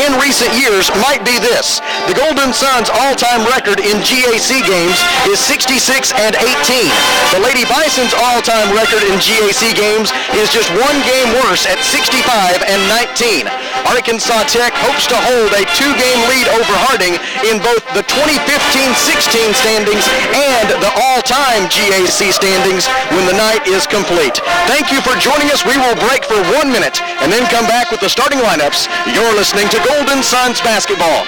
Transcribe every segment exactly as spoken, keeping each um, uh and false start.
in recent years might be this. The Golden Suns' all-time record in G A C games is sixty-six and eighteen. The Lady Bison's all-time record in G A C games is just one game worse at sixty-five and nineteen. Arkansas Tech hopes to hold a two-game lead over Harding in both the twenty fifteen sixteen standings and the all-time G A C standings when the night is complete. Thank you for joining us. We will break for one minute and then come back with the starting lineups. You're listening to Golden Suns basketball.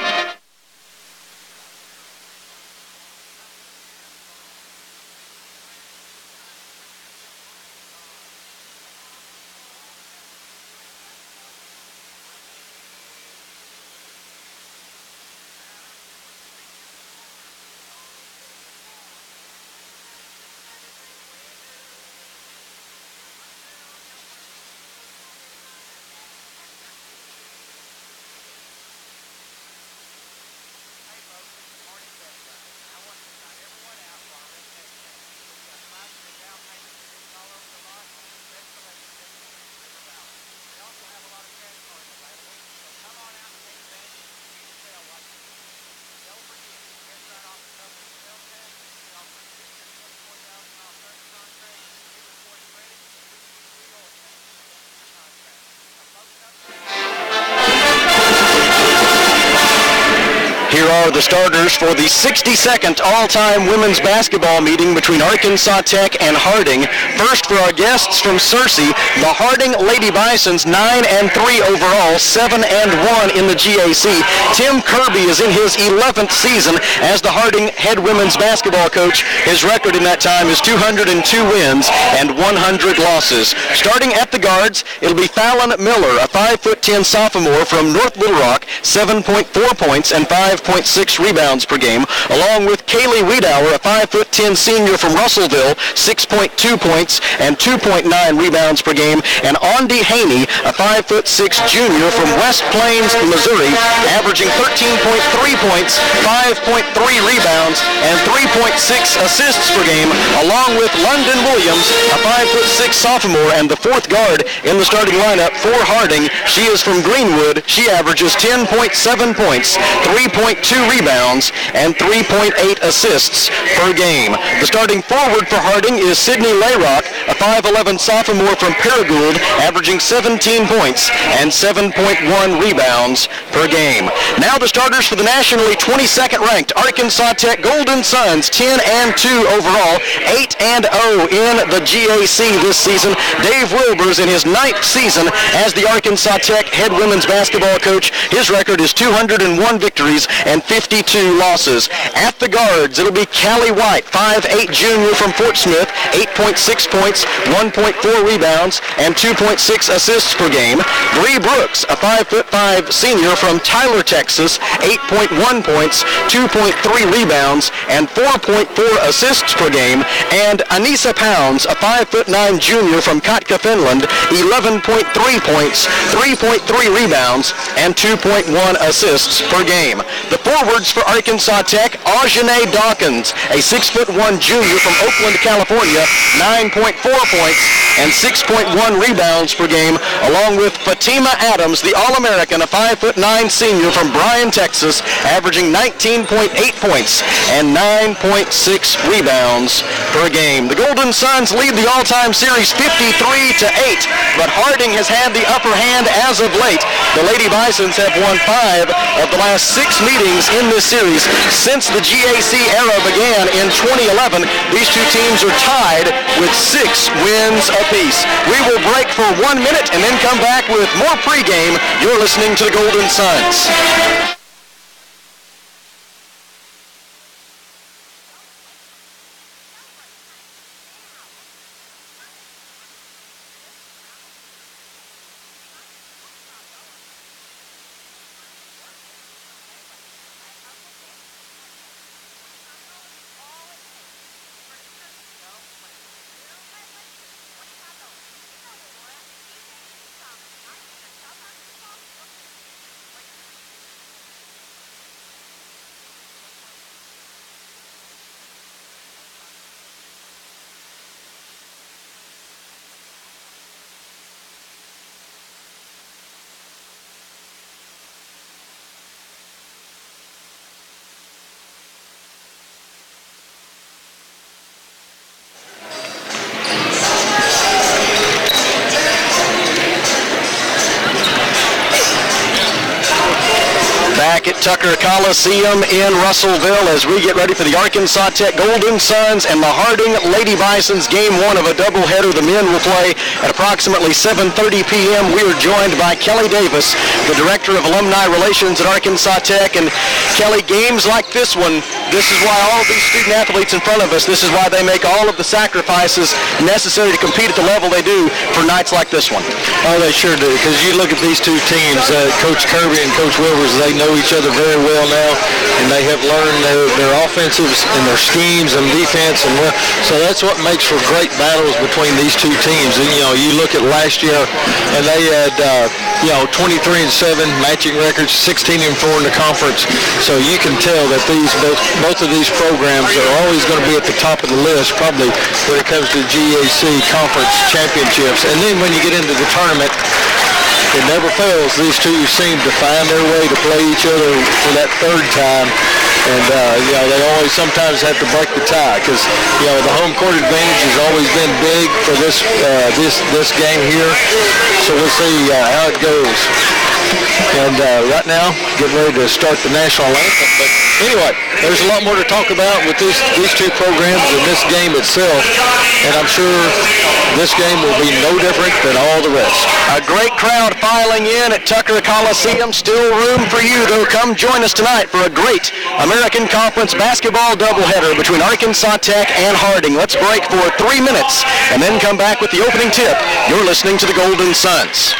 Here are the starters for the sixty-second all-time women's basketball meeting between Arkansas Tech and Harding. First, for our guests from Searcy, the Harding Lady Bisons, nine and three overall, seven and one in the G A C. Tim Kirby is in his eleventh season as the Harding head women's basketball coach. His record in that time is two hundred two wins and one hundred losses. Starting at the guards, it'll be Fallon Miller, a five foot ten sophomore from North Little Rock, seven point four points and five point six rebounds per game, along with Kaylee Wiedauer, a five foot ten senior from Russellville, six point two points and two point nine rebounds per game, and Ondi Haney, a five foot six junior from West Plains, Missouri, averaging thirteen point three points, five point three rebounds, and three point six assists per game, along with London Williams, a five foot six sophomore and the fourth guard in the starting lineup for Harding. She is from Greenwood. She averages ten point seven points, three point two rebounds, and three point eight assists per game. The starting forward for Harding is Sydney Layrock, a five eleven sophomore from Paragould, averaging seventeen points and seven point one rebounds per game. Now the starters for the nationally twenty-second ranked Arkansas Tech Golden Suns, ten and two overall, eight and oh in the G A C this season. Dave Wilbers in his ninth season as the Arkansas Tech head women's basketball coach. His record is two hundred one victories and fifty-two losses. At the guards, it'll be Callie White, five eight junior from Fort Smith, eight point six points, one point four rebounds, and two point six assists per game. Bree Brooks, a five foot five senior from Tyler, Texas, eight point one points, two point three rebounds, and four point four assists per game. And Anissa Pounds, a five foot nine junior from Kotka, Finland, eleven point three points, three point three rebounds, and two point one assists per game. The forwards for Arkansas Tech, Aujane Dawkins, a six foot one junior from Oakland, California, nine point four points and six point one rebounds per game, along with Fatima Adams, the All-American, a five foot nine senior from Bryan, Texas, averaging nineteen point eight points and nine point six rebounds per game. The Golden Suns lead the all-time series fifty-three to eight, but Harding has had the upper hand as of late. The Lady Bisons have won five of the last six meetings in this series. Since the G A C era began in twenty eleven, these two teams are tied with six wins apiece. We will break for one minute and then come back with more pregame. You're listening to the Golden Suns. back at Tucker Coliseum in Russellville as we get ready for the Arkansas Tech Golden Suns and the Harding Lady Bisons. Game one of a doubleheader. The men will play at approximately seven thirty p.m. We are joined by Kelly Davis, the Director of Alumni Relations at Arkansas Tech. And Kelly, games like this one, this is why all of these student athletes in front of us, this is why they make all of the sacrifices necessary to compete at the level they do for nights like this one. Oh, they sure do, because you look at these two teams, uh, Coach Kirby and Coach Wilbers, they know each other very well now, and they have learned their, their offensives and their schemes and defense, and well, so that's what makes for great battles between these two teams. And, you know, you look at last year, and they had, uh, you know, twenty-three and seven matching records, sixteen and four in the conference, so you can tell that these both, both of these programs are always going to be at the top of the list, probably when it comes to G A C conference championships. And then when you get into the tournament, it never fails. These two seem to find their way to play each other for that third time. And, uh, you know, they always sometimes have to break the tie because, you know, the home court advantage has always been big for this uh, this this game here. So we'll see uh, how it goes. And uh, right now, getting ready to start the national anthem. But anyway, there's a lot more to talk about with this, these two programs and this game itself. And I'm sure this game will be no different than all the rest. A great crowd filing in at Tucker Coliseum. Still room for you, though. Come join us tonight for a great American Conference basketball doubleheader between Arkansas Tech and Harding. Let's break for three minutes and then come back with the opening tip. You're listening to the Golden Suns.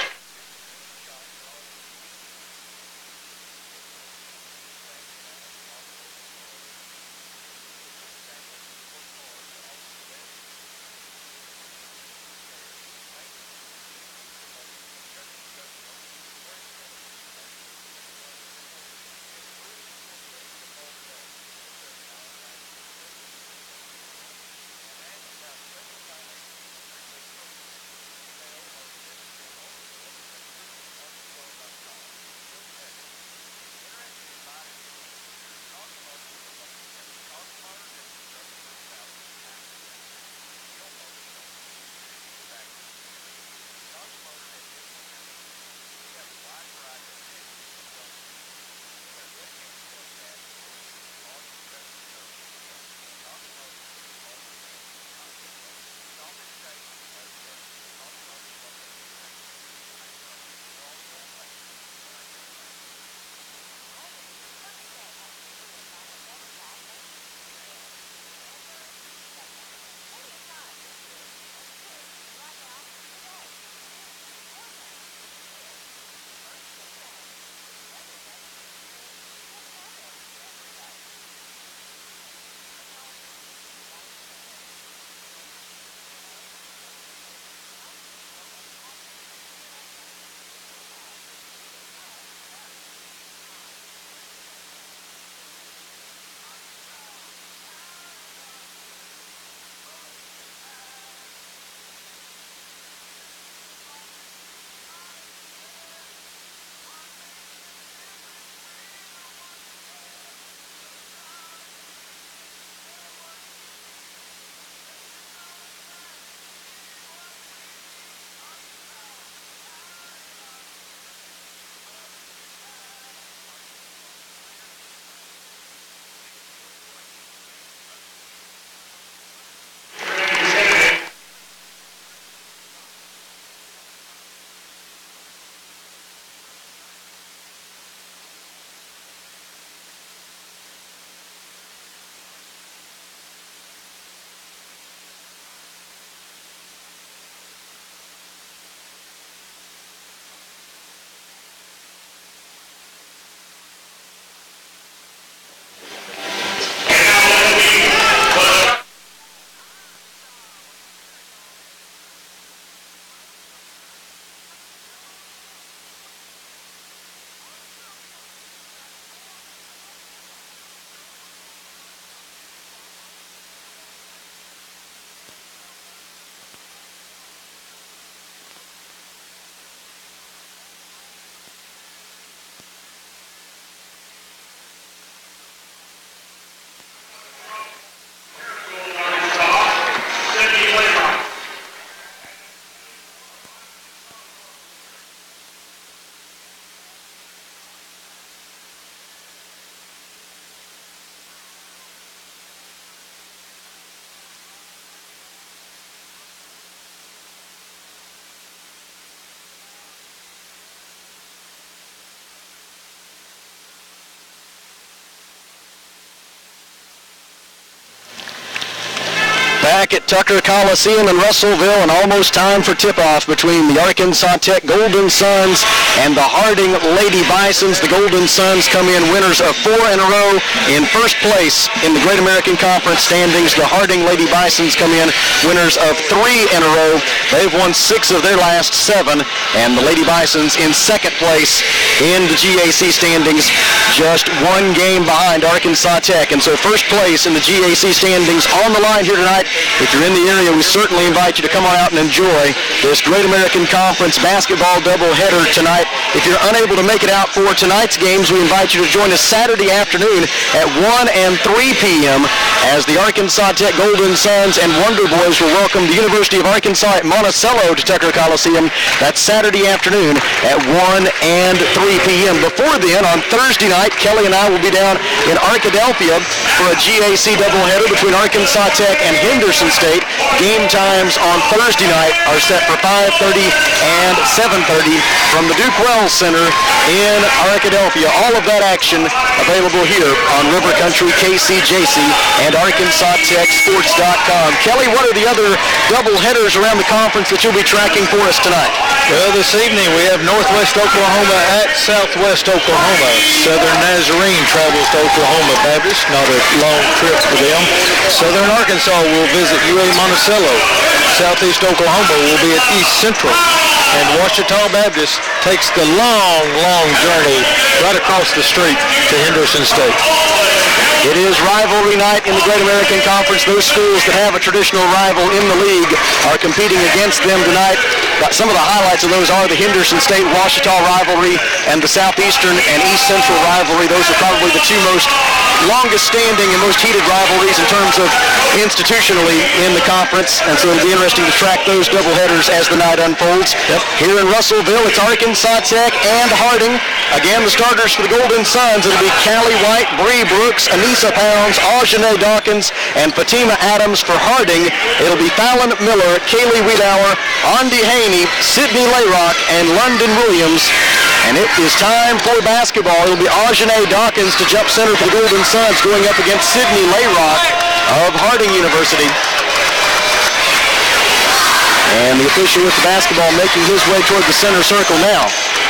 back at Tucker Coliseum in Russellville, and almost time for tip-off between the Arkansas Tech Golden Suns and the Harding Lady Bisons. The Golden Suns come in winners of four in a row in first place in the Great American Conference standings. The Harding Lady Bisons come in winners of three in a row. They've won six of their last seven, and the Lady Bisons in second place in the G A C standings, just one game behind Arkansas Tech. And so first place in the G A C standings on the line here tonight. If you're in the area, we certainly invite you to come on out and enjoy this Great American Conference basketball doubleheader tonight. If you're unable to make it out for tonight's games, we invite you to join us Saturday afternoon at one and three p.m. as the Arkansas Tech Golden Suns and Wonder Boys will welcome the University of Arkansas at Monticello to Tucker Coliseum. That's Saturday afternoon at one and three p.m. Before then, on Thursday night, Kelly and I will be down in Arkadelphia for a G A C doubleheader between Arkansas Tech and Henderson State. Game times on Thursday night are set for five thirty and seven thirty from the Duke Wells Center in Arkadelphia. All of that action available here on River Country, K C J C, and Arkansas Tech Sports dot com. Kelly, what are the other doubleheaders around the conference that you'll be tracking for us tonight? Well, this evening we have Northwest Oklahoma at Southwest Oklahoma. Southern Nazarene travels to Oklahoma Baptist, not a long trip for them. Southern Arkansas will visit U A Monticello. Southeast Oklahoma will be at East Central. And Ouachita Baptist takes the long, long journey right across the street to Henderson State. It is rivalry night in the Great American Conference. Those schools that have a traditional rival in the league are competing against them tonight. Some of the highlights of those are the Henderson State-Ouachita rivalry and the Southeastern and East Central rivalry. Those are probably the two most longest standing and most heated rivalries in terms of institutionally in the conference. And so it'll be interesting to track those doubleheaders as the night unfolds. Yep. Here in Russellville, it's Arkansas Tech and Harding. Again, the starters for the Golden Suns, it'll be Callie White, Bree Brooks, Anissa Pounds, Ajane Dawkins, and Fatima Adams. For Harding, it'll be Fallon Miller, Kaylee Wiedauer, Andi Haney, Sydney Layrock, and London Williams. And it is time for basketball. It'll be Ajane Dawkins to jump center for the Golden Suns going up against Sydney Layrock of Harding University. And the official with the basketball making his way toward the center circle now.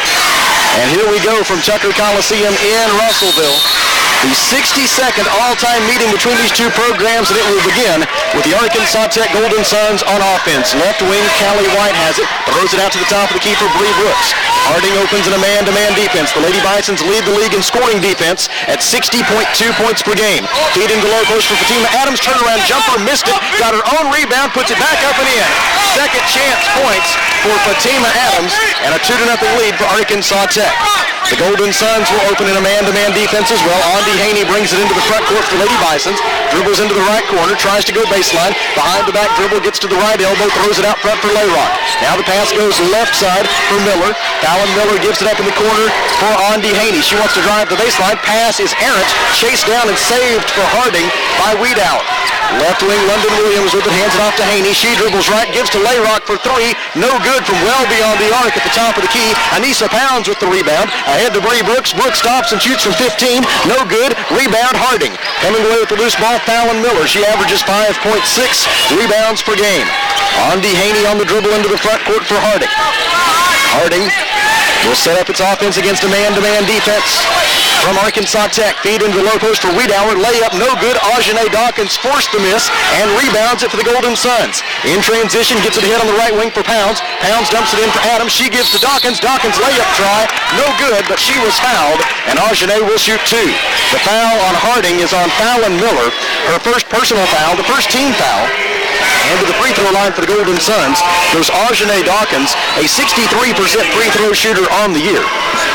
And here we go from Tucker Coliseum in Russellville. The sixty-second all-time meeting between these two programs, and it will begin with the Arkansas Tech Golden Suns on offense. Left wing, Callie White has it, throws it out to the top of the key for Bree Brooks. Harding opens in a man-to-man defense. The Lady Bisons lead the league in scoring defense at sixty point two points per game. Feed into low post for Fatima Adams. Turnaround jumper, missed it. Got her own rebound, puts it back up and in. Second chance points for Fatima Adams, and a two to nothing lead for Arkansas Tech. The Golden Suns will open in a man-to-man defense as well. Andi Haney brings it into the front court for Lady Bisons. Dribbles into the right corner, tries to go baseline. Behind the back dribble, gets to the right elbow, throws it out front for Layrock. Now the pass goes left side for Miller. Fallon Miller gives it up in the corner for Andi Haney. She wants to drive the baseline. Pass is errant. Chased down and saved for Harding by Wiedauer. Left wing, London Williams with it, hands it off to Haney. She dribbles right, gives to Layrock for three. No good from well beyond the arc at the top of the key. Anissa Pounds with the rebound. Ahead to Bree Brooks. Brooks stops and shoots from fifteen. No good. Rebound, Harding. Coming away with the loose ball, Fallon Miller. She averages five point six rebounds per game. Andi Haney on the dribble into the front court for Harding. Harding will set up its offense against a man-to-man defense from Arkansas Tech. Feed into the low post for Wiedauer. Layup no good. Ajane Dawkins forced the miss and rebounds it for the Golden Suns. In transition, gets it ahead on the right wing for Pounds. Pounds dumps it in for Adams. She gives to Dawkins. Dawkins layup try. No good, but she was fouled, and Ajane will shoot two. The foul on Harding is on Fallon Miller. Her first personal foul, the first team foul. And to the free throw line for the Golden Suns goes Ajane Dawkins, a sixty-three percent free throw shooter on the year.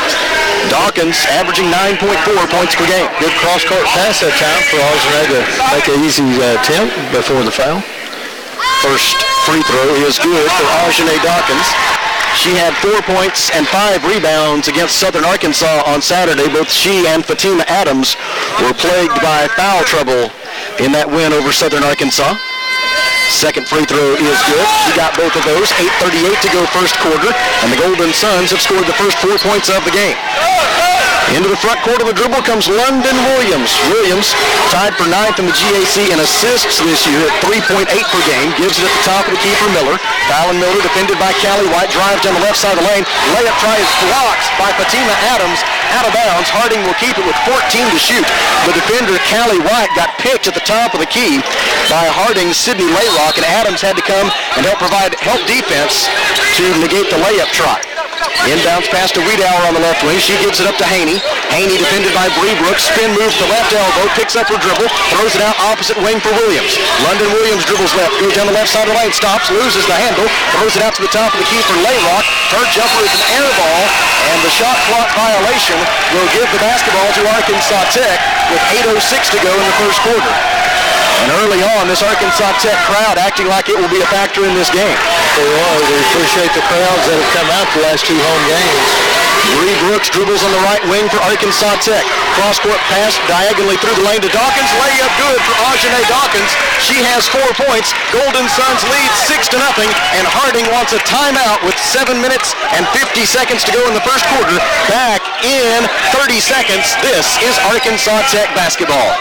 Dawkins averaging nine point four points per game. Good cross-court pass that time for Ajane to make an easy uh, attempt before the foul. First free throw is good for Ajane Dawkins. She had four points and five rebounds against Southern Arkansas on Saturday. Both she and Fatima Adams were plagued by foul trouble in that win over Southern Arkansas. Second free throw is good. She got both of those. eight thirty-eight to go first quarter, and the Golden Suns have scored the first four points of the game. Into the front court of the dribble comes London Williams. Williams tied for ninth in the G A C in assists this year at three point eight per game. Gives it at the top of the key for Miller. Fallon Miller defended by Callie White. Drives down the left side of the lane. Layup try is blocked by Fatima Adams. Out of bounds. Harding will keep it with fourteen to shoot. The defender, Callie White, got picked at the top of the key by Harding's Sydney Layrock, and Adams had to come and help provide help defense to negate the layup try. Inbounds pass to Wiedauer on the left wing. She gives it up to Haney. Haney defended by Bree Brooks. Spin move to the left elbow. Picks up her dribble. Throws it out opposite wing for Williams. London Williams dribbles left. Goes down the left side of the lane. Stops. Loses the handle. Throws it out to the top of the key for Layrock. Her jumper is an air ball. And the shot clock violation will give the basketball to Arkansas Tech with eight oh six to go in the first quarter. And early on, this Arkansas Tech crowd acting like it will be a factor in this game. They are. We appreciate the crowds that have come out the last two home games. Bree Brooks dribbles on the right wing for Arkansas Tech. Cross-court pass diagonally through the lane to Dawkins. Layup good for Ajane Dawkins. She has four points. Golden Suns lead six to nothing, and Harding wants a timeout with seven minutes and fifty seconds to go in the first quarter. Back in thirty seconds. This is Arkansas Tech basketball.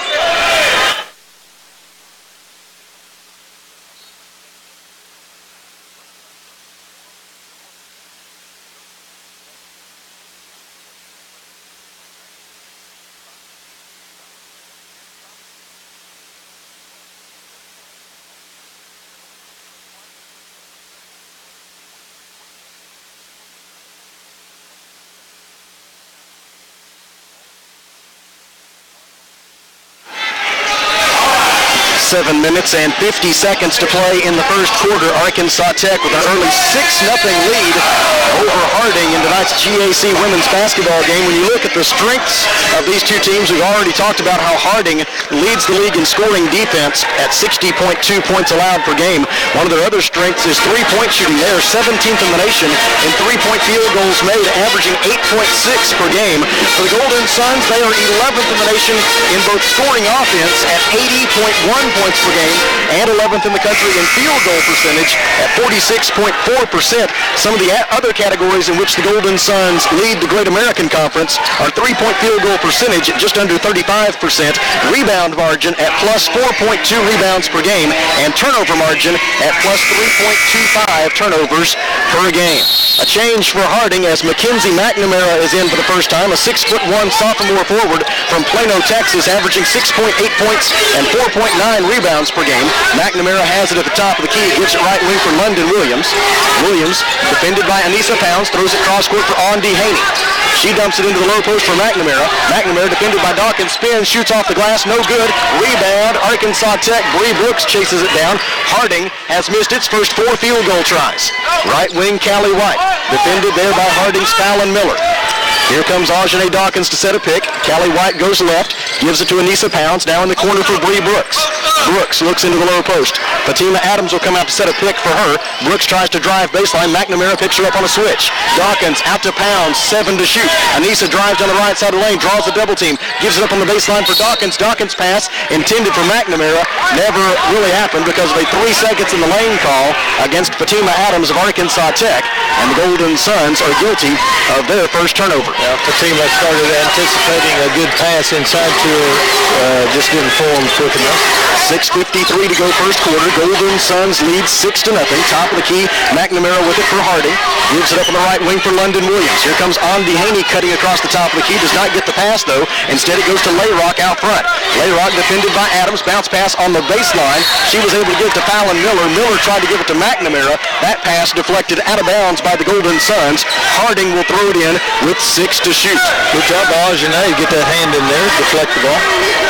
Seven minutes and fifty seconds to play in the first quarter. Arkansas Tech with an early six nothing lead over Harding in tonight's G A C women's basketball game. When you look at the strengths of these two teams, we've already talked about how Harding leads the league in scoring defense at sixty point two points allowed per game. One of their other strengths is three-point shooting. They are seventeenth in the nation in three-point field goals made, averaging eight point six per game. For the Golden Suns, they are eleventh in the nation in both scoring offense at eighty point one points per game and eleventh in the country in field goal percentage at forty-six point four percent. Some of the other categories in which the Golden Suns lead the Great American Conference are three-point field goal percentage at just under thirty-five percent, rebound margin at plus four point two rebounds per game, and turnover margin at plus three point two five turnovers per game. A change for Harding as Mackenzie McNamara is in for the first time, a six foot one sophomore forward from Plano, Texas, averaging six point eight points and four point nine rebounds per game. McNamara has it at the top of the key, gives it right wing for London Williams. Williams, defended by Anissa Pounds, throws it cross court for Ondi Haney. She dumps it into the low post for McNamara. McNamara defended by Dawkins, spins, shoots off the glass, no good. Rebound, Arkansas Tech. Bree Brooks chases it down. Harding has missed its first four field goal tries. Right wing, Callie White, defended there by Harding's Fallon Miller. Here comes Ajane Dawkins to set a pick. Callie White goes left, gives it to Anissa Pounds, now in the corner for Bree Brooks. Brooks looks into the low post. Fatima Adams will come out to set a pick for her. Brooks tries to drive baseline. McNamara picks her up on a switch. Dawkins out to Pounds, seven to shoot. Anissa drives down the right side of the lane, draws the double team, gives it up on the baseline for Dawkins. Dawkins pass intended for McNamara never really happened because of a three seconds in the lane call against Fatima Adams of Arkansas Tech, and the Golden Suns are guilty of their first turnover. Yeah, Fatima started anticipating a good pass inside to her, uh, just didn't form quick enough. six fifty-three to go first quarter. Golden Suns lead six to nothing. Top of the key, McNamara with it for Harding. Gives it up on the right wing for London Williams. Here comes Ondi Haney cutting across the top of the key. Does not get the pass though. Instead it goes to Layrock out front. Layrock defended by Adams. Bounce pass on the baseline. She was able to give it to Fallon Miller. Miller tried to give it to McNamara. That pass deflected out of bounds by the Golden Suns. Harding will throw it in with six to shoot. Good job by Ajane. Get that hand in there. Deflect the ball.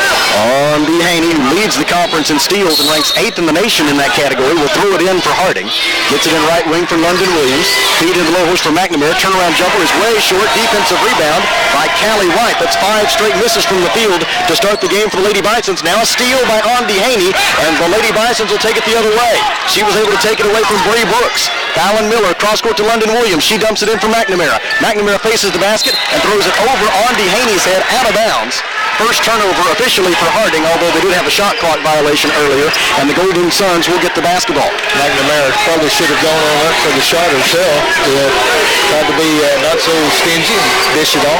Ondi Haney, who leads the conference in steals and ranks eighth in the nation in that category, will throw it in for Harding. Gets it in right wing for London Williams. Feed in the low post for McNamara. Turnaround jumper is way short. Defensive rebound by Callie White. That's five straight misses from the field to start the game for the Lady Bisons. Now a steal by Ondi Haney, and the Lady Bisons will take it the other way. She was able to take it away from Bree Brooks. Fallon Miller, cross court to London Williams. She dumps it in for McNamara. McNamara faces the basket and throws it over Ondi Haney's head out of bounds. First turnover officially for Harding, although they did have a shot clock violation earlier, and the Golden Suns will get the basketball. McNamara probably should have gone on up for the shot herself. Uh, tried to be uh, not so stingy and dish it off.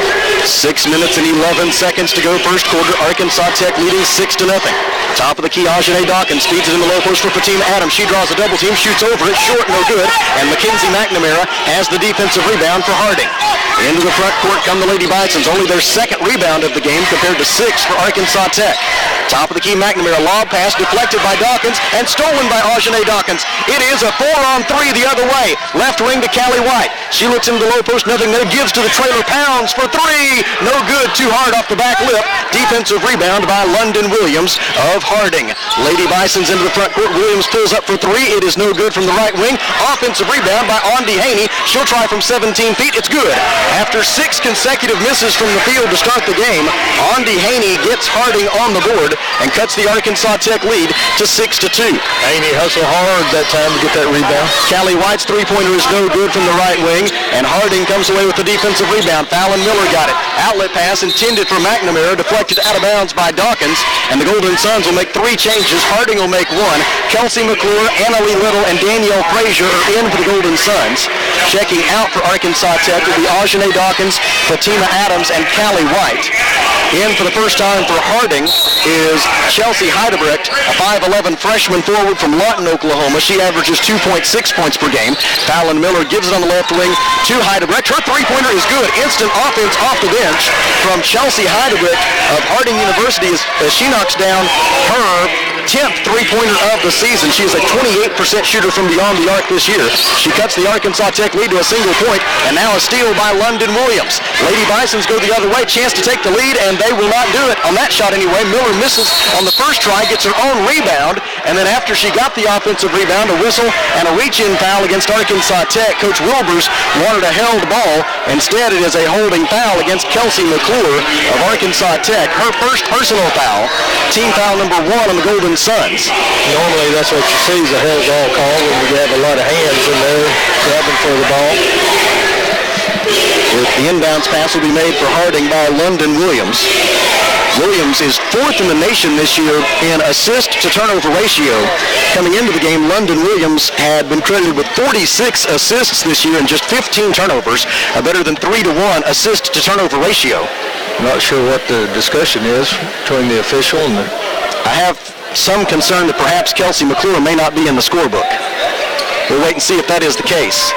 Six minutes and eleven seconds to go. First quarter, Arkansas Tech leading six to nothing. Top of the key, Ajane Dawkins feeds it in the low post for Fatima Adams. She draws a double team, shoots over it, short, no good. And Mackenzie McNamara has the defensive rebound for Harding. Into the front court come the Lady Bisons, only their second rebound of the game compared to six for Arkansas Tech. Top of the key, McNamara, lob pass deflected by Dawkins and stolen by Ajane Dawkins. It is a four on three the other way. Left wing to Callie White. She looks into the low post, nothing there, gives to the trailer, pounds for three. No good, too hard off the back lip. Defensive rebound by London Williams of Harding. Lady Bisons into the front court. Williams pulls up for three. It is no good from the right wing. Offensive rebound by Ondi Haney. She'll try from seventeen feet. It's good. After six consecutive misses from the field to start the game, Ondi Haney gets Harding on the board and cuts the Arkansas Tech lead to six to two. Haney hustled hard that time to get that rebound. Callie White's three-pointer is no good from the right wing, and Harding comes away with the defensive rebound. Fallon Miller got it. Outlet pass intended for McNamara, deflected out of bounds by Dawkins, and the Golden Suns will make three changes. Harding will make one. Kelsey McClure, Annalie Little, and Danielle Frazier are in for the Golden Suns. Checking out for Arkansas Tech will be Ajane Dawkins, Fatima Adams, and Callie White. In for the first time for Harding is Chelsea Heidebrecht, a five eleven freshman forward from Lawton, Oklahoma. She averages two point six points per game. Fallon Miller gives it on the left wing to Heidebrecht. Her three-pointer is good. Instant offense off the bench from Chelsea Heidebrecht of Harding University as, as she knocks down her tenth three-pointer of the season. She is a twenty-eight percent shooter from beyond the arc this year. She cuts the Arkansas Tech lead to a single point, and now a steal by London Williams. Lady Bisons go the other way, chance to take the lead, and they will not do it on that shot anyway. Miller misses on the first try, gets her own rebound, and then after she got the offensive rebound, a whistle and a reach-in foul against Arkansas Tech. Coach Wilbers wanted a held ball. Instead, it is a holding foul against Kelsey McClure of Arkansas Tech. Her first personal foul, team foul number one on the Golden Suns. Normally, that's what you see is a held ball call when you have a lot of hands in there grabbing for the ball. The inbounds pass will be made for Harding by London Williams. Williams is fourth in the nation this year in assist to turnover ratio. Coming into the game, London Williams had been credited with forty-six assists this year and just fifteen turnovers, a better than three to one assist to turnover ratio. Not sure what the discussion is between the official and the... I have some concern that perhaps Kelsey McClure may not be in the scorebook. We'll wait and see if that is the case.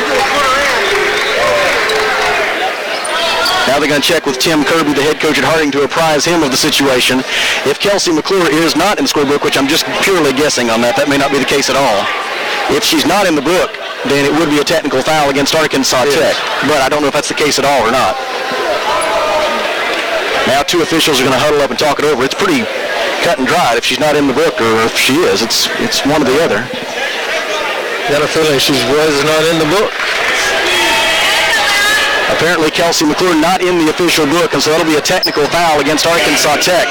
Now they're going to check with Tim Kirby, the head coach at Harding, to apprise him of the situation. If Kelsey McClure is not in the scorebook, which I'm just purely guessing on that, that may not be the case at all. If she's not in the book, then it would be a technical foul against Arkansas Tech. But I don't know if that's the case at all or not. Now two officials are going to huddle up and talk it over. It's pretty cut and dried if she's not in the book, or if she is. It's it's one or the other. Got a feeling she was not in the book. Apparently Kelsey McClure not in the official book, and so that'll be a technical foul against Arkansas Tech.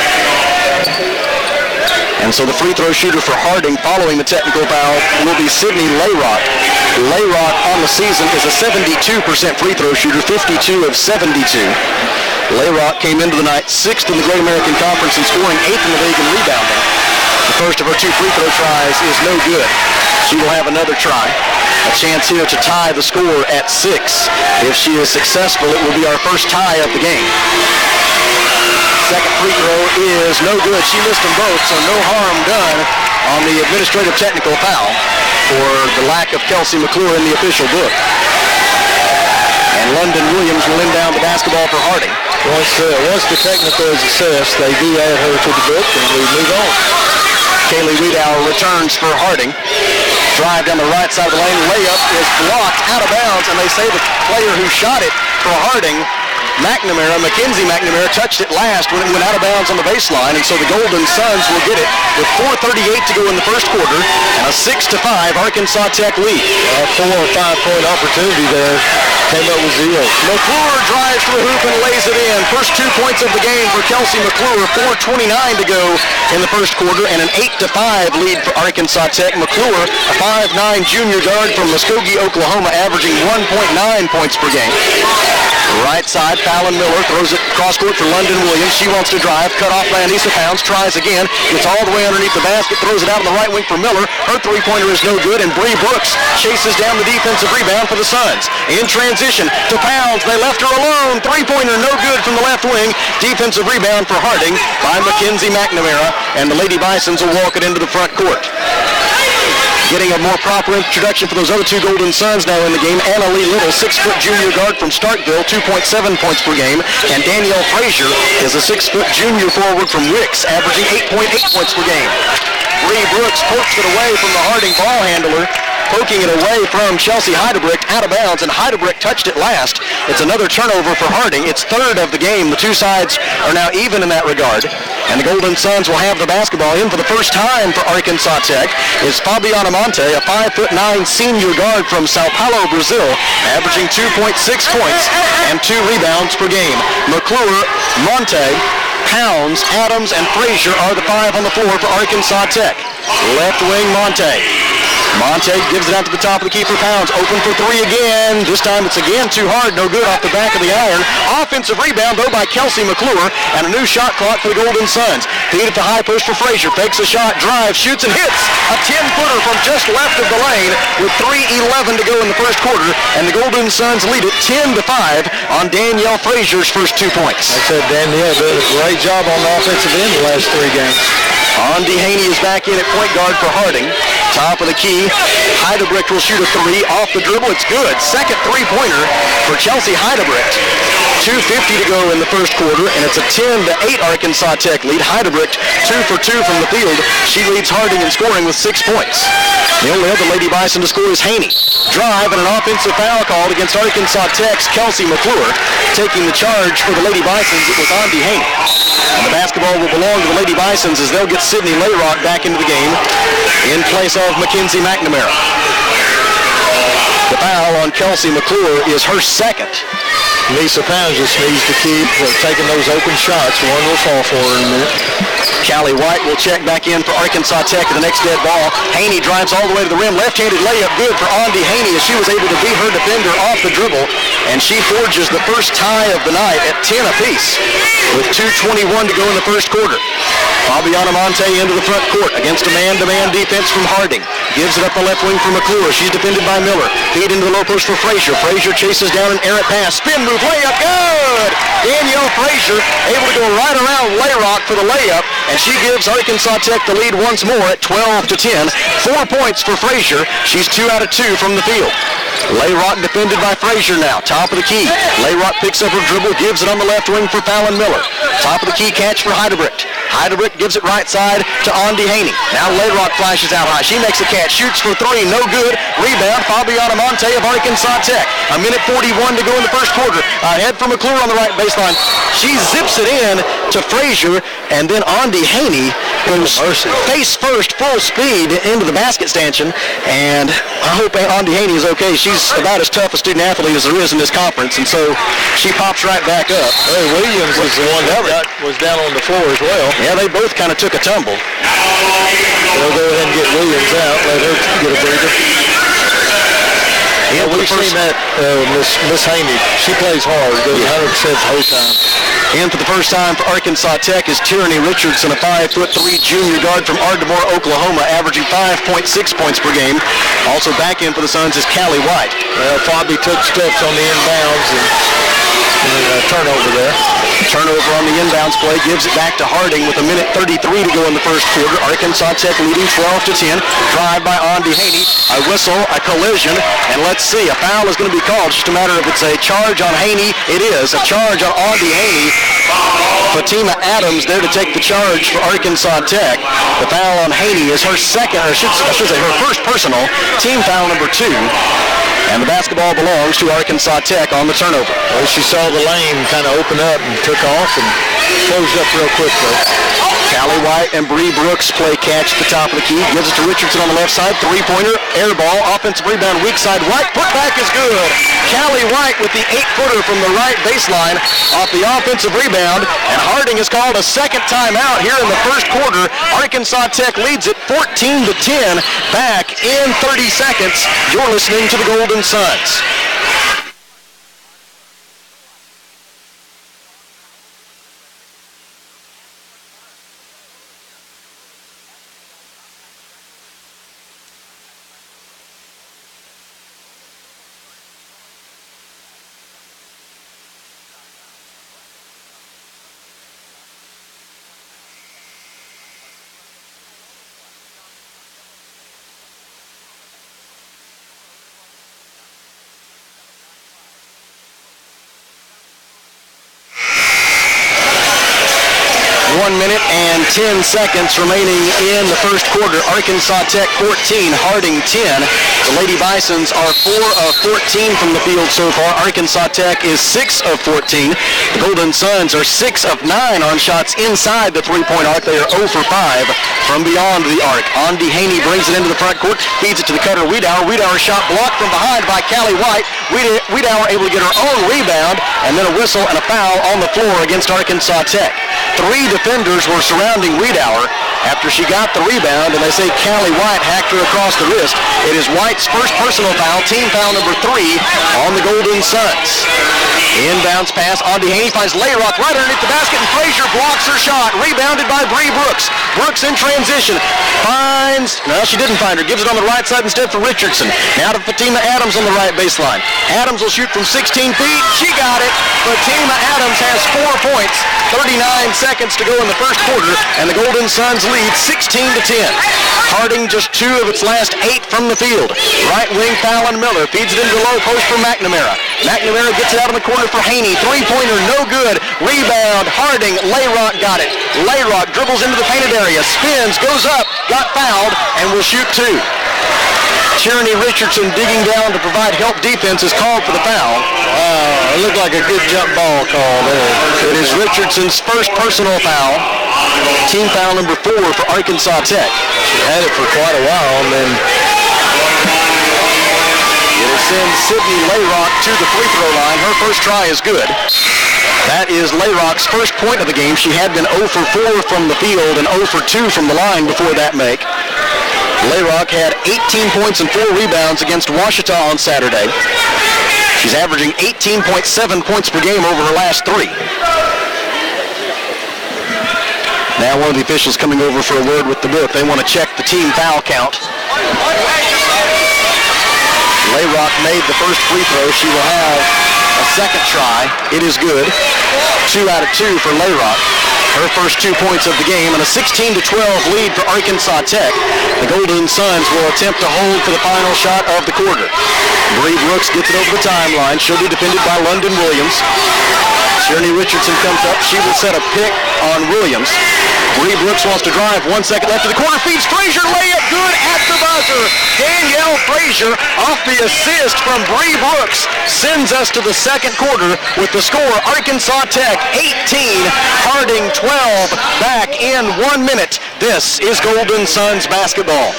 And so the free throw shooter for Harding following the technical foul will be Sydney Layrock. Layrock on the season is a seventy-two percent free throw shooter, fifty-two of seventy-two. Layrock came into the night sixth in the Great American Conference and scoring eighth in the league in rebounding. The first of her two free throw tries is no good. She will have another try. A chance here to tie the score at six. If she is successful, it will be our first tie of the game. Second free throw is no good. She missed them both, so no harm done on the administrative technical foul for the lack of Kelsey McClure in the official book. And London Williams will inbound the basketball for Harding. Once, uh, once the technical is assessed, they do add her to the book, and we move on. Kaylee Wiedauer returns for Harding. Drive down the right side of the lane. Layup is blocked out of bounds, and they say the player who shot it for Harding, McNamara, Mackenzie McNamara, touched it last when it went out of bounds on the baseline, and so the Golden Suns will get it with four thirty-eight to go in the first quarter, and a six to five Arkansas Tech lead. A four or five point opportunity there. Came up with zero. McClure drives to the hoop and lays it in. First two points of the game for Kelsey McClure. four twenty-nine to go in the first quarter, and an eight to five lead for Arkansas Tech. McClure, a five nine junior guard from Muskogee, Oklahoma, averaging one point nine points per game. Right side, Fallon Miller throws it cross court for London Williams. She wants to drive, cut off by Anissa Pounds, tries again, gets all the way underneath the basket, throws it out on the right wing for Miller. Her three-pointer is no good, and Bree Brooks chases down the defensive rebound for the Suns. In transition to Pounds, they left her alone. Three-pointer no good from the left wing. Defensive rebound for Harding by Mackenzie McNamara, and the Lady Bisons will walk it into the front court. Getting a more proper introduction for those other two Golden Suns now in the game. Anna Lee Little, six-foot junior guard from Starkville, two point seven points per game. And Danielle Frazier is a six-foot junior forward from Wicks, averaging eight point eight points per game. Bree Brooks pokes it away from the Harding ball handler, poking it away from Chelsea Heidebricht out of bounds, and Heidebricht touched it last. It's another turnover for Harding. It's third of the game. The two sides are now even in that regard. And the Golden Suns will have the basketball. In for the first time for Arkansas Tech is Fabiana Monte, a five foot nine senior guard from Sao Paulo, Brazil, averaging two point six points and two rebounds per game. McClure, Monte, Pounds, Adams, and Frazier are the five on the floor for Arkansas Tech. Left wing, Monte. Monte gives it out to the top of the key for Pounds. Open for three again. This time it's again too hard. No good off the back of the iron. Offensive rebound, though, by Kelsey McClure, and a new shot clock for the Golden Suns. Feed at the high post for Frazier. Fakes a shot, drives, shoots, and hits. A ten-footer from just left of the lane with three eleven to go in the first quarter, and the Golden Suns lead it ten to five on Danielle Frazier's first two points. I said Danielle did a great job on the offensive end the last three games. Andy Haney is back in at point guard for Harding. Top of the key. Heidebricht will shoot a three. Off the dribble, it's good. Second three-pointer for Chelsea Heidebricht. two fifty to go in the first quarter, and it's a ten to eight Arkansas Tech lead. Heidebricht, two for two from the field. She leads Harding in scoring with six points. The only other Lady Bison to score is Haney. Drive and an offensive foul called against Arkansas Tech's Kelsey McClure. Taking the charge for the Lady Bisons, it was Andy Haney. And the basketball will belong to the Lady Bisons as they'll get Sydney Layrock back into the game in place of Mackenzie McNamara. The foul on Kelsey McClure is her second. Lisa Pounds just needs to keep uh, taking those open shots. One will fall for her in a minute. Callie White will check back in for Arkansas Tech at the next dead ball. Haney drives all the way to the rim. Left-handed layup good for Andy Haney as she was able to beat her defender off the dribble. And she forges the first tie of the night at ten apiece with two twenty-one to go in the first quarter. Fabiana Monte into the front court against a man-to-man defense from Harding. Gives it up the left wing for McClure. She's defended by Miller. Feed into the low post for Frazier. Frazier chases down an errant pass. Spin move, layup, good! Danielle Frazier able to go right around Layrock for the layup, and she gives Arkansas Tech the lead once more at twelve to ten. Four points for Frazier. She's two out of two from the field. Layrock defended by Frazier now. Top of the key. Layrock picks up her dribble, gives it on the left wing for Fallon Miller. Top of the key catch for Heidebricht. Heidebricht gives it right side to Andy Haney. Now Layrock flashes out high. She makes a catch, shoots for three, no good. Rebound, Fabiana Monte of Arkansas Tech. A minute forty-one to go in the first quarter. Ahead for McClure on the right baseline. She zips it in to Frazier, and then Andy Haney goes face first, full speed into the basket stanchion, and I hope Andy Haney is okay. She's about as tough a student athlete as there is in this conference, and so she pops right back up. Hey, Williams was the one that got, was down on the floor as well. Yeah, they both kind of took a tumble. They'll go ahead and get Williams out, let her get a breather. Yeah, we've seen that, uh, Miss Miss Haney. She plays hard, goes one hundred percent the whole time. In for the first time for Arkansas Tech is Tyranny Richardson, a five foot three junior guard from Ardmore, Oklahoma, averaging five point six points per game. Also back in for the Suns is Callie White. Well, Fabi took steps on the inbounds and, and a turnover there. Turnover on the inbounds play, gives it back to Harding with a minute thirty-three to go in the first quarter. Arkansas Tech leading twelve to ten. Drive by Andy Haney. A whistle, a collision, and let's see, a foul is going to be called. Just a matter of if it's a charge on Haney. It is a charge on Andy Haney. Fatima Adams there to take the charge for Arkansas Tech. The foul on Haney is her second, or should, I should say her first personal, team foul number two. And the basketball belongs to Arkansas Tech on the turnover. Well, she saw the lane kind of open up and took off and closed up real quickly. Callie White and Bree Brooks play catch at the top of the key. Gives it to Richardson on the left side. Three-pointer, air ball, offensive rebound, weak side. White, put back is good. Callie White with the eight-footer from the right baseline off the offensive rebound. And Harding has called a second timeout here in the first quarter. Arkansas Tech leads it fourteen to ten. Back in thirty seconds. You're listening to the Golden Suns. One minute and ten seconds remaining in the first quarter. Arkansas Tech fourteen, Harding ten. The Lady Bisons are four of fourteen from the field so far. Arkansas Tech is six of fourteen. The Golden Suns are six of nine on shots inside the three-point arc. They are zero for five from beyond the arc. Andy Haney brings it into the front court, feeds it to the cutter Wiedauer. Wiedauer shot blocked from behind by Callie White. Wiedauer able to get her own rebound, and then a whistle and a foul on the floor against Arkansas Tech. Three defenders were surrounding Wiedauer after she got the rebound, and they say Callie White hacked her across the wrist. It is White's first personal foul, team foul number three on the Golden Suns. Inbounds pass, Andy Haney finds Layrock right underneath the basket, and Frazier blocks her shot. Rebounded by Bree Brooks. Brooks in transition. Finds, no, she didn't find her. Gives it on the right side instead for Richardson. Now to Fatima Adams on the right baseline. Adams will shoot from sixteen feet. She got it. Fatima Adams has four points. thirty-nine seconds to go in the first quarter, and the Golden Suns lead sixteen to ten. Harding just two of its last eight from the field. Right wing Fallon Miller feeds it into the low post for McNamara. McNamara gets it out in the corner for Haney. Three-pointer, no good. Rebound, Harding. Layrock got it. Layrock dribbles into the painted area, spins, goes up, got fouled, and will shoot two. Tierney Richardson digging down to provide help defense is called for the foul. Wow, it looked like a good jump ball call there. It is Richardson's first personal foul. Team foul number four for Arkansas Tech. She had it for quite a while, and then it'll send Sydney Layrock to the free throw line. Her first try is good. That is Layrock's first point of the game. She had been zero for four from the field and zero for two from the line before that make. Layrock had eighteen points and four rebounds against Ouachita on Saturday. She's averaging eighteen point seven points per game over her last three. Now one of the officials coming over for a word with the book. They want to check the team foul count. Layrock made the first free throw. She will have a second try. It is good. Two out of two for Layrock. Her first two points of the game, and a sixteen to twelve lead for Arkansas Tech. The Golden Suns will attempt to hold for the final shot of the quarter. Bree Brooks gets it over the timeline. She'll be defended by London Williams. Tierney Richardson comes up. She will set a pick on Williams. Bree Brooks wants to drive. One second left of the quarter. Feeds Frazier. Layup good at the buzzer. Danielle Frazier off the assist from Bree Brooks sends us to the second quarter with the score Arkansas Tech eighteen, Harding twelve. Back in one minute. This is Golden Suns basketball.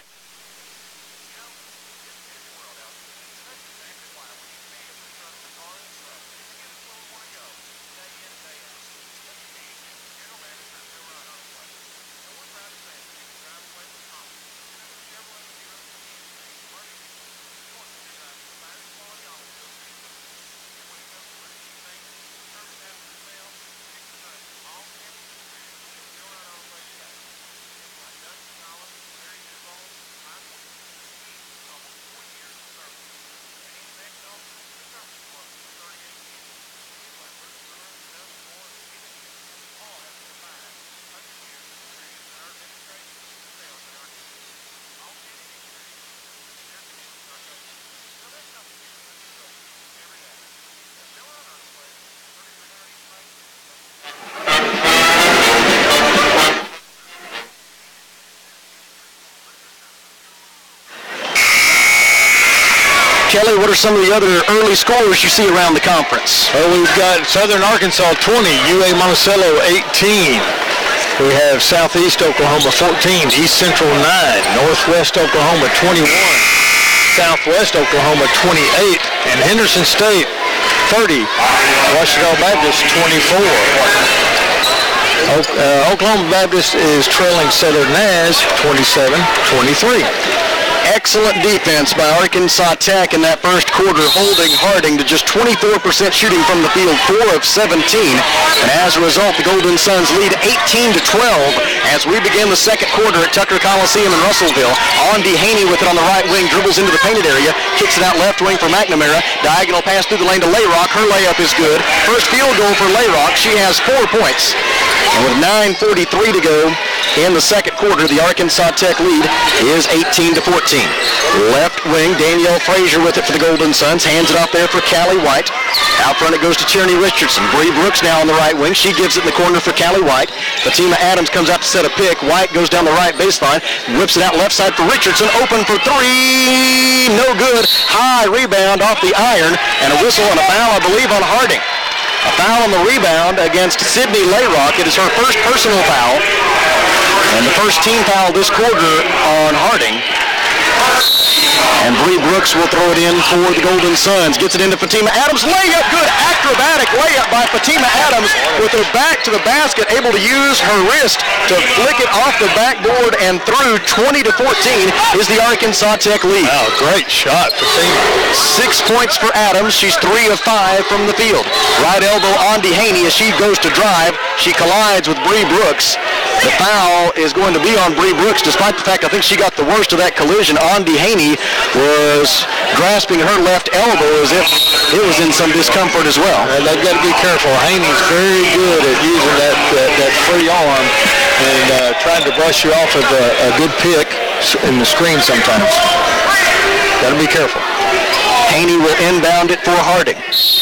Kelly, what are some of the other early scores you see around the conference? Well, we've got Southern Arkansas twenty, U A Monticello eighteen. We have Southeast Oklahoma fourteen, East Central nine, Northwest Oklahoma twenty-one, Southwest Oklahoma twenty-eight, and Henderson State thirty, Ouachita Baptist twenty-four. O- uh, Oklahoma Baptist is trailing Southern Naz twenty-seven twenty-three. Excellent defense by Arkansas Tech in that first quarter, holding Harding to just twenty-four percent shooting from the field, four of seventeen. And as a result, the Golden Suns lead eighteen to twelve as we begin the second quarter at Tucker Coliseum in Russellville. Andy Haney with it on the right wing, dribbles into the painted area, kicks it out left wing for McNamara. Diagonal pass through the lane to Layrock. Her layup is good. First field goal for Layrock. She has four points. And with nine forty-three to go in the second quarter. The Arkansas Tech lead is eighteen to fourteen. Left wing, Danielle Frazier with it for the Golden Suns. Hands it off there for Callie White. Out front it goes to Tierney Richardson. Bree Brooks now on the right wing. She gives it in the corner for Callie White. Fatima Adams comes out to set a pick. White goes down the right baseline. Whips it out left side for Richardson. Open for three. No good. High rebound off the iron. And a whistle and a foul, I believe, on Harding. A foul on the rebound against Sydney Layrock. It is her first personal foul. And the first team foul this quarter on Harding. And Bree Brooks will throw it in for the Golden Suns. Gets it into Fatima Adams. Layup, good acrobatic layup by Fatima Adams with her back to the basket, able to use her wrist to flick it off the backboard and through. twenty to fourteen is the Arkansas Tech lead. Wow, great shot, Fatima. Six points for Adams. She's three of five from the field. Right elbow on Dehaney as she goes to drive. She collides with Bree Brooks. The foul is going to be on Bree Brooks, despite the fact I think she got the worst of that collision. Andy Haney was grasping her left elbow as if it was in some discomfort as well. And they've got to be careful. Haney's very good at using that that, that free arm and uh, trying to brush you off of a, a good pick in the screen sometimes. Got to be careful. Haney will inbound it for Harding.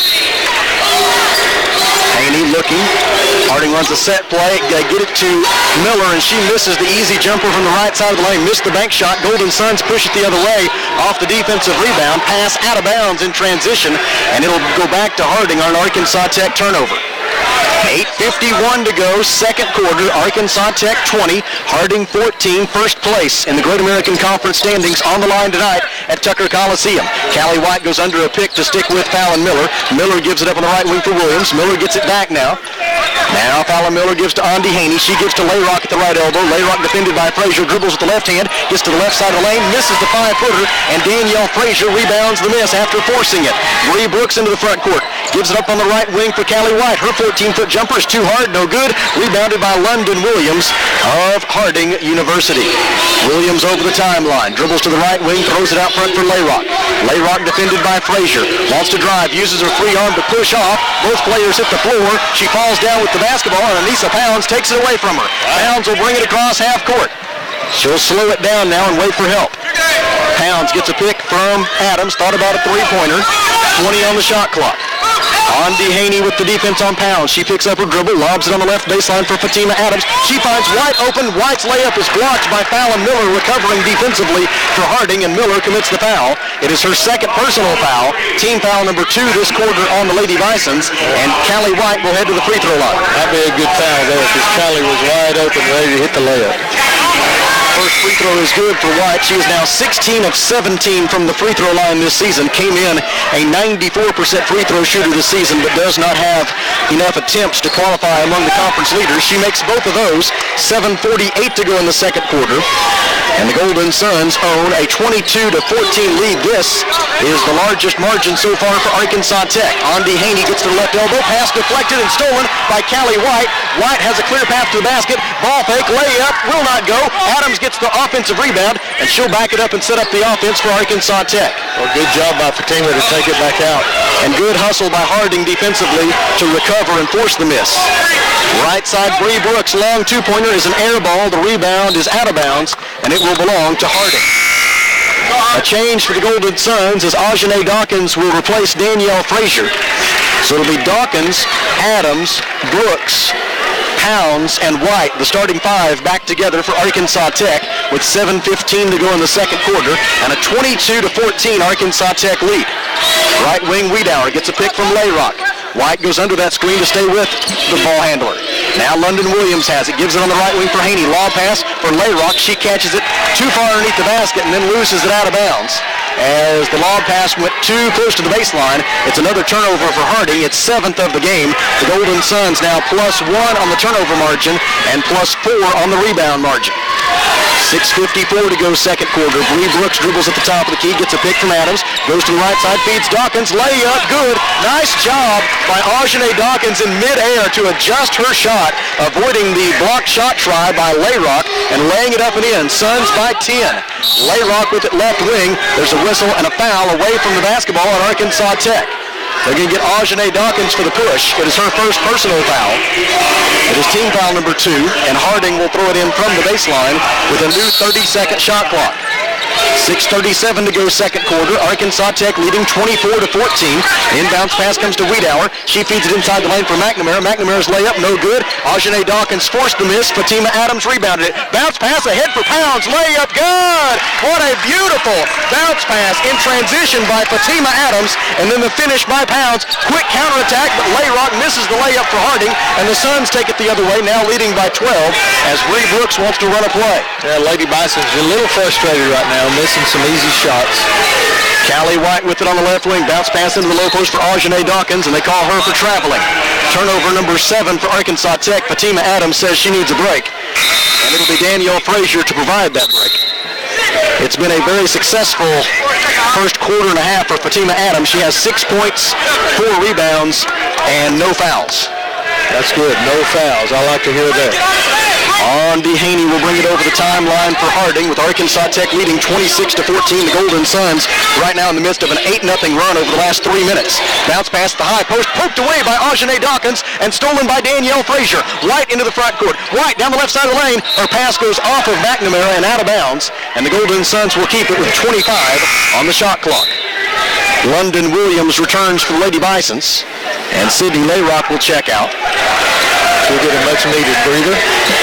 Haney looking. Harding runs a set play. They get it to Miller, and she misses the easy jumper from the right side of the lane. Missed the bank shot. Golden Suns push it the other way off the defensive rebound. Pass out of bounds in transition, and it'll go back to Harding on an Arkansas Tech turnover. eight fifty-one to go, second quarter. Arkansas Tech twenty, Harding fourteen, first place in the Great American Conference standings on the line tonight at Tucker Coliseum. Callie White goes under a pick to stick with Fallon Miller. Miller gives it up on the right wing for Williams. Miller gets it back now. Now Fallon Miller gives to Andy Haney. She gives to Layrock at the right elbow. Layrock defended by Frazier, dribbles with the left hand, gets to the left side of the lane, misses the five-footer, and Danielle Frazier rebounds the miss after forcing it. Bree Brooks into the front court. Gives it up on the right wing for Callie White. Her fourteen-foot jumper is too hard, no good. Rebounded by London Williams of Harding University. Williams over the timeline. Dribbles to the right wing, throws it out front for Layrock. Layrock defended by Frazier. Wants to drive, uses her free arm to push off. Both players hit the floor. She falls down with the basketball, and Anissa Pounds takes it away from her. Pounds will bring it across half court. She'll slow it down now and wait for help. Pounds gets a pick from Adams. Thought about a three-pointer. twenty on the shot clock. Andy Haney with the defense on Pounds. She picks up her dribble, lobs it on the left baseline for Fatima Adams. She finds White open. White's layup is blocked by Fallon Miller, recovering defensively for Harding, and Miller commits the foul. It is her second personal foul. Team foul number two this quarter on the Lady Bisons, and Callie White will head to the free throw line. That'd be a good foul there because Callie was wide open, ready to hit the layup. First free throw is good for White. She is now sixteen of seventeen from the free throw line this season. Came in a ninety-four percent free throw shooter this season, but does not have enough attempts to qualify among the conference leaders. She makes both of those. seven forty-eight to go in the second quarter. And the Golden Suns own a twenty-two to fourteen lead. This is the largest margin so far for Arkansas Tech. Andy Haney gets to the left elbow. Pass deflected and stolen by Callie White. White has a clear path to the basket. Ball fake, layup, will not go. Adams gets the offensive rebound, and she'll back it up and set up the offense for Arkansas Tech. Well, good job by Fatima to take it back out. And good hustle by Harding defensively to recover and force the miss. Right side, Bree Brooks, long two-pointer is an air ball. The rebound is out of bounds, and it will belong to Harding. A change for the Golden Suns as Ajane Dawkins will replace Danielle Frazier. So it'll be Dawkins, Adams, Brooks, Pounds, and White, the starting five, back together for Arkansas Tech with seven fifteen to go in the second quarter and a twenty-two to fourteen Arkansas Tech lead. Right wing Wiedauer gets a pick from Layrock. White goes under that screen to stay with the ball handler. Now London Williams has it, gives it on the right wing for Haney. Lob pass for Layrock. She catches it too far underneath the basket and then loses it out of bounds. As the lob pass went too close to the baseline, it's another turnover for Harding. It's seventh of the game. The Golden Suns now plus one on the turnover margin and plus four on the rebound margin. six fifty-four to go second quarter. Bree Brooks dribbles at the top of the key, gets a pick from Adams, goes to the right side, feeds Dawkins, layup, good. Nice job by Ajane Dawkins in midair to adjust her shot, avoiding the blocked shot try by Layrock and laying it up and in. Suns by ten. Layrock with it left wing. There's a whistle and a foul away from the basketball on Arkansas Tech. They're going to get Ajane Dawkins for the push. It is her first personal foul. It is team foul number two, and Harding will throw it in from the baseline with a new thirty-second shot clock. six thirty-seven to go second quarter. Arkansas Tech leading twenty-four to fourteen. Inbounds pass comes to Wiedauer. She feeds it inside the lane for McNamara. McNamara's layup, no good. Ajane Dawkins forced the miss. Fatima Adams rebounded it. Bounce pass ahead for Pounds. Layup, good! What a beautiful bounce pass in transition by Fatima Adams. And then the finish by Pounds. Quick counterattack, but Layrock misses the layup for Harding. And the Suns take it the other way, now leading by twelve as Bree Brooks wants to run a play. Yeah, Lady Bison's a little frustrated right now, missing some easy shots. Callie White with it on the left wing. Bounce pass into the low post for Ajane Dawkins, and they call her for traveling. Turnover number seven for Arkansas Tech. Fatima Adams says she needs a break. And it'll be Danielle Frazier to provide that break. It's been a very successful first quarter and a half for Fatima Adams. She has six points, four rebounds, and no fouls. That's good. No fouls. I like to hear that. Andy Haney will bring it over the timeline for Harding with Arkansas Tech leading twenty-six to fourteen. The Golden Suns right now in the midst of an eight nothing run over the last three minutes. Bounce past the high post, poked away by Ajane Dawkins and stolen by Danielle Frazier. White into the front court. White down the left side of the lane. Her pass goes off of McNamara and out of bounds. And the Golden Suns will keep it with twenty-five on the shot clock. London Williams returns for the Lady Bisons. And Sydney Layrock will check out. She'll get a much needed breather.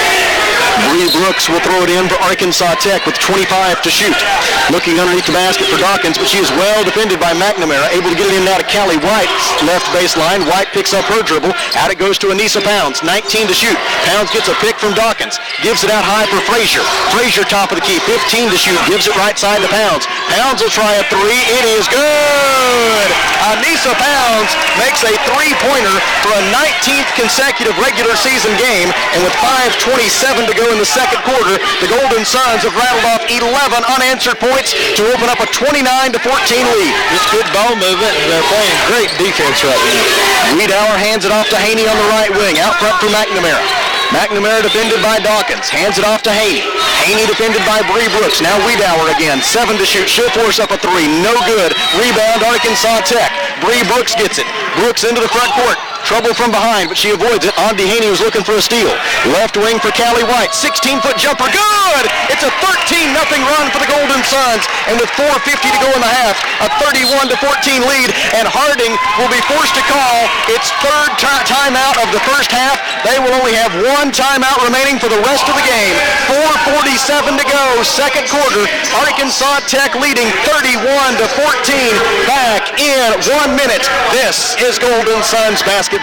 Bree Brooks will throw it in for Arkansas Tech with twenty-five to shoot. Looking underneath the basket for Dawkins, but she is well defended by McNamara. Able to get it in now to Callie White. Left baseline. White picks up her dribble. Out it goes to Anissa Pounds. nineteen to shoot. Pounds gets a pick from Dawkins. Gives it out high for Frazier. Frazier top of the key. fifteen to shoot. Gives it right side to Pounds. Pounds will try a three. It is good! Anissa Pounds makes a three-pointer for a nineteenth consecutive regular season game. And with five twenty-seven to go in the second quarter, the Golden Suns have rattled off eleven unanswered points to open up a twenty-nine to fourteen lead. Just good ball movement, and they're playing great defense right now. Wiedauer hands it off to Haney on the right wing. Out front for McNamara. McNamara defended by Dawkins. Hands it off to Haney. Haney defended by Bree Brooks. Now Wiedauer again. Seven to shoot. She'll force up a three. No good. Rebound Arkansas Tech. Bree Brooks gets it. Brooks into the front court. Trouble from behind, but she avoids it. Andy Haney was looking for a steal. Left wing for Callie White. sixteen-foot jumper. Good! It's a thirteen nothing run for the Golden Suns. And with four fifty to go in the half, a thirty-one to fourteen lead. And Harding will be forced to call its third t- timeout of the first half. They will only have one timeout remaining for the rest of the game. four forty-seven to go, second quarter. Arkansas Tech leading thirty-one to fourteen. Back in one minute. This is Golden Suns basketball.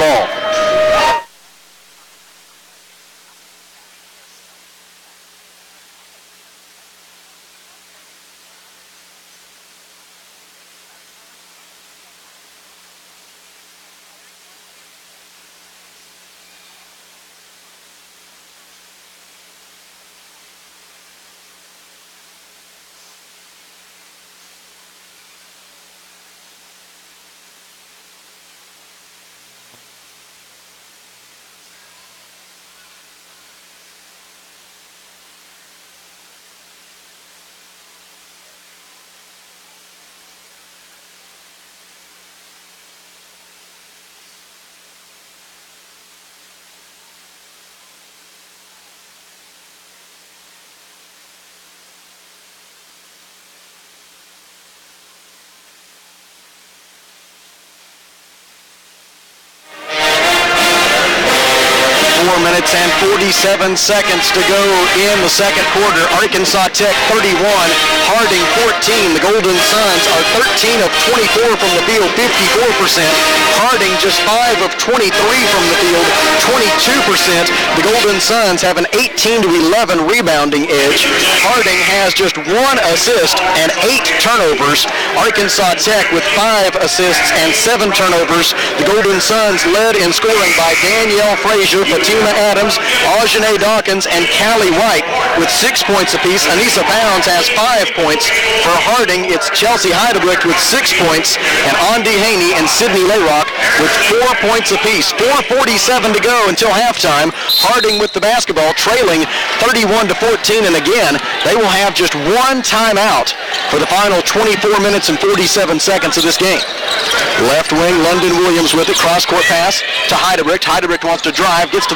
Four minutes and forty-seven seconds to go in the second quarter. Arkansas Tech thirty-one, Harding fourteen. The Golden Suns are thirteen of twenty-four from the field, fifty-four percent. Harding just five of twenty-three from the field, twenty-two percent. The Golden Suns have an eighteen to eleven rebounding edge. Harding has just one assist and eight turnovers. Arkansas Tech with five assists and seven turnovers. The Golden Suns led in scoring by Danielle Frazier, Fatima Adams, Ajane Dawkins, and Callie White with six points apiece. Anissa Pounds has five points. For Harding, it's Chelsea Heidebrecht with six points, and Andy Haney and Sydney Layrock with four points apiece. four forty-seven to go until halftime. Harding with the basketball, trailing thirty-one to fourteen, and again, they will have just one timeout for the final twenty-four minutes and forty-seven seconds of this game. Left wing, London Williams with it, cross-court pass to Heidebrecht. Heidebrecht wants to drive, gets to the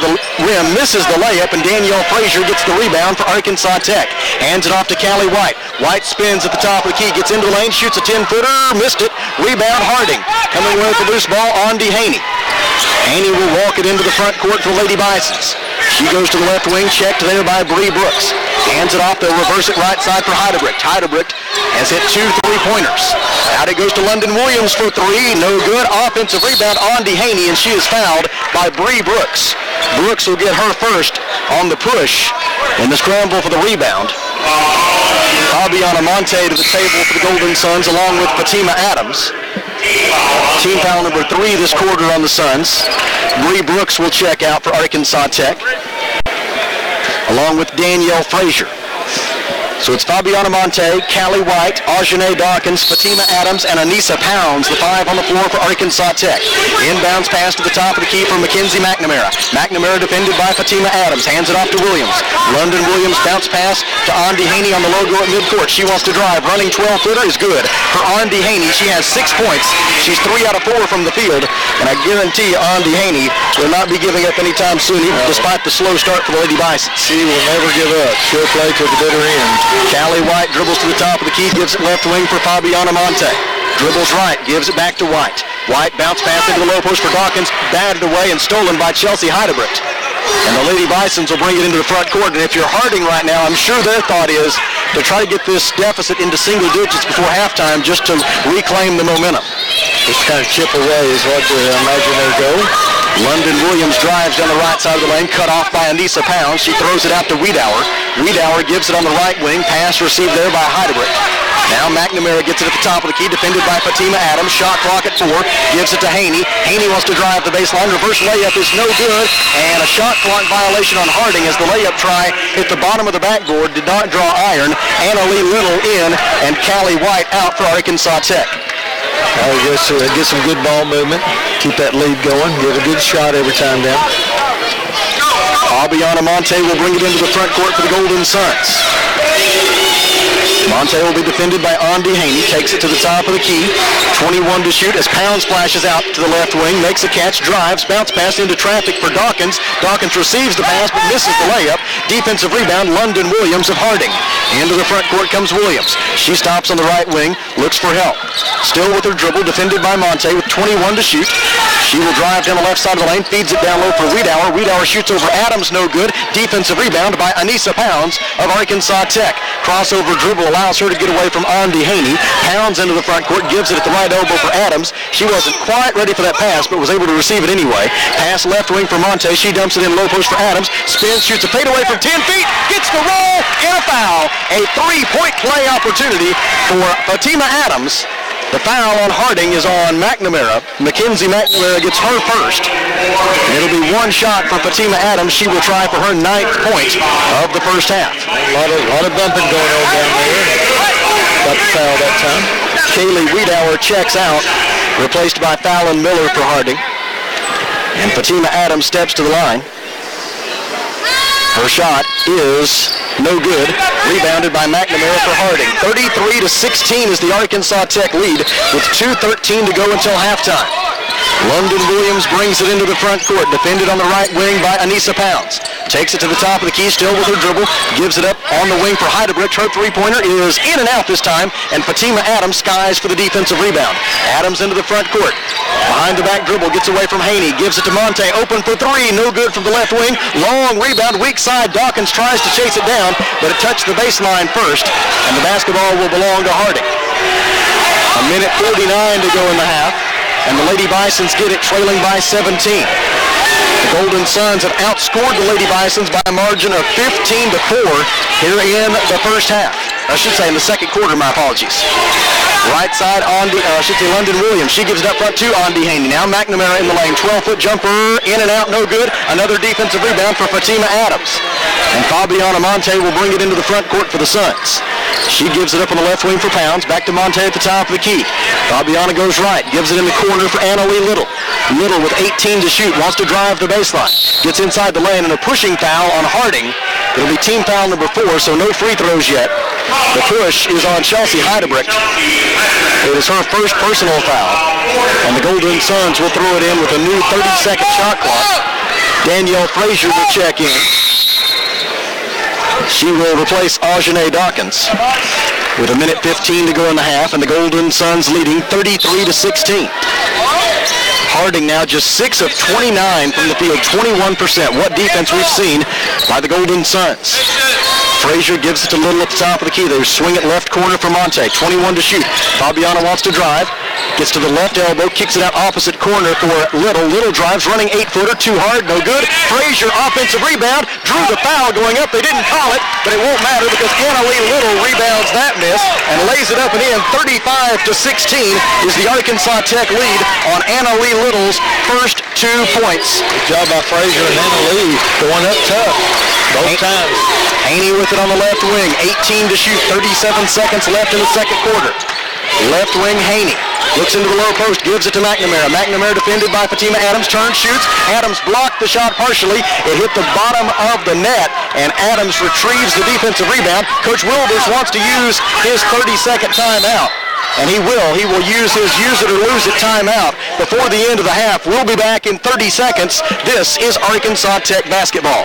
rim, misses the layup, and Danielle Frazier gets the rebound for Arkansas Tech. Hands it off to Callie White. White spins at the top of the key, gets into the lane, shoots a ten-footer, missed it. Rebound Harding. Coming away with the loose ball, on to Haney. Haney will walk it into the front court for Lady Bisons. She goes to the left wing, checked there by Bree Brooks. Hands it off, they'll reverse it right side for Heidebricht. Heidebricht has hit two three-pointers. Out it goes to London Williams for three, no good. Offensive rebound on Haney, and she is fouled by Bree Brooks. Brooks will get her first on the push in the scramble for the rebound. Fabiana Monte to the table for the Golden Suns, along with Fatima Adams. Team foul number three this quarter on the Suns. Bree Brooks will check out for Arkansas Tech, along with Danielle Frazier. So it's Fabiana Monte, Callie White, Aujane Dawkins, Fatima Adams, and Anissa Pounds, the five on the floor for Arkansas Tech. Inbounds pass to the top of the key for Mackenzie McNamara. McNamara defended by Fatima Adams. Hands it off to Williams. London Williams bounce pass to Andi Haney on the logo at midcourt. She wants to drive. Running twelve-footer is good for Andi Haney. She has six points. She's three out of four from the field, and I guarantee you Andi Haney will not be giving up anytime soon, even no. despite the slow start for the Lady Bisons. She will never give up. She'll play to the bitter end. Callie White dribbles to the top of the key, gives it left wing for Fabiana Monte. Dribbles right, gives it back to White. White bounce pass into the low post for Dawkins, batted away and stolen by Chelsea Heidebricht. And the Lady Bisons will bring it into the front court. And if you're Harding right now, I'm sure their thought is to try to get this deficit into single digits before halftime just to reclaim the momentum. Just kind of chip away is what I imagine their goal. London Williams drives down the right side of the lane, cut off by Anissa Pounds. She throws it out to Wiedauer. Wiedauer gives it on the right wing. Pass received there by Heidebricht. Now McNamara gets it at the top of the key, defended by Fatima Adams. Shot clock at four, gives it to Haney. Haney wants to drive the baseline. Reverse layup is no good, and a shot clock violation on Harding as the layup try hit the bottom of the backboard, did not draw iron. Anna Lee Little in, and Callie White out for Arkansas Tech. I guess uh, get some good ball movement, keep that lead going, get a good shot every time down. Fabiana Monte will bring it into the front court for the Golden Suns. Monte will be defended by Andi Haney, takes it to the top of the key, twenty-one to shoot as Pound splashes out to the left wing, makes a catch, drives, bounce pass into traffic for Dawkins. Dawkins receives the pass but misses the layup. Defensive rebound, London Williams of Harding. Into the front court comes Williams. She stops on the right wing, looks for help. Still with her dribble, defended by Monte with twenty-one to shoot. She will drive down the left side of the lane, feeds it down low for Wiedauer. Wiedauer shoots over Adams, no good. Defensive rebound by Anissa Pounds of Arkansas Tech. Crossover dribble allows her to get away from Andi Haney. Pounds into the front court, gives it at the right elbow for Adams. She wasn't quite ready for that pass, but was able to receive it anyway. Pass left wing for Monte. She dumps it in low post for Adams. Spins, shoots a fadeaway from ten feet, gets the roll, and a foul. A three-point play opportunity for Fatima Adams. The foul on Harding is on McNamara. Mackenzie McNamara gets her first. It'll be one shot for Fatima Adams. She will try for her ninth point of the first half. A lot of, lot of bumping going on down there. Got the foul that time. Kaylee Wiedauer checks out, replaced by Fallon Miller for Harding. And Fatima Adams steps to the line. Her shot is no good. Rebounded by McNamara for Harding. thirty-three to sixteen is the Arkansas Tech lead with two thirteen to go until halftime. London Williams brings it into the front court, defended on the right wing by Anissa Pounds. Takes it to the top of the key, still with her dribble, gives it up on the wing for Heidebricht. Her three-pointer is in and out this time, and Fatima Adams skies for the defensive rebound. Adams into the front court. Behind the back dribble, gets away from Haney, gives it to Monte, open for three, no good from the left wing. Long rebound, weak side, Dawkins tries to chase it down, but it touched the baseline first, and the basketball will belong to Harding. A minute forty-nine to go in the half. And the Lady Bisons get it, trailing by seventeen. The Golden Suns have outscored the Lady Bisons by a margin of fifteen to four here in the first half. I should say in the second quarter, my apologies. Right side, Andi, uh, I should say London Williams. She gives it up front to Andi Haney. Now McNamara in the lane. twelve-foot jumper, in and out, no good. Another defensive rebound for Fatima Adams. And Fabiana Monte will bring it into the front court for the Suns. She gives it up on the left wing for Pounds. Back to Monte at the top of the key. Fabiana goes right. Gives it in the corner for Anna Lee Little. Little with eighteen to shoot. Wants to drive the baseline. Gets inside the lane and a pushing foul on Harding. It'll be team foul number four, so no free throws yet. The push is on Chelsea Heidebricht. It is her first personal foul. And the Golden Suns will throw it in with a new thirty-second shot clock. Danielle Frazier will check in. She will replace Aujane Dawkins with a minute fifteen to go in the half, and the Golden Suns leading thirty-three to sixteen. Harding now just six of twenty-nine from the field, twenty-one percent. What defense we've seen by the Golden Suns. Frazier gives it to Little at the top of the key. They swing it left corner for Monte. twenty-one to shoot. Fabiano wants to drive. Gets to the left elbow, kicks it out opposite corner for Little. Little drives, running eight-footer, too hard, no good. Frazier, offensive rebound, drew the foul going up. They didn't call it, but it won't matter because Anna Lee Little rebounds that miss and lays it up and in. thirty-five to sixteen is the Arkansas Tech lead on Anna Lee Little's first two points. Good job by Frazier and Anna Lee going up tough both Han- times. Haney with it on the left wing, eighteen to shoot, thirty-seven seconds left in the second quarter. Left wing Haney looks into the low post, gives it to McNamara. McNamara defended by Fatima Adams, turns, shoots. Adams blocked the shot partially. It hit the bottom of the net, and Adams retrieves the defensive rebound. Coach Wilbers wants to use his thirty-second timeout, and he will. He will use his use it or lose it timeout before the end of the half. We'll be back in thirty seconds. This is Arkansas Tech basketball.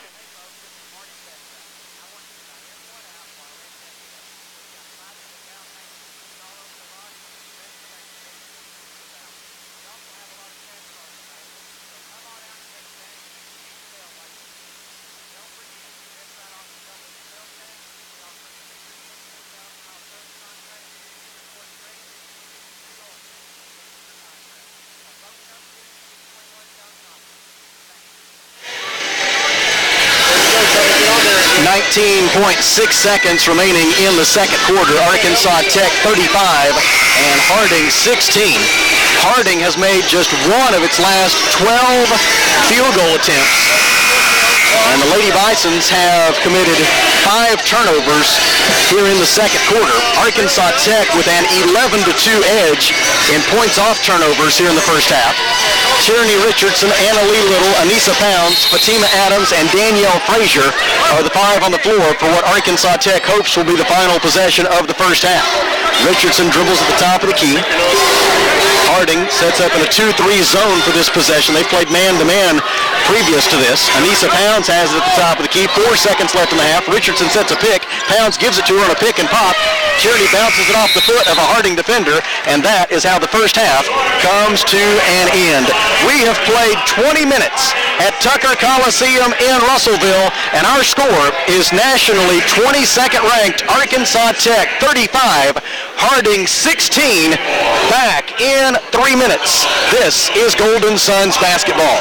nineteen point six seconds remaining in the second quarter. Arkansas Tech thirty-five and Harding sixteen. Harding has made just one of its last twelve field goal attempts. And the Lady Bisons have committed five turnovers here in the second quarter. Arkansas Tech with an eleven to two edge in points off turnovers here in the first half. Tierney Richardson, Anna Lee Little, Anissa Pounds, Fatima Adams, and Danielle Frazier are the five on the floor for what Arkansas Tech hopes will be the final possession of the first half. Richardson dribbles at the top of the key. Harding sets up in a two three zone for this possession. They played man-to-man previous to this. Anissa Pounds has it at the top of the key. Four seconds left in the half. Richardson sets a pick. Pounds gives it to her on a pick and pop. Tierney bounces it off the foot of a Harding defender, and that is how the first half comes to an end. We have played twenty minutes at Tucker Coliseum in Russellville, and our score is nationally twenty-second ranked Arkansas Tech thirty-five, Harding sixteen. Back in three minutes. This is Golden Suns basketball.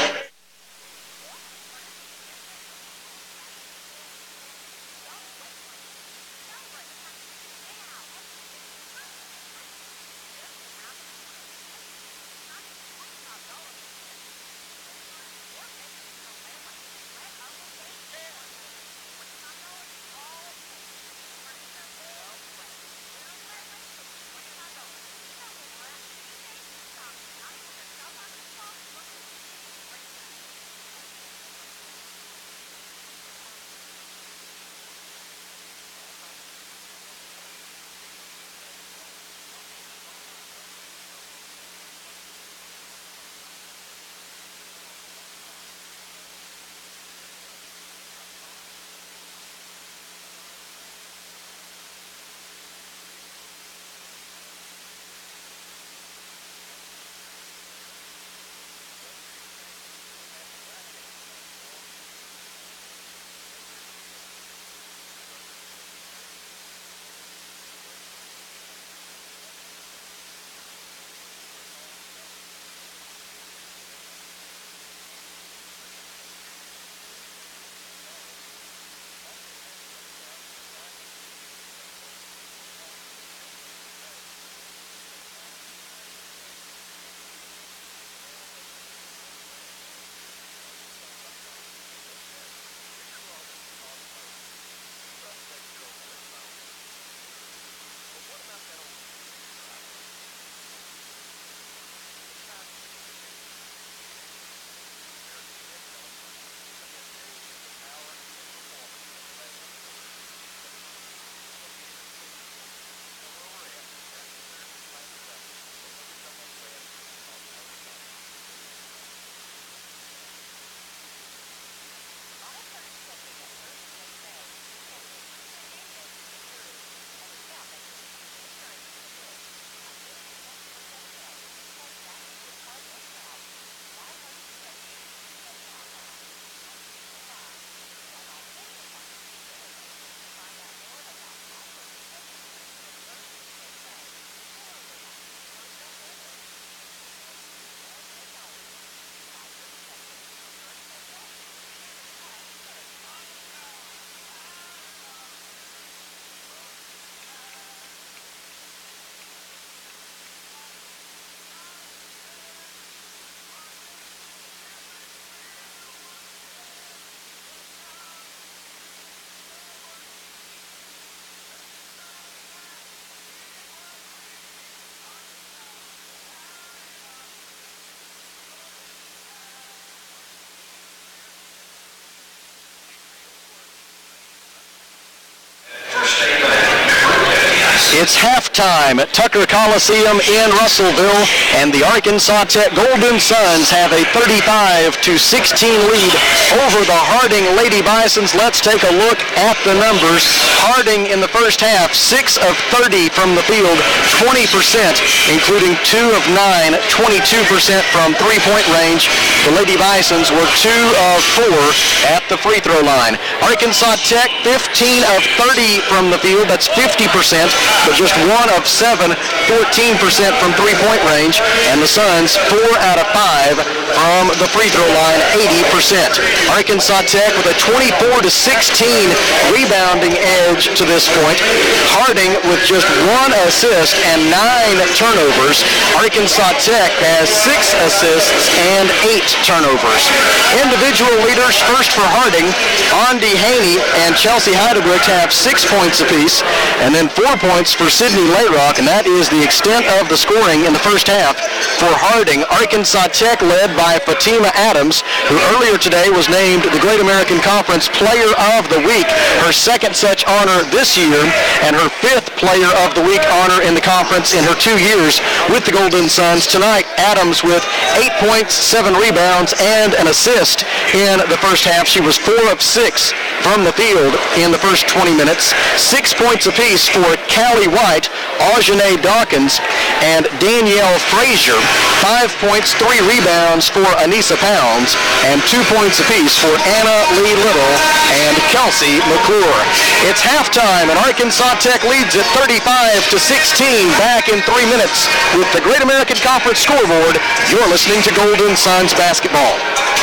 It's halftime at Tucker Coliseum in Russellville, and the Arkansas Tech Golden Suns have a thirty-five to sixteen lead over the Harding Lady Bisons. Let's take a look at the numbers. Harding in the first half, six of thirty from the field, twenty percent, including two of nine, twenty-two percent from three-point range. The Lady Bisons were two of four at the free throw line. Arkansas Tech, fifteen of thirty from the field, that's fifty percent, but just one of seven, fourteen percent from three-point range. And the Suns, four out of five from the free throw line, eighty percent. Arkansas Tech with a twenty-four to sixteen rebounding edge to this point. Harding with just one assist and nine turnovers. Arkansas Tech has six assists and eight turnovers. Individual leaders, first for Harding, Ondi Haney and Chelsea Heidelberg have six points apiece, and then four points for Sydney Layrock, and that is the extent of the scoring in the first half for Harding. Arkansas Tech led by Fatima Adams, who earlier today was named the Great American Conference Player of the Week, her second such honor this year, and her fifth Player of the Week honor in the conference in her two years with the Golden Suns. Tonight, Adams with eight points, seven rebounds, and an assist in the first half. She was four of six from the field in the first twenty minutes. Six points apiece for Callie White, Aujane Dawkins, and Danielle Frazier. Five points, three rebounds for Anissa Pounds, and two points apiece for Anna Lee Little and Kelsey McClure. It's halftime, and Arkansas Tech leads at thirty-five to sixteen. Back in three minutes with the Great American Conference scoreboard. You're listening to Golden Suns basketball.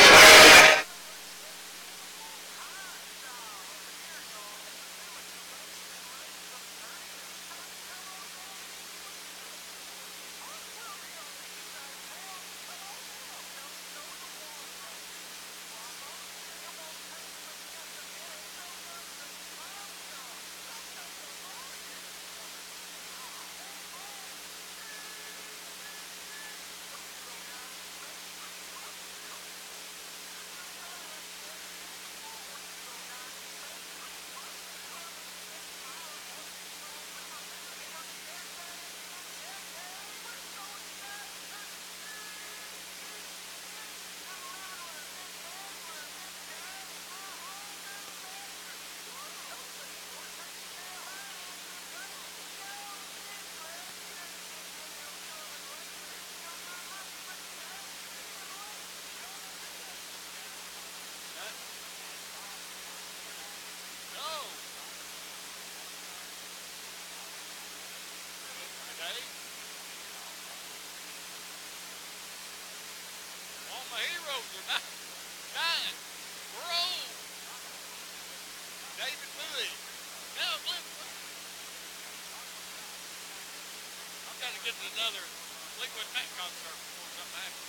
Get another Liquid Mac concert before something happens.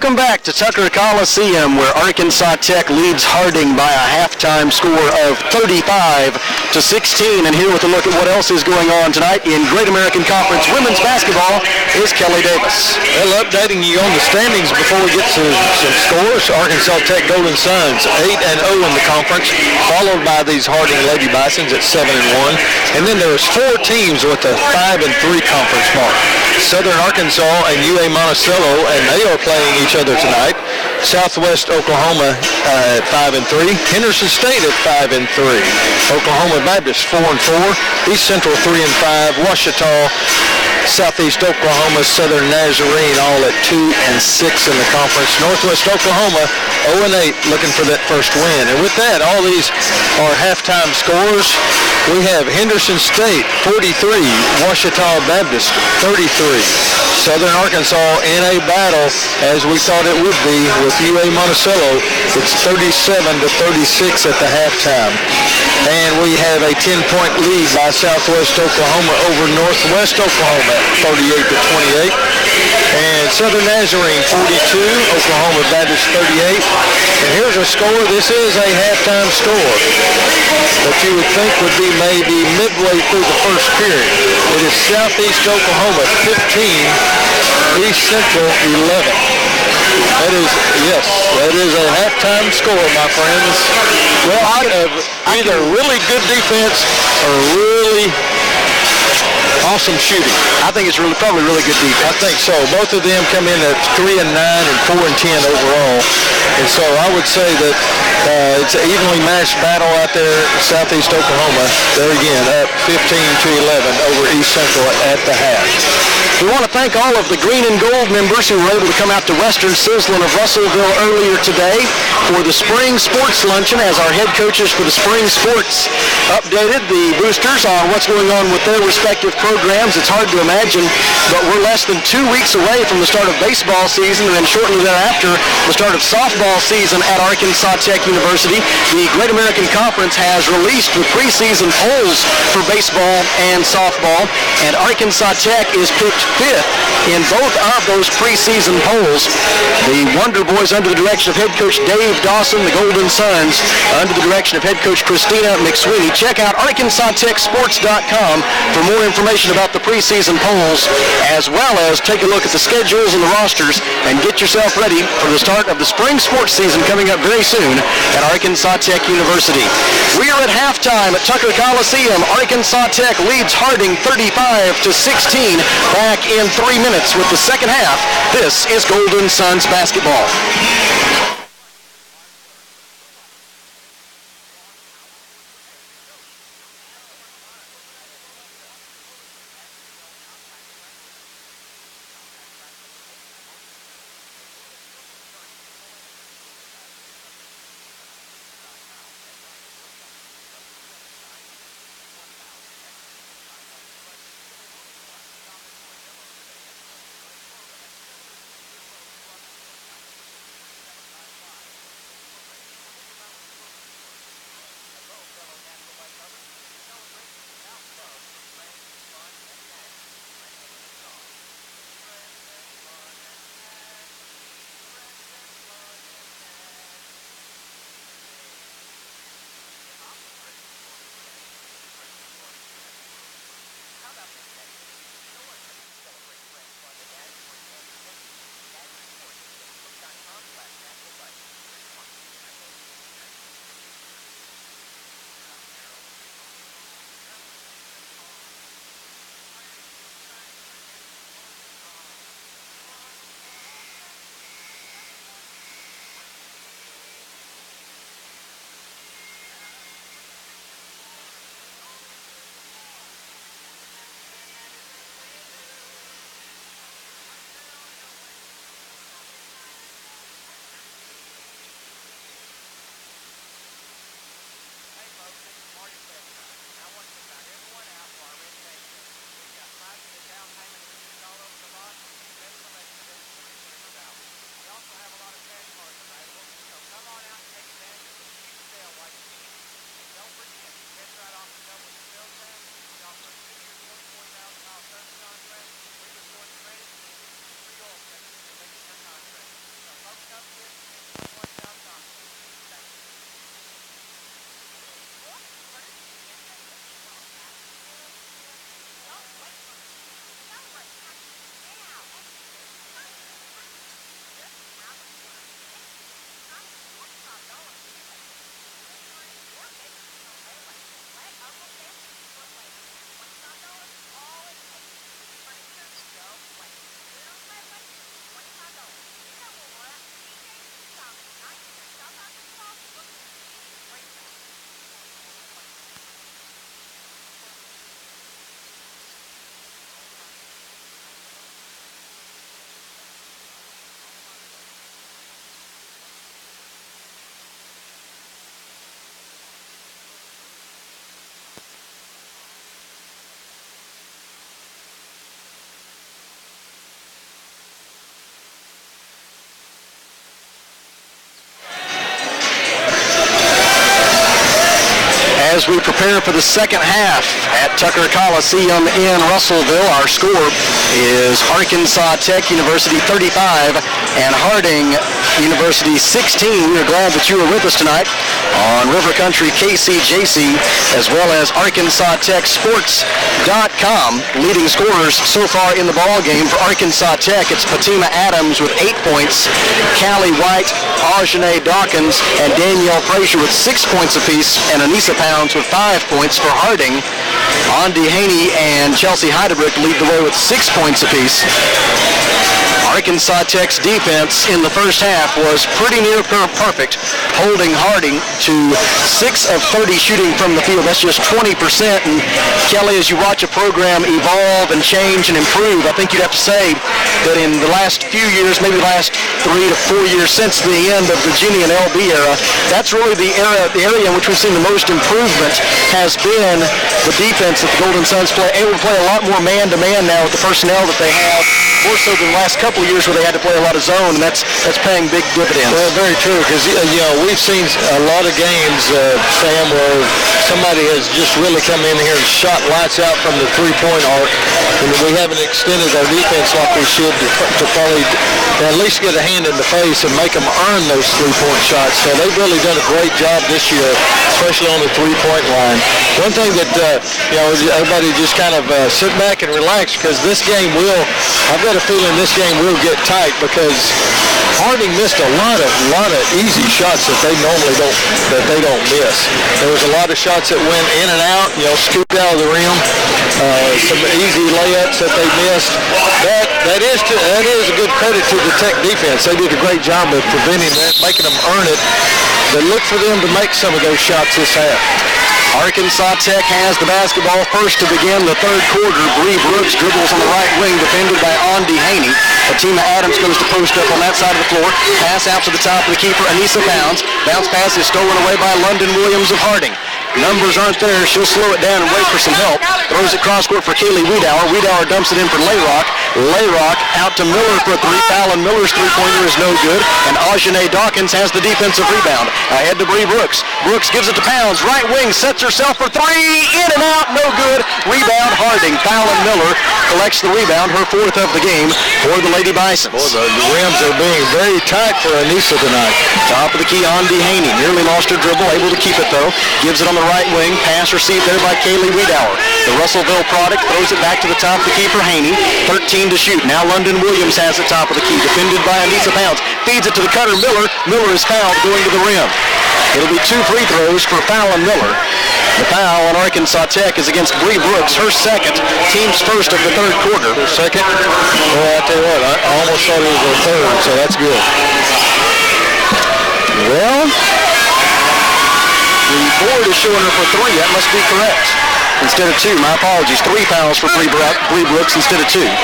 Welcome back to Tucker Coliseum, where Arkansas Tech leads Harding by a halftime score of thirty-five to sixteen. And here with a look at what else is going on tonight in Great American Conference women's basketball is Kelly Davis. Well, updating you on the standings before we get to some scores. Arkansas Tech Golden Suns eight and oh in the conference, followed by these Harding Lady Bisons at seven and one. And then there's four teams with a five and three conference mark. Southern Arkansas and U A Monticello, and they are playing each other tonight. Southwest Oklahoma uh, at five and three. Henderson State at five and three. Oklahoma Baptist four and four. East Central three and five. Ouachita, Southeast Oklahoma, Southern Nazarene all at two and six in the conference. Northwest Oklahoma oh and eight, looking for that first win. And with that, all these are halftime scores. We have Henderson State forty-three, Ouachita Baptist thirty-three. Southern Arkansas in a battle, as we thought it would be, with U A Monticello. It's thirty-seven to thirty-six at the halftime. And we have a ten-point lead by Southwest Oklahoma over Northwest Oklahoma, thirty-eight to twenty-eight. And Southern Nazarene forty-two, Oklahoma Baptist thirty-eight. And here's a score. This is a halftime score that you would think would be maybe midway through the first period. It is Southeast Oklahoma fifteen, East Central eleven. That is, yes, that is a halftime score, my friends. Well, out of either really good defense or really awesome shooting. I think it's really probably really good defense. I think so. Both of them come in at three and nine and four and ten overall, and so I would say that uh, it's an evenly matched battle out there in Southeast Oklahoma. There again, up fifteen to eleven over East Central at the half. We want to thank all of the Green and Gold members who were able to come out to Western Sizzlin of Russellville earlier today for the Spring Sports Luncheon, as our head coaches for the Spring Sports updated the boosters on what's going on with their respective programs. It's hard to imagine, but we're less than two weeks away from the start of baseball season, and then shortly thereafter, the start of softball season at Arkansas Tech University. The Great American Conference has released the preseason polls for baseball and softball, and Arkansas Tech is picked fifth in both of those preseason polls. The Wonder Boys, under the direction of head coach Dave Dawson, the Golden Suns under the direction of head coach Christina McSweeney. Check out Arkansas Tech Sports dot com for more information about the preseason polls, as well as take a look at the schedules and the rosters, and get yourself ready for the start of the spring sports season coming up very soon at Arkansas Tech University. We are at halftime at Tucker Coliseum. Arkansas Tech leads Harding thirty-five to sixteen. Back in three minutes with the second half. This is Golden Suns basketball. as we prepare for the second half at Tucker Coliseum in Russellville. Our score is Arkansas Tech University thirty-five and Harding University sixteen. We are glad that you are with us tonight on River Country K C J C, as well as Arkansas Tech Sports dot com. Leading scorers so far in the ball game for Arkansas Tech, it's Fatima Adams with eight points, Callie White, Ajane Dawkins, and Danielle Frazier with six points apiece, and Anissa Pounds with five points for Harding. Andy Haney and Chelsea Heidebrick lead the way with six points apiece. Arkansas Tech's defense in the first half was pretty near perfect, holding Harding to six of thirty shooting from the field. That's just twenty percent. And Kelly, as you watch a program evolve and change and improve, I think you'd have to say that in the last few years, maybe the last three to four years since the end of the Ginny and L B era, that's really the era, the area in which we've seen the most improvement has been the defense that the Golden Suns play, able to play a lot more man-to-man now with the personnel that they have, more so than the last couple of years where they had to play a lot of zone, and that's that's paying big dividends. Well, very true, because you know we've seen a lot of games, uh, Sam, where somebody has just really come in here and shot lights out from the three-point arc, and we haven't extended our defense like we should to, to probably at least get a hand in the face and make them earn those three-point shots. So they've really done a great job this year, especially on the three-point line. One thing that uh, you know everybody just kind of uh, sit back and relax, because this game will, I've got a feeling this game will get tight, because Harding missed a lot of lot of easy shots that they normally don't that they don't miss. There was a lot of shots that went in and out, you know, scooped out of the rim. Uh, some easy layups that they missed. That that is to, that is a good credit to the Tech defense. They did a great job of preventing that, making them earn it. But look for them to make some of those shots this half. Arkansas Tech has the basketball first to begin the third quarter. Bree Brooks dribbles on the right wing, defended by Andy Haney. Fatima Adams goes to post up on that side of the floor. Pass out to the top of the keeper, Anissa Pounds. Bounce pass is stolen away by London Williams of Harding. Numbers aren't there. She'll slow it down and wait for some help. Throws it cross court for Kaylee Wiedauer. Wiedauer dumps it in for Layrock. Layrock out to Miller for a three. Fallon Miller's three-pointer is no good. And Ajane Dawkins has the defensive rebound. Ahead to Bree Brooks. Brooks gives it to Pounds. Right wing sets herself for three. In and out. No good. Rebound Harding. Fallon Miller collects the rebound. Her fourth of the game for the Lady Bisons. Boy, the, the rims are being very tight for Anissa tonight. Top of the key, Andy Haney. Nearly lost her dribble. Able to keep it, though. Gives it on the right wing. Pass received there by Kaylee Wiedauer. The Russellville product throws it back to the top of the key for Haney. thirteen to shoot. Now London Williams has the top of the key. Defended by Anissa Pounds. Feeds it to the cutter, Miller. Miller is fouled going to the rim. It'll be two free throws for Fallon Miller. The foul on Arkansas Tech is against Bree Brooks, her second, team's first of the third quarter. Her second? Well, I tell you what, I almost thought it was her third, so that's good. Well, the board is showing her for three. That must be correct. Instead of two. My apologies. Three fouls for Bree Brooks instead of two.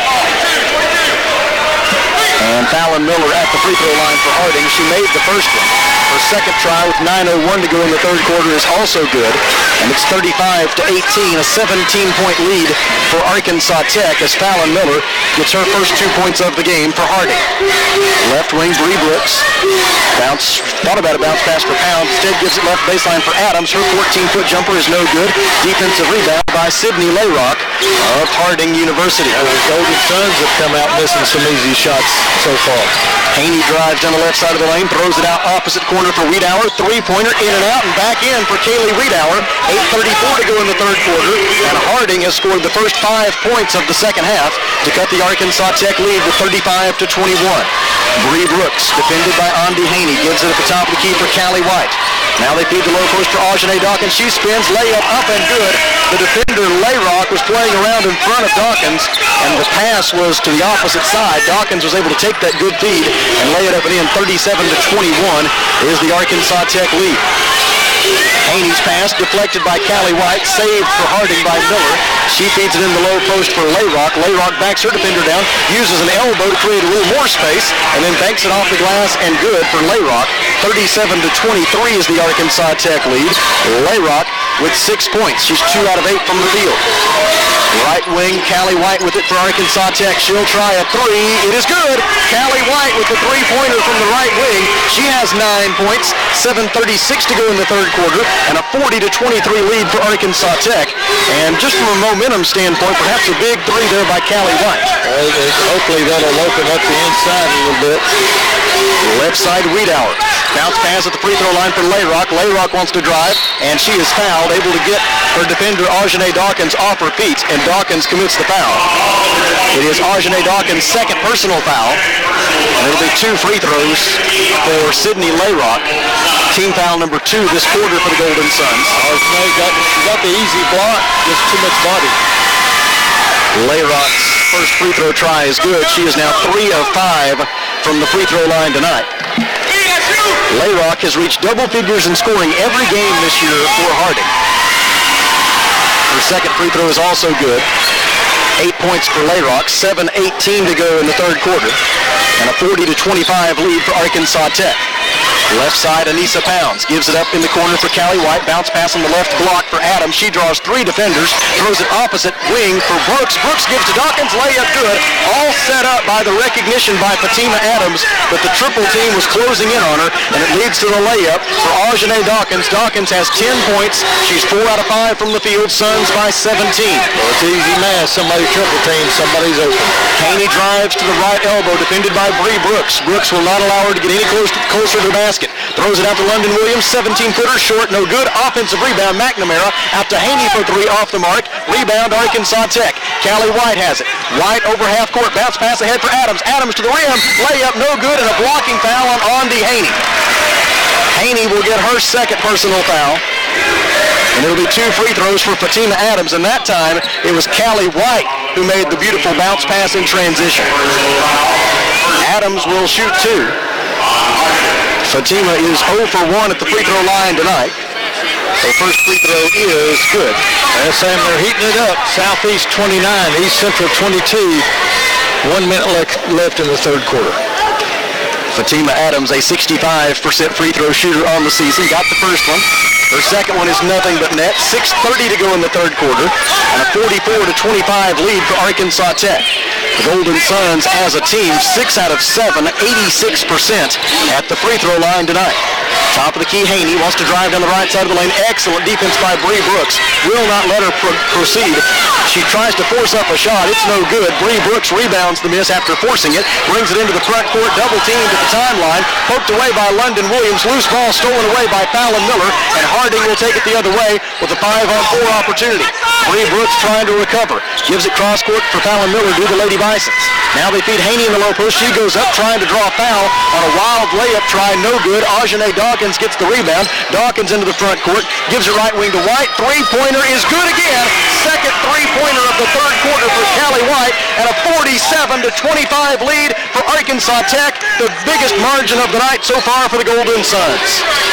And Fallon Miller at the free throw line for Harding. She made the first one. Her second try with nine oh one to go in the third quarter is also good. And it's thirty-five to eighteen, a seventeen-point lead for Arkansas Tech as Fallon Miller gets her first two points of the game for Harding. Left wing, Bree Brooks. Bounce, thought about a bounce pass for Pounds. Instead gives it left baseline for Adams. Her fourteen-foot jumper is no good. Defensive rebound by Sydney Layrock of Harding University. The Golden Suns have come out missing some easy shots so far. Haney drives down the left side of the lane, throws it out opposite corner for Wiedauer. Three-pointer in and out and back in for Kaylee Wiedauer. eight thirty-four to go in the third quarter. And Harding has scored the first five points of the second half to cut the Arkansas Tech lead to thirty-five to twenty-one. Bree Brooks, defended by Andy Haney, gives it at the top of the key for Callie White. Now they feed the low post for Ajane Dawkins. She spins, layup up and good. The defender, Layrock, was playing around in front of Dawkins, and the pass was to the opposite side. Dawkins was able to take that good feed and lay it up and in. thirty-seven to twenty-one is the Arkansas Tech lead. Haney's pass deflected by Callie White, saved for Harding by Miller. She feeds it in the low post for Layrock. Layrock backs her defender down, uses an elbow to create a little more space, and then banks it off the glass and good for Layrock. thirty-seven to twenty-three is the Arkansas Tech lead. Layrock with six points. She's two out of eight from the field. Right wing, Callie White with it for Arkansas Tech. She'll try a three. It is good. Callie White with the three-pointer from the right wing. She has nine points, seven thirty-six to go in the third quarter, and a forty to twenty-three lead for Arkansas Tech. And just from a momentum standpoint, perhaps a big three there by Callie White. Uh, hopefully that'll open up the inside a little bit. Left side, Wiedauer. Bounce pass at the free throw line for Layrock. Layrock wants to drive, and she is fouled, able to get her defender, Ajane Dawkins, off her feet, and Dawkins commits the foul. It is Ajane Dawkins' second personal foul, and it'll be two free throws for Sydney Layrock. Team foul number two this quarter for the Golden Suns. Ajane got, she got the easy block, just too much body. Layrock's first free throw try is good. She is now three of five from the free throw line tonight. Layrock has reached double figures in scoring every game this year for Harding. Her second free throw is also good. Eight points for Layrock, seven eighteen to go in the third quarter, and a forty to twenty-five lead for Arkansas Tech. Left side, Anissa Pounds gives it up in the corner for Callie White. Bounce pass on the left block for Adams. She draws three defenders, throws it opposite wing for Brooks. Brooks gives to Dawkins, layup good. All set up by the recognition by Fatima Adams, but the triple team was closing in on her, and it leads to the layup for Ajane Dawkins. Dawkins has ten points. She's four out of five from the field. Suns by seventeen. Well, it's easy math. Somebody triple team, somebody's open. Haney drives to the right elbow, defended by Bree Brooks. Brooks will not allow her to get any close to, closer to the basket. Throws it out to London Williams, seventeen-footer, short, no good. Offensive rebound, McNamara out to Haney for three, off the mark. Rebound, Arkansas Tech. Callie White has it. White over half court, bounce pass ahead for Adams. Adams to the rim, layup, no good, and a blocking foul on Ondi Haney. Haney will get her second personal foul. And it'll be two free throws for Fatima Adams, and that time it was Callie White who made the beautiful bounce pass in transition. Adams will shoot two. Fatima is zero for one at the free throw line tonight. Her first free throw is good. And Sam, they're heating it up. Southeast twenty-nine, East Central twenty-two. One minute le- left in the third quarter. Fatima Adams, a sixty-five percent free throw shooter on the season, got the first one. Her second one is nothing but net. six thirty to go in the third quarter, and a forty-four to twenty-five lead for Arkansas Tech. The Golden Suns, as a team, six out of seven, eighty-six percent at the free throw line tonight. Top of the key, Haney wants to drive down the right side of the lane. Excellent defense by Bree Brooks. Will not let her pro- proceed. She tries to force up a shot. It's no good. Bree Brooks rebounds the miss after forcing it. Brings it into the front court. Double teamed at the timeline. Poked away by London Williams. Loose ball stolen away by Fallon Miller. And Harding will take it the other way with a five-on-four opportunity. Bree Brooks trying to recover. Gives it cross court for Fallon Miller to the Lady Bisons. Now they feed Haney in the low post. She goes up trying to draw a foul on a wild layup try. No good. Ajane Dawkins gets the rebound. Dawkins into the front court. Gives it right wing to White. Three-pointer is good again. Second three-pointer of the third quarter for Callie White. And a forty-seven to twenty-five lead for Arkansas Tech. The biggest margin of the night so far for the Golden Suns.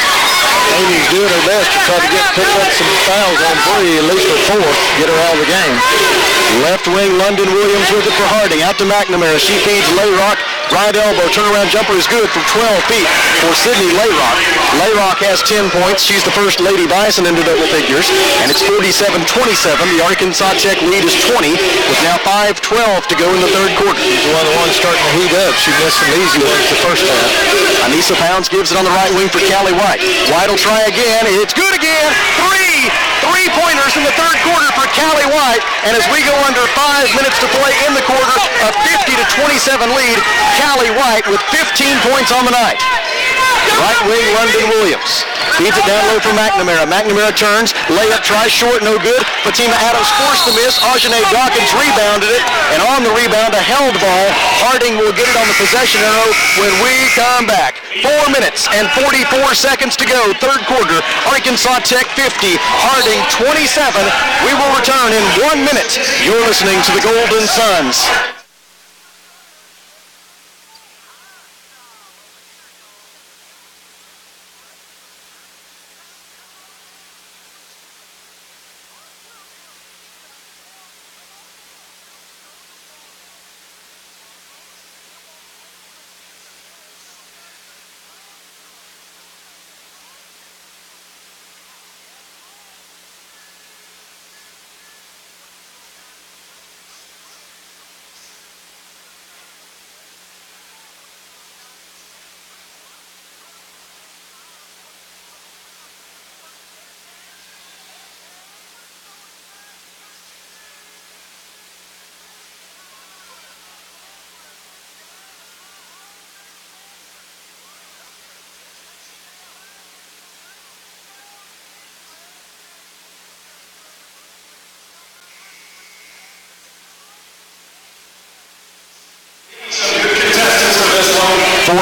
Amy's doing her best to try to get pick up some fouls on Bree, at least her fourth, get her out of the game. Left wing, London Williams with it for Harding. Out to McNamara. She feeds Layrock. Right elbow. Turnaround jumper is good from twelve feet for Sydney Layrock. Layrock has ten points. She's the first Lady Bison into double figures. And it's forty-seven twenty-seven. The Arkansas Tech lead is twenty with now five twelve to go in the third quarter. She's one of the ones starting to heat up. She missed some easy ones the first half. Anissa Pounds gives it on the right wing for Callie White. White will try again. It's good again. Three. Three-pointers in the third quarter for Callie White. And as we go under five minutes to play in the quarter, a fifty to twenty-seven lead. Callie White with fifteen points on the night. Right wing, London Williams. Feeds it down low for McNamara. McNamara turns. Layup tries short, no good. Fatima Adams forced the miss. Ajane Dawkins rebounded it. And on the rebound, a held ball. Harding will get it on the possession arrow when we come back. Four minutes and forty-four seconds to go. Third quarter. Arkansas Tech fifty. Harding twenty-seven. We will return in one minute. You're listening to the Golden Suns.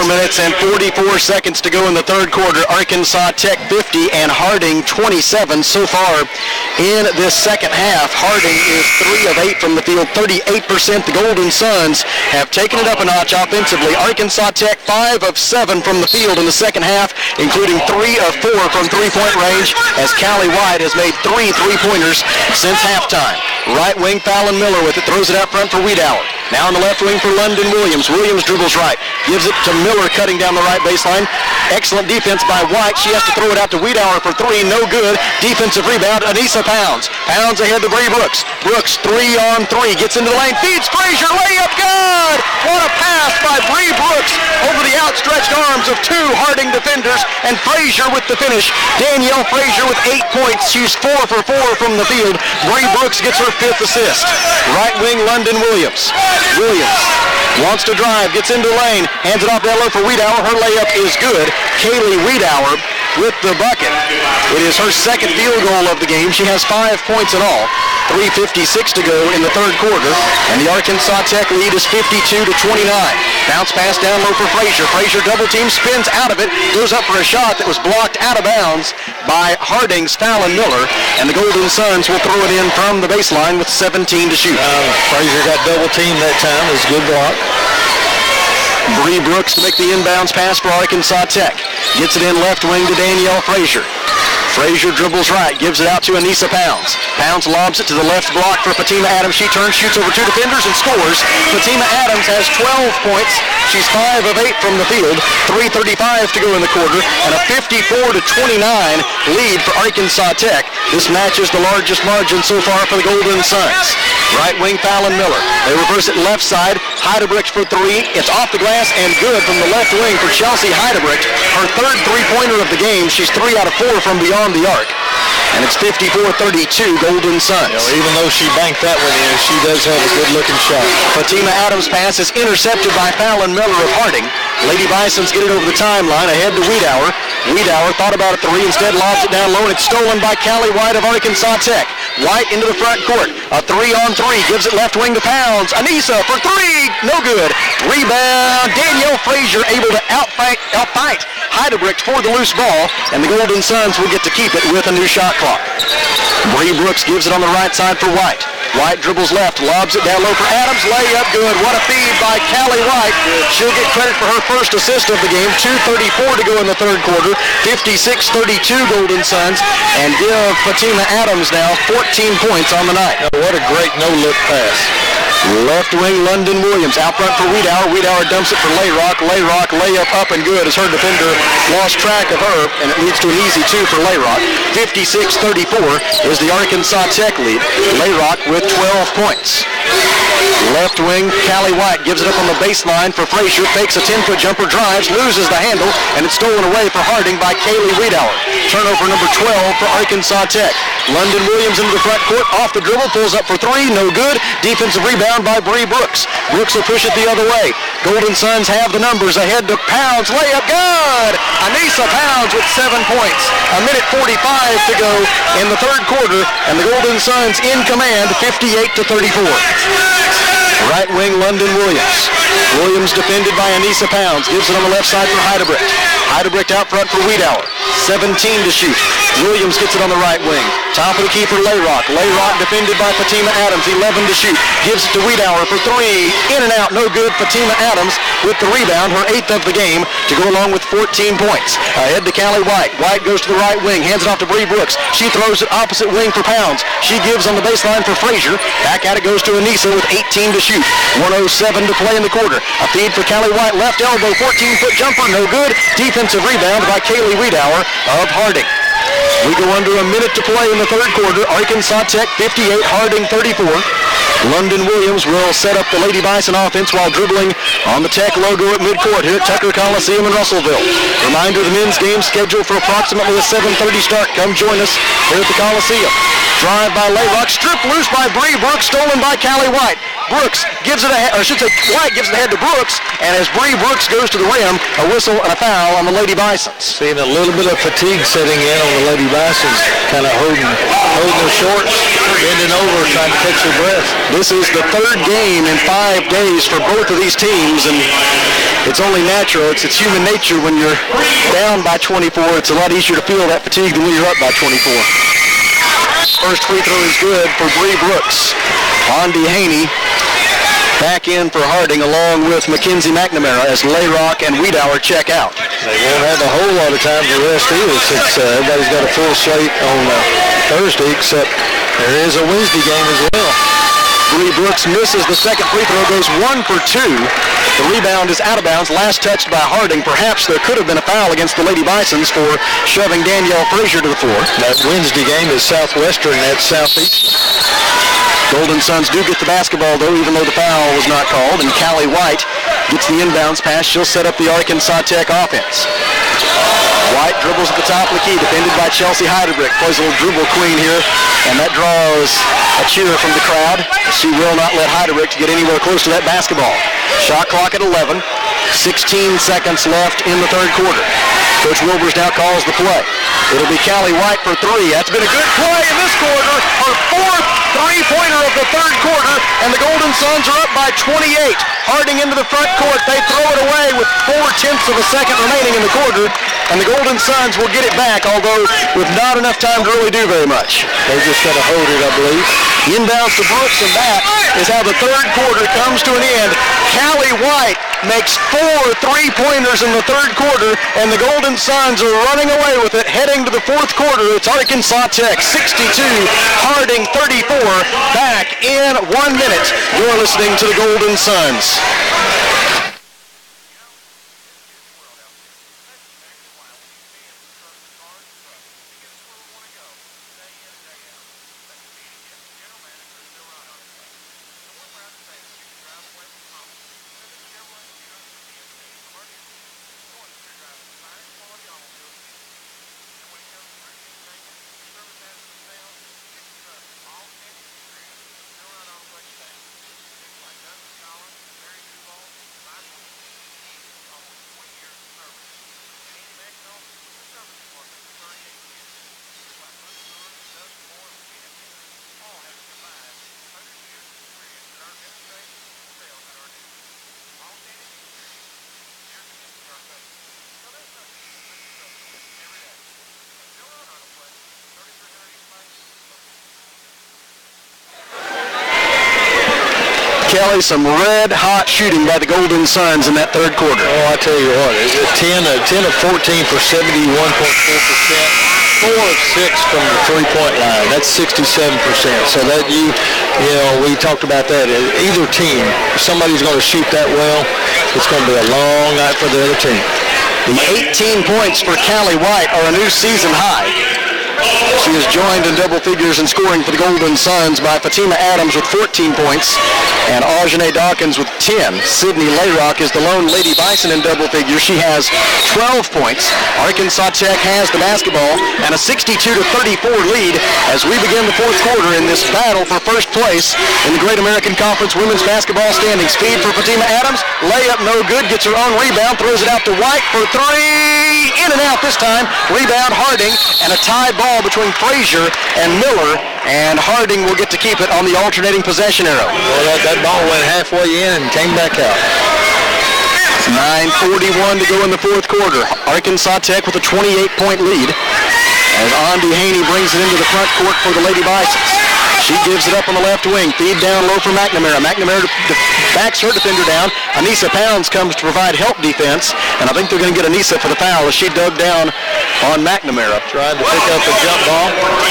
Four minutes and forty-four seconds to go in the third quarter. Arkansas Tech fifty and Harding twenty-seven so far in this second half. Harding is three of eight from the field, thirty-eight percent. The Golden Suns have taken it up a notch offensively. Arkansas Tech five of seven from the field in the second half, including three of four from three-point range, as Callie White has made three three-pointers since halftime. Right wing Fallon Miller with it, throws it out front for Wiedauer. Now on the left wing for London Williams. Williams dribbles right, gives it to Miller cutting down the right baseline. Excellent defense by White. She has to throw it out to Wiedauer for three, no good. Defensive rebound, Anissa Pounds. Pounds ahead to Bree Brooks. Brooks three on three, gets into the lane, feeds Frazier, layup good! What a pass by Bree Brooks over the outstretched arms of two Harding defenders, and Frazier with the finish. Danielle Frazier with eight points. She's four for four from the field. Bree Brooks gets her fifth assist. Right wing London Williams. Williams wants to drive, gets into lane, hands it off down low for Wiedauer. Her layup is good. Kaylee Wiedauer with the bucket. It is her second field goal of the game. She has five points in all. three fifty-six to go in the third quarter, and the Arkansas Tech lead is fifty-two to twenty-nine. Bounce pass down low for Frazier. Frazier double team, spins out of it, goes up for a shot that was blocked out of bounds by Harding's Fallon Miller, and the Golden Suns will throw it in from the baseline with seventeen to shoot. Um, Frazier got double teamed that time. It was a good block. Bree Brooks to make the inbounds pass for Arkansas Tech. Gets it in left wing to Danielle Frazier. Frazier dribbles right, gives it out to Anissa Pounds. Pounds lobs it to the left block for Fatima Adams. She turns, shoots over two defenders, and scores. Fatima Adams has twelve points. She's five of eight from the field. three thirty-five to go in the quarter, and a fifty-four to twenty-nine lead for Arkansas Tech. This match is the largest margin so far for the Golden Suns. Right wing Fallon Miller. They reverse it left side. Heidebrecht for three. It's off the glass and good from the left wing for Chelsea Heidebrecht. Her third three-pointer of the game. She's three out of four from beyond the arc. And it's fifty-four thirty-two Golden Suns. You know, even though she banked that one in, she does have a good-looking shot. Fatima Adams' pass is intercepted by Fallon Miller of Harding. Lady Bisons get it over the timeline, ahead to Wiedauer. Wiedauer thought about a three, instead lobs it down low, and it's stolen by Callie White of Arkansas Tech. White into the front court. A three on three, gives it left wing to Pounds. Anissa for three, no good. Rebound, Danielle Frazier able to outfight, outfight Heidebrecht for the loose ball, and the Golden Suns will get to keep it with a new shot clock. Bree Brooks gives it on the right side for White. White dribbles left, lobs it down low for Adams, layup good. What a feed by Callie White. She'll get credit for her first assist of the game. two thirty-four to go in the third quarter. fifty-six thirty-two Golden Suns, and give Fatima Adams now fourteen points on the night. Now, what a great no-look pass. Left wing London Williams out front for Wiedauer. Wiedauer dumps it for Layrock. Layrock layup up and good as her defender lost track of her, and it leads to an easy two for Layrock. fifty-six thirty-four is the Arkansas Tech lead. Layrock with twelve points. Left wing, Callie White gives it up on the baseline for Frazier. Fakes a ten-foot jumper, drives, loses the handle, and it's stolen away for Harding by Kaylee Wiedauer. Turnover number twelve for Arkansas Tech. London Williams into the front court, off the dribble, pulls up for three, no good. Defensive rebound by Bree Brooks. Brooks will push it the other way. Golden Suns have the numbers, ahead to Pounds, layup good! Anissa Pounds with seven points. A minute forty-five to go in the third quarter, and the Golden Suns in command, fifty-eight to thirty-four. Right wing London Williams. Williams defended by Anissa Pounds. Gives it on the left side for Heidebrecht. Heidebrecht out front for Wiedauer. seventeen to shoot. Williams gets it on the right wing. Top of the key for Layrock. Layrock defended by Fatima Adams. eleven to shoot. Gives it to Wiedauer for three. In and out, no good. Fatima Adams with the rebound, her eighth of the game, to go along with fourteen points. Ahead to Callie White. White goes to the right wing. Hands it off to Bree Brooks. She throws it opposite wing for Pounds. She gives on the baseline for Frazier. Back at it goes to Anissa with eighteen to shoot. one oh seven to play in the quarter. A feed for Callie White, left elbow, fourteen-foot jumper, no good. Defensive rebound by Kaylee Wiedauer of Harding. We go under a minute to play in the third quarter. Arkansas Tech fifty-eight, Harding thirty-four. London Williams will set up the Lady Bison offense while dribbling on the Tech logo at midcourt here at Tucker Coliseum in Russellville. Reminder, the men's game scheduled for approximately a seven thirty start. Come join us here at the Coliseum. Drive by Layrock, stripped loose by Bree Brooks, stolen by Callie White. Brooks gives it ahead, or I should say White gives it ahead to Brooks, and as Bree Brooks goes to the rim, a whistle and a foul on the Lady Bisons. Seeing a little bit of fatigue setting in on the Lady Bisons, kind of holding, holding their shorts, bending over, trying to catch their breath. This is the third game in five days for both of these teams, and it's only natural. It's, it's human nature when you're down by twenty-four. It's a lot easier to feel that fatigue than when you're up by twenty-four. First free throw is good for Bree Brooks. Ondi Haney back in for Harding along with Mackenzie McNamara as Layrock and Wiedauer check out. They won't have a whole lot of time to rest either since uh, everybody's got a full slate on uh, Thursday, except there is a Wednesday game as well. Bree Brooks misses the second free throw, goes one for two. The rebound is out of bounds, last touched by Harding. Perhaps there could have been a foul against the Lady Bisons for shoving Danielle Frazier to the floor. That Wednesday game is Southwestern, that's Southeastern. Golden Suns do get the basketball, though, even though the foul was not called, and Callie White gets the inbounds pass. She'll set up the Arkansas Tech offense. White dribbles at the top of the key, defended by Chelsea Heidebrick. Plays a little dribble queen here, and that draws a cheer from the crowd. She will not let Heidebrick to get anywhere close to that basketball. Shot clock at eleven. sixteen seconds left in the third quarter. Coach Wilbers now calls the play. It'll be Callie White for three. That's been a good play in this quarter. Her fourth three-pointer of the third quarter, and the Golden Suns are up by twenty-eight. Harding into the front court. They throw it away with four-tenths of a second remaining in the quarter, and the Golden Suns will get it back, although with not enough time to really do very much. They just got to hold it, I believe. Inbounds to Brooks, and that is how the third quarter comes to an end. Callie White makes four three-pointers in the third quarter, and the Golden Suns are running away with it, heading to the fourth quarter. It's Arkansas Tech sixty-two, Harding thirty-four. Back in one minute. You're listening to the Golden Suns. Kelly, some red-hot shooting by the Golden Suns in that third quarter. Oh, I tell you what, ten of fourteen for seventy-one point four percent. Four of six from the three-point line. That's sixty-seven percent. So that you, you know, we talked about that. Either team, if somebody's going to shoot that well, it's going to be a long night for the other team. The eighteen points for Callie White are a new season high. She is joined in double figures in scoring for the Golden Suns by Fatima Adams with fourteen points and Aujane Dawkins with ten. Sydney Layrock is the lone Lady Bison in double figures. She has twelve points. Arkansas Tech has the basketball and a sixty-two to thirty-four lead as we begin the fourth quarter in this battle for first place in the Great American Conference women's basketball standings. Feed for Fatima Adams. Layup no good. Gets her own rebound. Throws it out to White for three. In and out this time. Rebound Harding, and a tie ball between Frazier and Miller, and Harding will get to keep it on the alternating possession arrow. Well, that, that ball went halfway in and came back out. nine forty-one to go in the fourth quarter. Arkansas Tech with a twenty-eight point lead as Ondi Haney brings it into the front court for the Lady Bisons. She gives it up on the left wing. Feed down low for McNamara. McNamara backs her defender down. Anissa Pounds comes to provide help defense, and I think they're going to get Anissa for the foul as she dug down on McNamara. Trying to pick up the jump ball.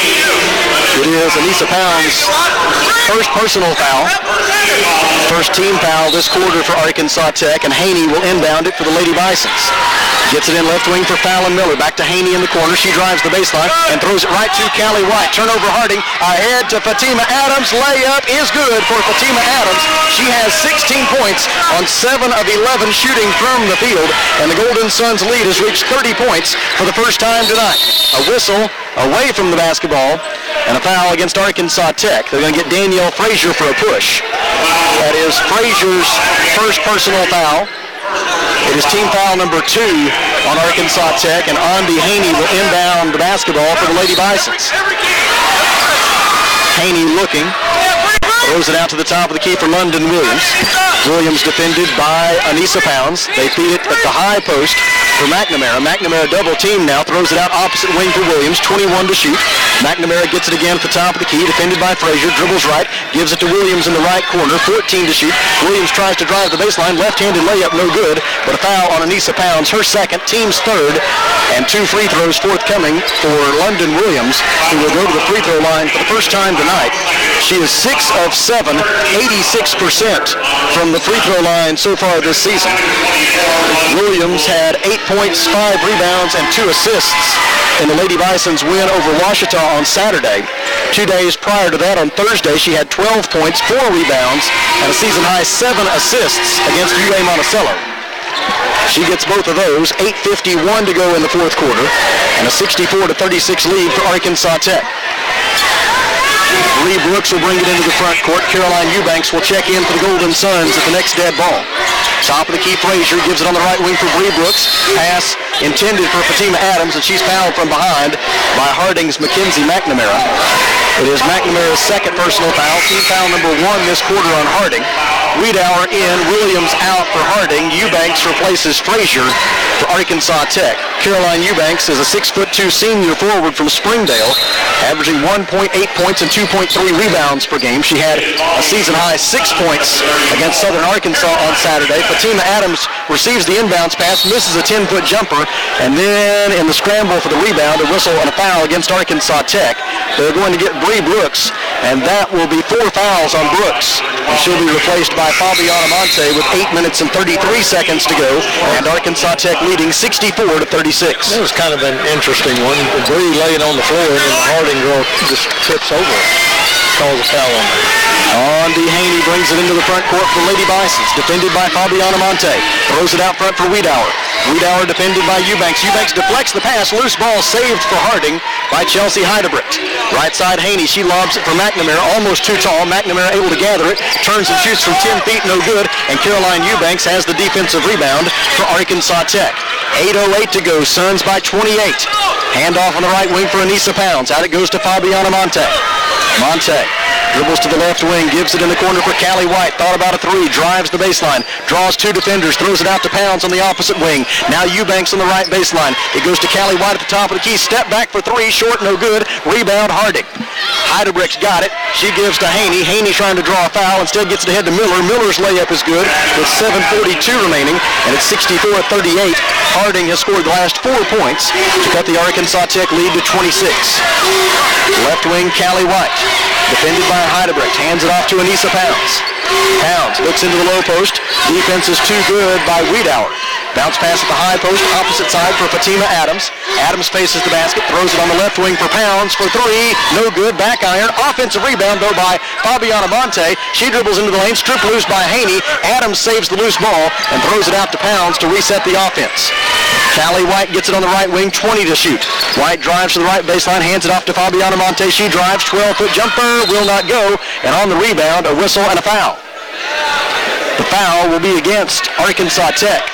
It is Anissa Pounds' first personal foul. First team foul this quarter for Arkansas Tech, and Haney will inbound it for the Lady Bisons. Gets it in left wing for Fallon Miller. Back to Haney in the corner. She drives the baseline and throws it right to Callie White. Turnover Harding. Ahead to Fatima Adams. Layup is good for Fatima Adams. She has sixteen points on seven of eleven shooting from the field, and the Golden Suns lead has reached thirty points for the first time tonight. A whistle away from the basketball, and a foul against Arkansas Tech. They're going to get Danielle Frazier for a push. That is Frazier's first personal foul. It is team foul number two on Arkansas Tech, and Andy Haney will inbound the basketball for the Lady Bisons. Haney looking, throws it out to the top of the key for London Williams. Williams defended by Anissa Pounds. They feed it at the high post for McNamara. McNamara double team now, throws it out opposite wing for Williams, twenty-one to shoot. McNamara gets it again at the top of the key, defended by Frazier, dribbles right, gives it to Williams in the right corner, fourteen to shoot. Williams tries to drive the baseline, left-handed layup, no good, but a foul on Anissa Pounds, her second, team's third, and two free throws forthcoming for London Williams, who will go to the free throw line for the first time tonight. She is six of seven, eighty-six percent from the free throw line so far this season. Williams had eight points, five rebounds, and two assists in the Lady Bison's win over Washita on Saturday. Two days prior to that, on Thursday, she had twelve points, four rebounds, and a season-high seven assists against U A Monticello. She gets both of those, eight fifty-one to go in the fourth quarter, and a sixty-four to thirty-six lead for Arkansas Tech. Bree Brooks will bring it into the front court. Caroline Eubanks will check in for the Golden Suns at the next dead ball. Top of the key, Frazier gives it on the right wing for Bree Brooks. Pass intended for Fatima Adams, and she's fouled from behind by Harding's Mackenzie McNamara. It is McNamara's second personal foul, team foul number one this quarter on Harding. Wiedauer in, Williams out for Harding. Eubanks replaces Frazier for Arkansas Tech. Caroline Eubanks is a six foot two senior forward from Springdale, averaging one point eight points and two point three rebounds per game. She had a season-high six points against Southern Arkansas on Saturday. Fatima Adams receives the inbounds pass, misses a ten foot jumper, and then in the scramble for the rebound, a whistle and a foul against Arkansas Tech. They're going to get Bree Brooks, and that will be four fouls on Brooks. And she'll be replaced by Fabiana Monte with eight minutes and thirty-three seconds to go, and Arkansas Tech leading sixty-four to thirty-six. That was kind of an interesting one. Bree laying on the floor, and then the Harding girl just trips over, calls a foul on her. Andy Haney brings it into the front court for the Lady Bisons, defended by Fabiana Monte. Throws it out front for Wiedauer. Wiedauer defended by Eubanks. Eubanks deflects the pass. Loose ball saved for Harding by Chelsea Heidebrecht. Right side Haney. She lobs it for McNamara, almost too tall. McNamara able to gather it. Turns and shoots from ten feet, no good. And Caroline Eubanks has the defensive rebound for Arkansas Tech. eight oh eight to go. Suns by twenty-eight. Handoff on the right wing for Anissa Pounds. Out it goes to Fabiana Monte. Monte dribbles to the left wing, gives it in the corner for Callie White. Thought about a three, drives the baseline, draws two defenders, throws it out to Pounds on the opposite wing. Now Eubanks on the right baseline. It goes to Callie White at the top of the key. Step back for three, short, no good. Rebound, Harding. Heidebrecht's got it. She gives to Haney. Haney trying to draw a foul, instead gets it ahead to Miller. Miller's layup is good with seven forty-two remaining, and it's sixty-four thirty-eight. Harding has scored the last four points to cut the Arkansas Tech lead to twenty-six. Left wing, Callie White. Defended by Heidebrecht. Hands it off to Anissa Pounds. Pounds looks into the low post. Defense is too good by Wiedauer. Bounce pass at the high post, opposite side for Fatima Adams. Adams faces the basket, throws it on the left wing for Pounds for three. No good, back iron. Offensive rebound, though, by Fabiana Monte. She dribbles into the lane, stripped loose by Haney. Adams saves the loose ball and throws it out to Pounds to reset the offense. Callie White gets it on the right wing, twenty to shoot. White drives to the right baseline, hands it off to Fabiana Monte. She drives, twelve foot jumper, will not go. And on the rebound, a whistle and a foul. The foul will be against Arkansas Tech.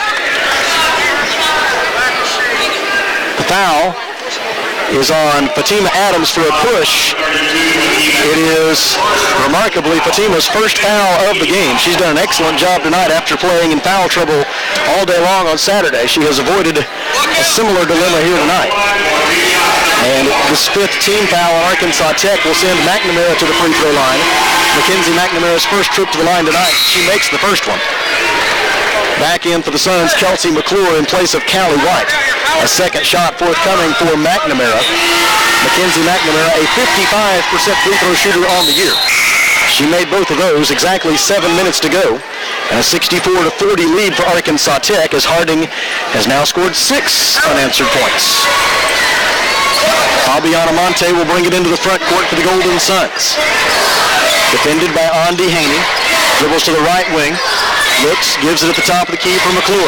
The foul is on Fatima Adams for a push. It is remarkably Fatima's first foul of the game. She's done an excellent job tonight after playing in foul trouble all day long on Saturday. She has avoided a similar dilemma here tonight. And this fifth team foul on Arkansas Tech will send McNamara to the free throw line. Mackenzie McNamara's first trip to the line tonight. She makes the first one. Back in for the Suns, Kelsey McClure in place of Callie White. A second shot forthcoming for McNamara. Mackenzie McNamara, a fifty-five percent free throw shooter on the year. She made both of those, exactly seven minutes to go. And a sixty-four to forty lead for Arkansas Tech as Harding has now scored six unanswered points. Fabiana Monte will bring it into the front court for the Golden Suns. Defended by Andy Haney. Dribbles to the right wing. Looks, gives it at the top of the key for McClure.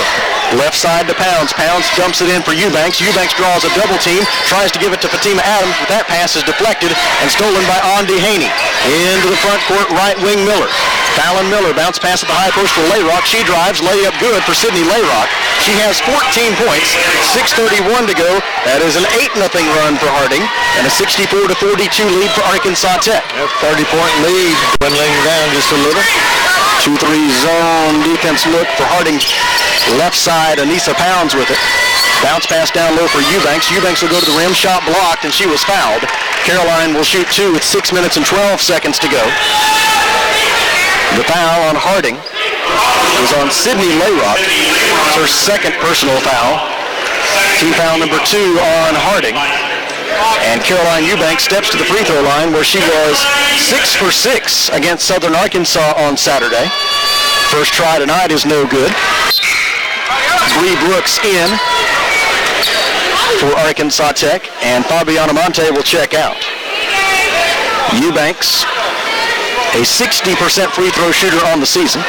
Left side to Pounds. Pounds dumps it in for Eubanks. Eubanks draws a double team, tries to give it to Fatima Adams, but that pass is deflected and stolen by Andy Haney. Into the front court, right wing Miller. Fallon Miller, bounce pass at the high post for Layrock. She drives, layup good for Sydney Layrock. She has fourteen points, six thirty-one to go. That is an eight nothing run for Harding and a sixty-four to forty-two lead for Arkansas Tech. A thirty-point lead, dwindling down just a little. two three zone defense look for Harding. Left side, Anissa Pounds with it. Bounce pass down low for Eubanks. Eubanks will go to the rim, shot blocked, and she was fouled. Caroline will shoot two with six minutes and twelve seconds to go. The foul on Harding is on Sydney Layrock. It's her second personal foul. Team foul number two on Harding. And Caroline Eubanks steps to the free throw line where she was six for six against Southern Arkansas on Saturday. First try tonight is no good. Bree Brooks in for Arkansas Tech, and Fabiana Monte will check out. Eubanks, a sixty percent free throw shooter on the season.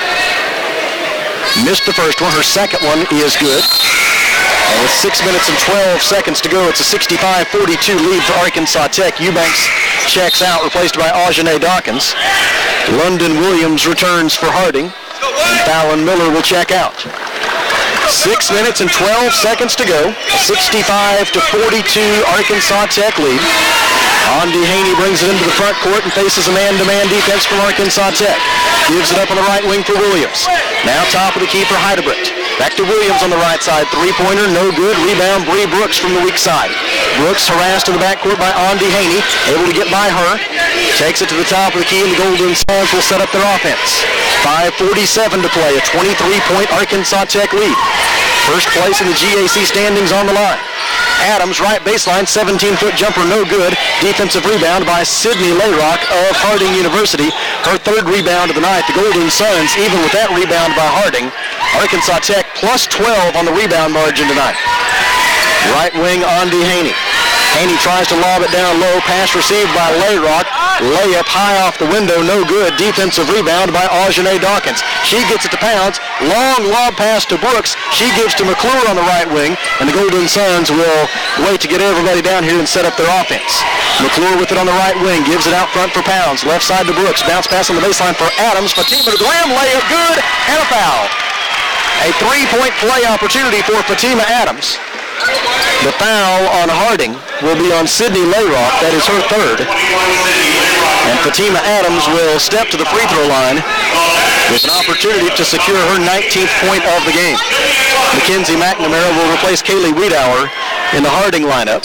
Missed the first one. Her second one is good. And with six minutes and twelve seconds to go, it's a sixty-five forty-two lead for Arkansas Tech. Eubanks checks out, replaced by Aujane Dawkins. London Williams returns for Harding, and Fallon Miller will check out. Six minutes and twelve seconds to go. A sixty-five to forty-two Arkansas Tech lead. Andy Haney brings it into the front court and faces a man-to-man defense from Arkansas Tech. Gives it up on the right wing for Williams. Now top of the key for Heidebrecht. Back to Williams on the right side. Three-pointer, no good. Rebound, Bree Brooks from the weak side. Brooks harassed in the backcourt by Andy Haney. Able to get by her. Takes it to the top of the key, and the Golden Suns will set up their offense. five forty-seven to play. A twenty-three point Arkansas Tech lead. First place in the G A C standings on the line. Adams, right baseline, seventeen foot jumper, no good. Defensive rebound by Sydney Layrock of Harding University. Her third rebound of the night. The Golden Suns, even with that rebound by Harding. Arkansas Tech plus twelve on the rebound margin tonight. Right wing, Andy Haney. Haney tries to lob it down low. Pass received by Layrock. Layup high off the window, no good. Defensive rebound by Aujane Dawkins. She gets it to Pounds. Long lob pass to Brooks. She gives to McClure on the right wing, and the Golden Suns will wait to get everybody down here and set up their offense. McClure with it on the right wing, gives it out front for Pounds. Left side to Brooks. Bounce pass on the baseline for Adams. Fatima to the rim. Layup good, and a foul. A three-point play opportunity for Fatima Adams. The foul on Harding will be on Sydney Layrock. That is her third. And Fatima Adams will step to the free throw line with an opportunity to secure her nineteenth point of the game. Mackenzie McNamara will replace Kaylee Wiedauer in the Harding lineup.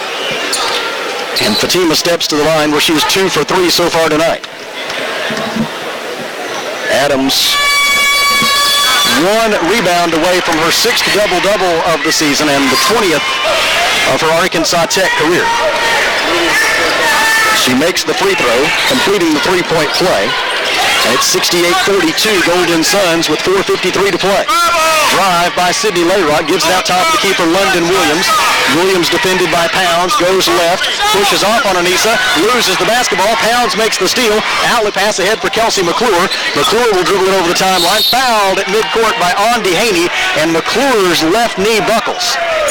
And Fatima steps to the line where she is two for three so far tonight. Adams one rebound away from her sixth double-double of the season and the twentieth of her Arkansas Tech career. She makes the free throw, completing the three-point play. And it's sixty-eight forty-two Golden Suns with four fifty-three to play. Drive by Sydney Layrock, gives it out top of the keeper London Williams. Williams defended by Pounds, goes left, pushes off on Anissa, loses the basketball. Pounds makes the steal. Outlet pass ahead for Kelsey McClure. McClure will dribble it over the timeline. Fouled at midcourt by Andy Haney, and McClure's left knee buckles.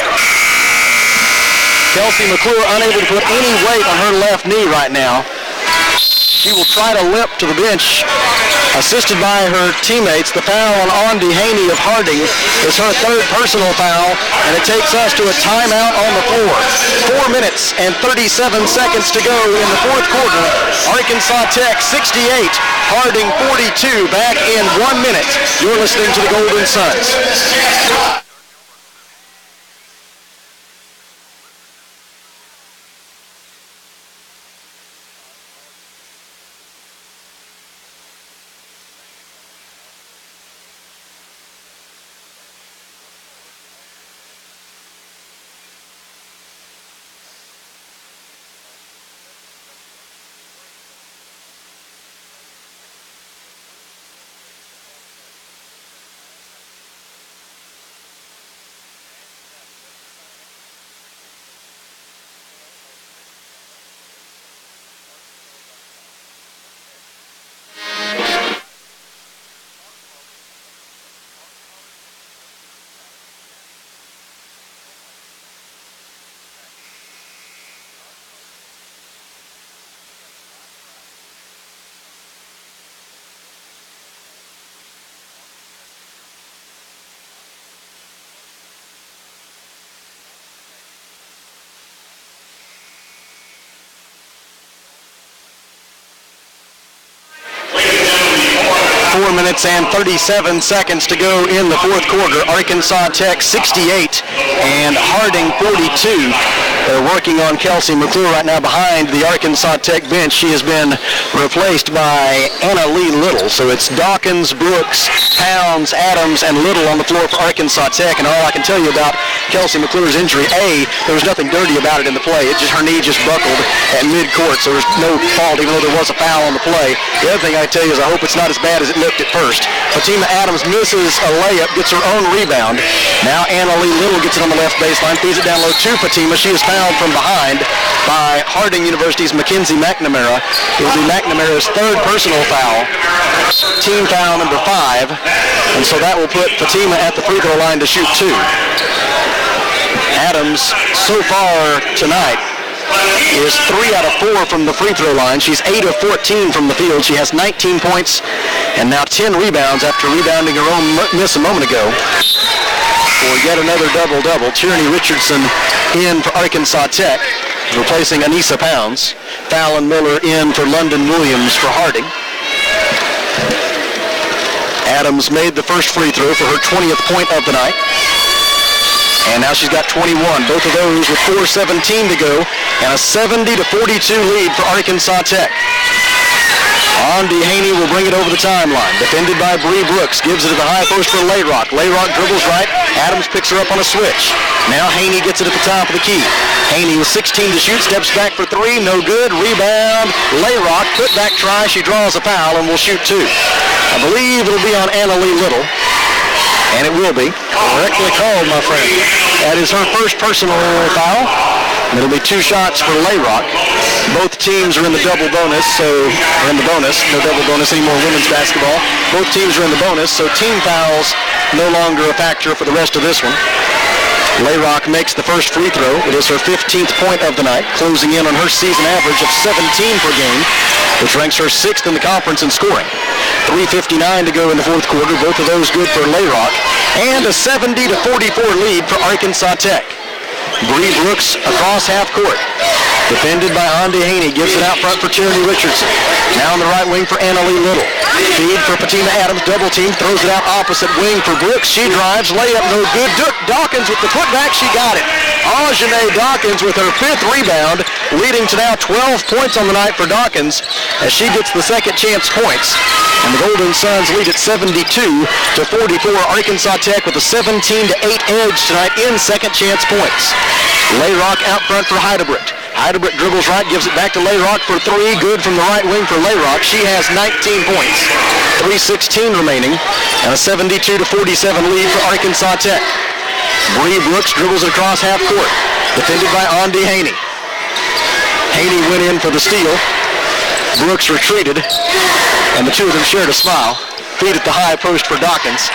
Kelsey McClure unable to put any weight on her left knee right now. She will try to limp to the bench, assisted by her teammates. The foul on Andy Haney of Harding is her third personal foul, and it takes us to a timeout on the floor. Four minutes and thirty-seven seconds to go in the fourth quarter. Arkansas Tech sixty-eight, Harding forty-two. Back in one minute. You're listening to the Golden Suns. Four minutes and thirty-seven seconds to go in the fourth quarter. Arkansas Tech sixty-eight and Harding forty-two. They're working on Kelsey McClure right now behind the Arkansas Tech bench. She has been replaced by Anna Lee Little. So it's Dawkins, Brooks, Pounds, Adams, and Little on the floor for Arkansas Tech. And all I can tell you about Kelsey McClure's injury, A, there was nothing dirty about it in the play. It just, her knee just buckled at midcourt, so there's no fault even though there was a foul on the play. The other thing I tell you is I hope it's not as bad as it looked at first. Fatima Adams misses a layup, gets her own rebound. Now Anna Lee Little gets it on the left baseline, feeds it down low to Fatima. She is fouled from behind by Harding University's Mackenzie McNamara. It will be McNamara's third personal foul, team foul number five, and so that will put Fatima at the free throw line to shoot two. Adams, so far tonight, is three out of four from the free throw line. She's eight of fourteen from the field. She has nineteen points and now ten rebounds after rebounding her own miss a moment ago for yet another double-double. Tierney Richardson in for Arkansas Tech, replacing Anissa Pounds. Fallon Miller in for London Williams for Harding. Adams made the first free throw for her twentieth point of the night. And now she's got twenty-one. Both of those with four seventeen to go and a seventy to forty-two lead for Arkansas Tech. Andy Haney will bring it over the timeline. Defended by Bree Brooks. Gives it to the high post for Layrock. Layrock dribbles right. Adams picks her up on a switch. Now Haney gets it at the top of the key. Haney with sixteen to shoot. Steps back for three. No good. Rebound. Layrock. Put back try. She draws a foul and will shoot two. I believe it'll be on Anna Lee Little. And it will be. Correctly called, my friend. That is her first personal foul. And it'll be two shots for Layrock. Both teams are in the double bonus, so are in the bonus. No double bonus anymore in women's basketball. Both teams are in the bonus, so team fouls no longer a factor for the rest of this one. Layrock makes the first free throw. It is her fifteenth point of the night, closing in on her season average of seventeen per game, which ranks her sixth in the conference in scoring. three fifty-nine to go in the fourth quarter. Both of those good for Layrock. And a seventy to forty-four lead for Arkansas Tech. Bree Brooks across half court. Defended by Andy Haney. Gives it out front for Tierney Richardson. Now on the right wing for Anna Lee Little. Feed for Fatima Adams. Double team. Throws it out opposite wing for Brooks. She drives. Layup no good. Dawkins with the putback. She got it. Ajane Dawkins with her fifth rebound, leading to now twelve points on the night for Dawkins as she gets the second chance points. And the Golden Suns lead at seventy-two to forty-four. Arkansas Tech with a seventeen to eight edge tonight in second chance points. Layrock out front for Heidebrich. Heidebrich dribbles right, gives it back to Layrock for three. Good from the right wing for Layrock. She has nineteen points. three sixteen remaining, and a seventy-two to forty-seven lead for Arkansas Tech. Bree Brooks dribbles it across half court. Defended by Andy Haney. Haney went in for the steal. Brooks retreated, and the two of them shared a smile. Feed at the high post for Dawkins.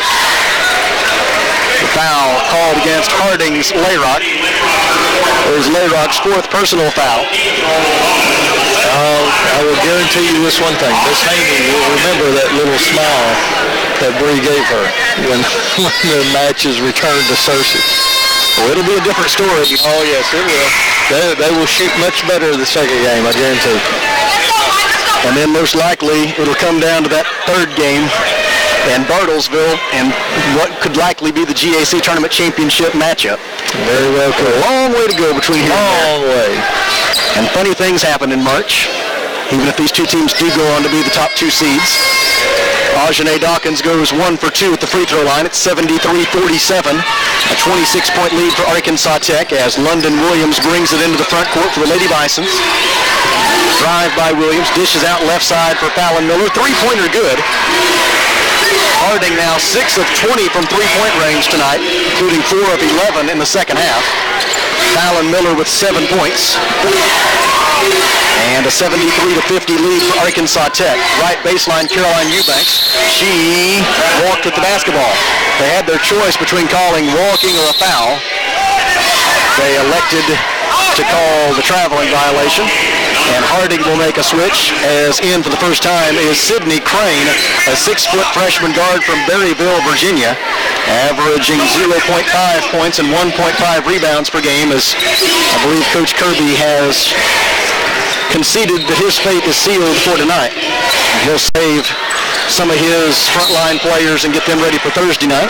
The foul called against Harding's Layrock. It was Layrock's fourth personal foul. Uh, I will guarantee you this one thing. Miss Haney will remember that little smile that Bree gave her when, when the match is returned to Searcy. Well, it'll be a different story. Oh, yes, it will. They, they will shoot much better the second game, I guarantee. And then most likely it'll come down to that third game in Bartlesville and what could likely be the G A C Tournament Championship matchup. Very well cool. A long way to go between here and there. Long way. And funny things happen in March, even if these two teams do go on to be the top two seeds. Ajane Dawkins goes one for two at the free throw line. It's seventy-three forty-seven. A twenty-six point lead for Arkansas Tech as London Williams brings it into the front court for the Lady Bisons. Drive by Williams. Dishes out left side for Fallon Miller. Three-pointer good. Harding now six of twenty from three-point range tonight, including four of eleven in the second half. Fallon Miller with seven points. And a seventy-three to fifty lead for Arkansas Tech. Right baseline, Caroline Eubanks. She walked with the basketball. They had their choice between calling walking or a foul. They elected to call the traveling violation. And Harding will make a switch, as in for the first time is Sydney Crane, a six-foot freshman guard from Berryville, Virginia, averaging zero point five points and one point five rebounds per game, as I believe Coach Kirby has conceded that his fate is sealed for tonight. He'll save some of his frontline players and get them ready for Thursday night.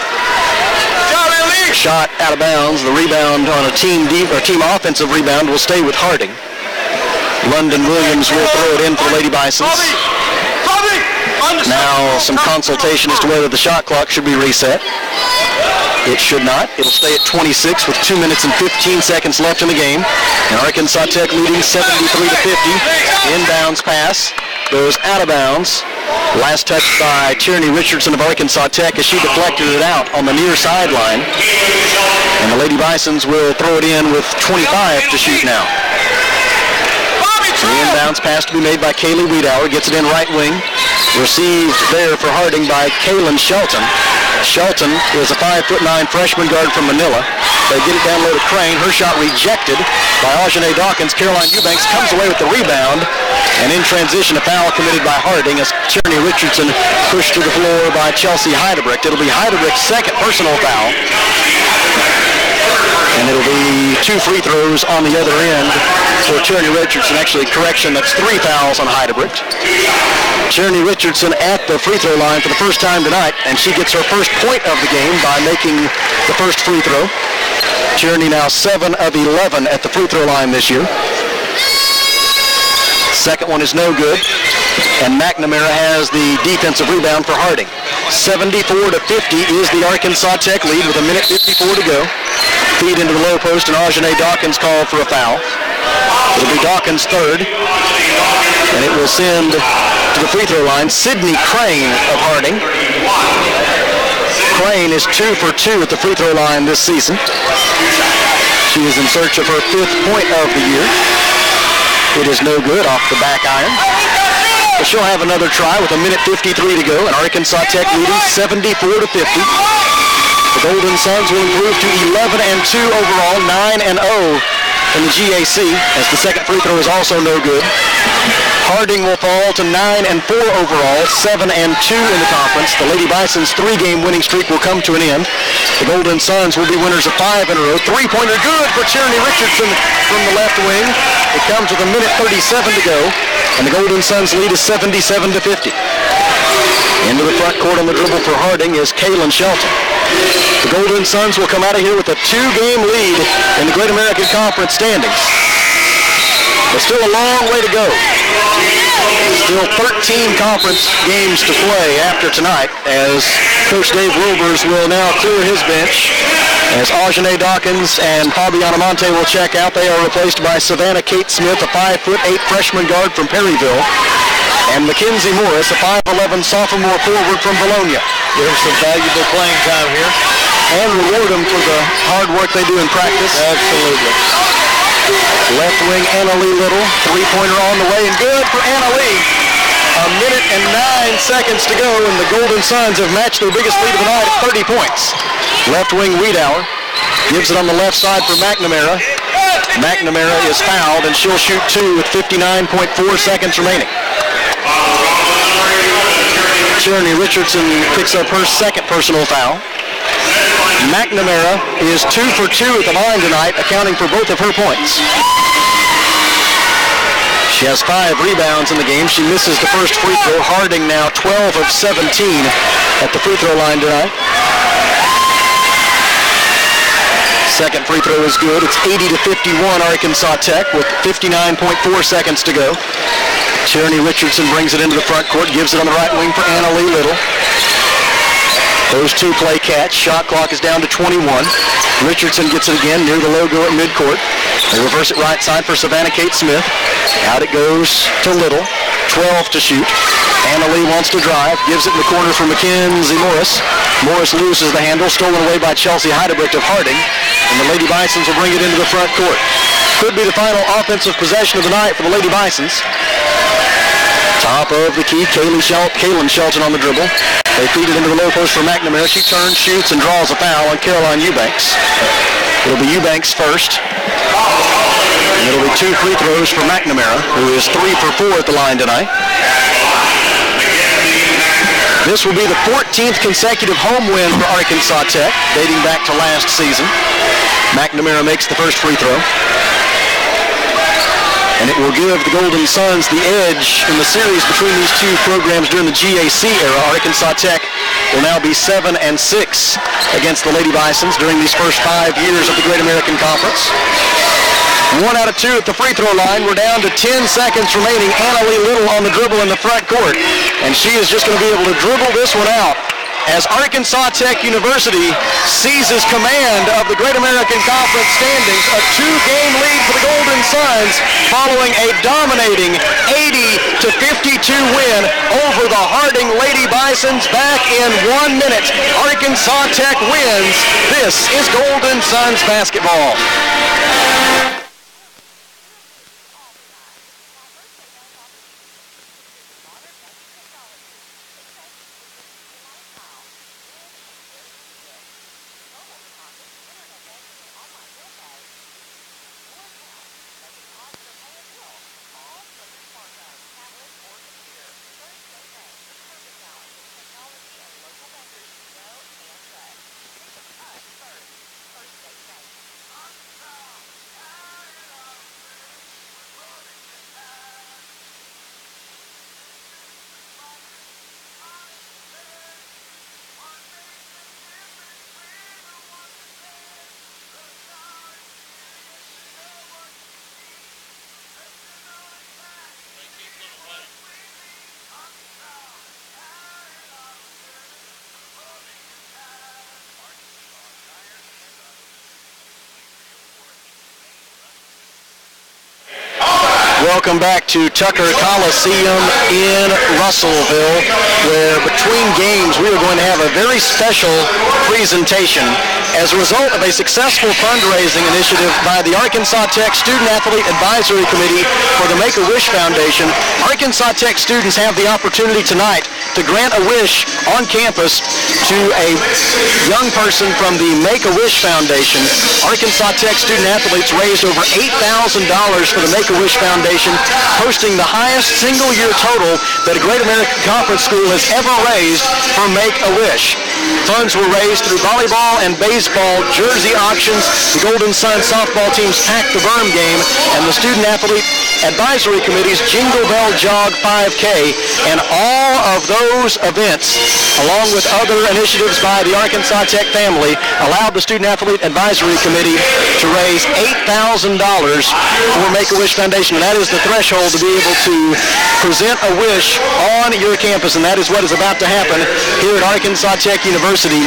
Shot out of bounds. The rebound on a team deep or team offensive rebound will stay with Harding. London Williams will throw it in for the Lady Bisons. Now some consultation as to whether the shot clock should be reset. It should not. It'll stay at twenty-six with two minutes and fifteen seconds left in the game. And Arkansas Tech leading seventy-three to fifty. Inbounds pass goes out of bounds. Last touch by Tierney Richardson of Arkansas Tech as she deflected it out on the near sideline. And the Lady Bisons will throw it in with twenty-five to shoot now. The inbounds pass to be made by Kaylee Wiedauer. Gets it in right wing. Received there for Harding by Kaylin Shelton. Shelton is a five foot nine freshman guard from Manila. They get it down low to Crane. Her shot rejected by Ajane Dawkins. Caroline Eubanks comes away with the rebound. And in transition, a foul committed by Harding as Tierney Richardson pushed to the floor by Chelsea Heidebricht. It'll be Heidebricht's second personal foul. And it'll be two free throws on the other end for Tierney Richardson. Actually, correction, that's three fouls on Heidebricht. Tierney Richardson at the free throw line for the first time tonight, and she gets her first point of the game by making the first free throw. Tierney now seven of eleven at the free throw line this year. Second one is no good, and McNamara has the defensive rebound for Harding. seventy-four to fifty is the Arkansas Tech lead with a minute fifty-four to go. Feed into the low post, and Ajane Dawkins called for a foul. It'll be Dawkins' third, and it will send to the free throw line Sydney Crane of Harding. Crane is two for two at the free throw line this season. She is in search of her fifth point of the year. It is no good off the back iron. But she'll have another try with a minute fifty-three to go, and Arkansas Tech leading seventy-four to fifty. The Golden Suns will improve to eleven and two overall, nine and oh in the G A C, as the second free throw is also no good. Harding will fall to nine and four overall, seven and two in the conference. The Lady Bison's three-game winning streak will come to an end. The Golden Suns will be winners of five in a row. Three-pointer good for Tierney Richardson from the left wing. It comes with a minute thirty-seven to go, and the Golden Suns lead is seventy-seven to fifty. Into the front court on the dribble for Harding is Kaylin Shelton. The Golden Suns will come out of here with a two-game lead in the Great American Conference standings. But still a long way to go. Still thirteen conference games to play after tonight, as Coach Dave Wilbers will now clear his bench as Ajane Dawkins and Fabiana Monte will check out. They are replaced by Savannah Kate Smith, a five foot eight freshman guard from Perryville, and Mackenzie Morris, a five eleven sophomore forward from Bologna. Give them some valuable playing time here. And reward them for the hard work they do in practice. Absolutely. Left wing Anna Lee Little, three-pointer on the way, and good for Anna Lee. A minute and nine seconds to go, and the Golden Suns have matched their biggest lead of the night at thirty points. Left wing Wiedauer gives it on the left side for McNamara. McNamara is fouled, and she'll shoot two with fifty-nine point four seconds remaining. Tierney Richardson picks up her second personal foul. McNamara is two for two at the line tonight, accounting for both of her points. She has five rebounds in the game. She misses the first free throw. Harding now twelve of seventeen at the free throw line tonight. Second free throw is good. It's eighty to fifty-one Arkansas Tech with fifty-nine point four seconds to go. Tierney Richardson brings it into the front court, gives it on the right wing for Anna Lee Little. Those two play catch. Shot clock is down to twenty-one. Richardson gets it again near the logo at midcourt. They reverse it right side for Savannah Kate Smith. Out it goes to Little. twelve to shoot. Anna Lee wants to drive. Gives it in the corner for Mackenzie Morris. Morris loses the handle. Stolen away by Chelsea Heidebricht of Harding. And the Lady Bisons will bring it into the front court. Could be the final offensive possession of the night for the Lady Bisons. Top of the key, Kaylin Shel- Kaylin Shelton on the dribble. They feed it into the low post for McNamara. She turns, shoots, and draws a foul on Caroline Eubanks. It'll be Eubanks first. And it'll be two free throws for McNamara, who is three for four at the line tonight. This will be the fourteenth consecutive home win for Arkansas Tech, dating back to last season. McNamara makes the first free throw. and it will give the Golden Suns the edge in the series between these two programs during the G A C era. Arkansas Tech will now be seven and six against the Lady Bisons during these first five years of the Great American Conference. One out of two at the free throw line. We're down to ten seconds remaining. Anna Lee Little on the dribble in the front court, and she is just going to be able to dribble this one out as Arkansas Tech University seizes command of the Great American Conference standings. A two-game lead for the Golden Suns following a dominating eighty to fifty-two win over the Harding Lady Bisons back in one minute. Arkansas Tech wins. This is Golden Suns basketball. Welcome back to Tucker Coliseum in Russellville, where between games we are going to have a very special presentation as a result of a successful fundraising initiative by the Arkansas Tech Student Athlete Advisory Committee for the Make-A-Wish Foundation. Arkansas Tech students have the opportunity tonight to grant a wish on campus to a young person from the Make-A-Wish Foundation. Arkansas Tech student athletes raised over eight thousand dollars for the Make-A-Wish Foundation, posting the highest single-year total that a Great American Conference school has ever raised for Make-A-Wish. Funds were raised through volleyball and baseball jersey auctions. The Golden Sun softball teams packed the Berm game, and the Student Athlete Advisory Committee's Jingle Bell Jog five K, and all of those events, along with other initiatives by the Arkansas Tech family, allowed the Student Athlete Advisory Committee to raise eight thousand dollars for Make-A-Wish Foundation, and that is the threshold to be able to present a wish on your campus, and that is what is about to happen here at Arkansas Tech University,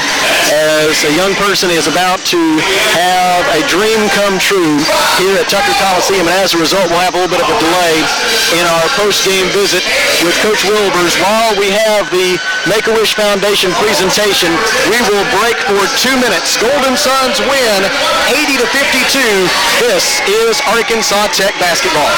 as a young person is about to have a dream come true here at Tucker Coliseum, and as a result we'll have a little bit of a delay in our post-game visit with Coach Wilbers. While we have the Make-A-Wish Foundation presentation, we will break for two minutes. Golden Suns win eighty to fifty-two. This is Arkansas Tech basketball.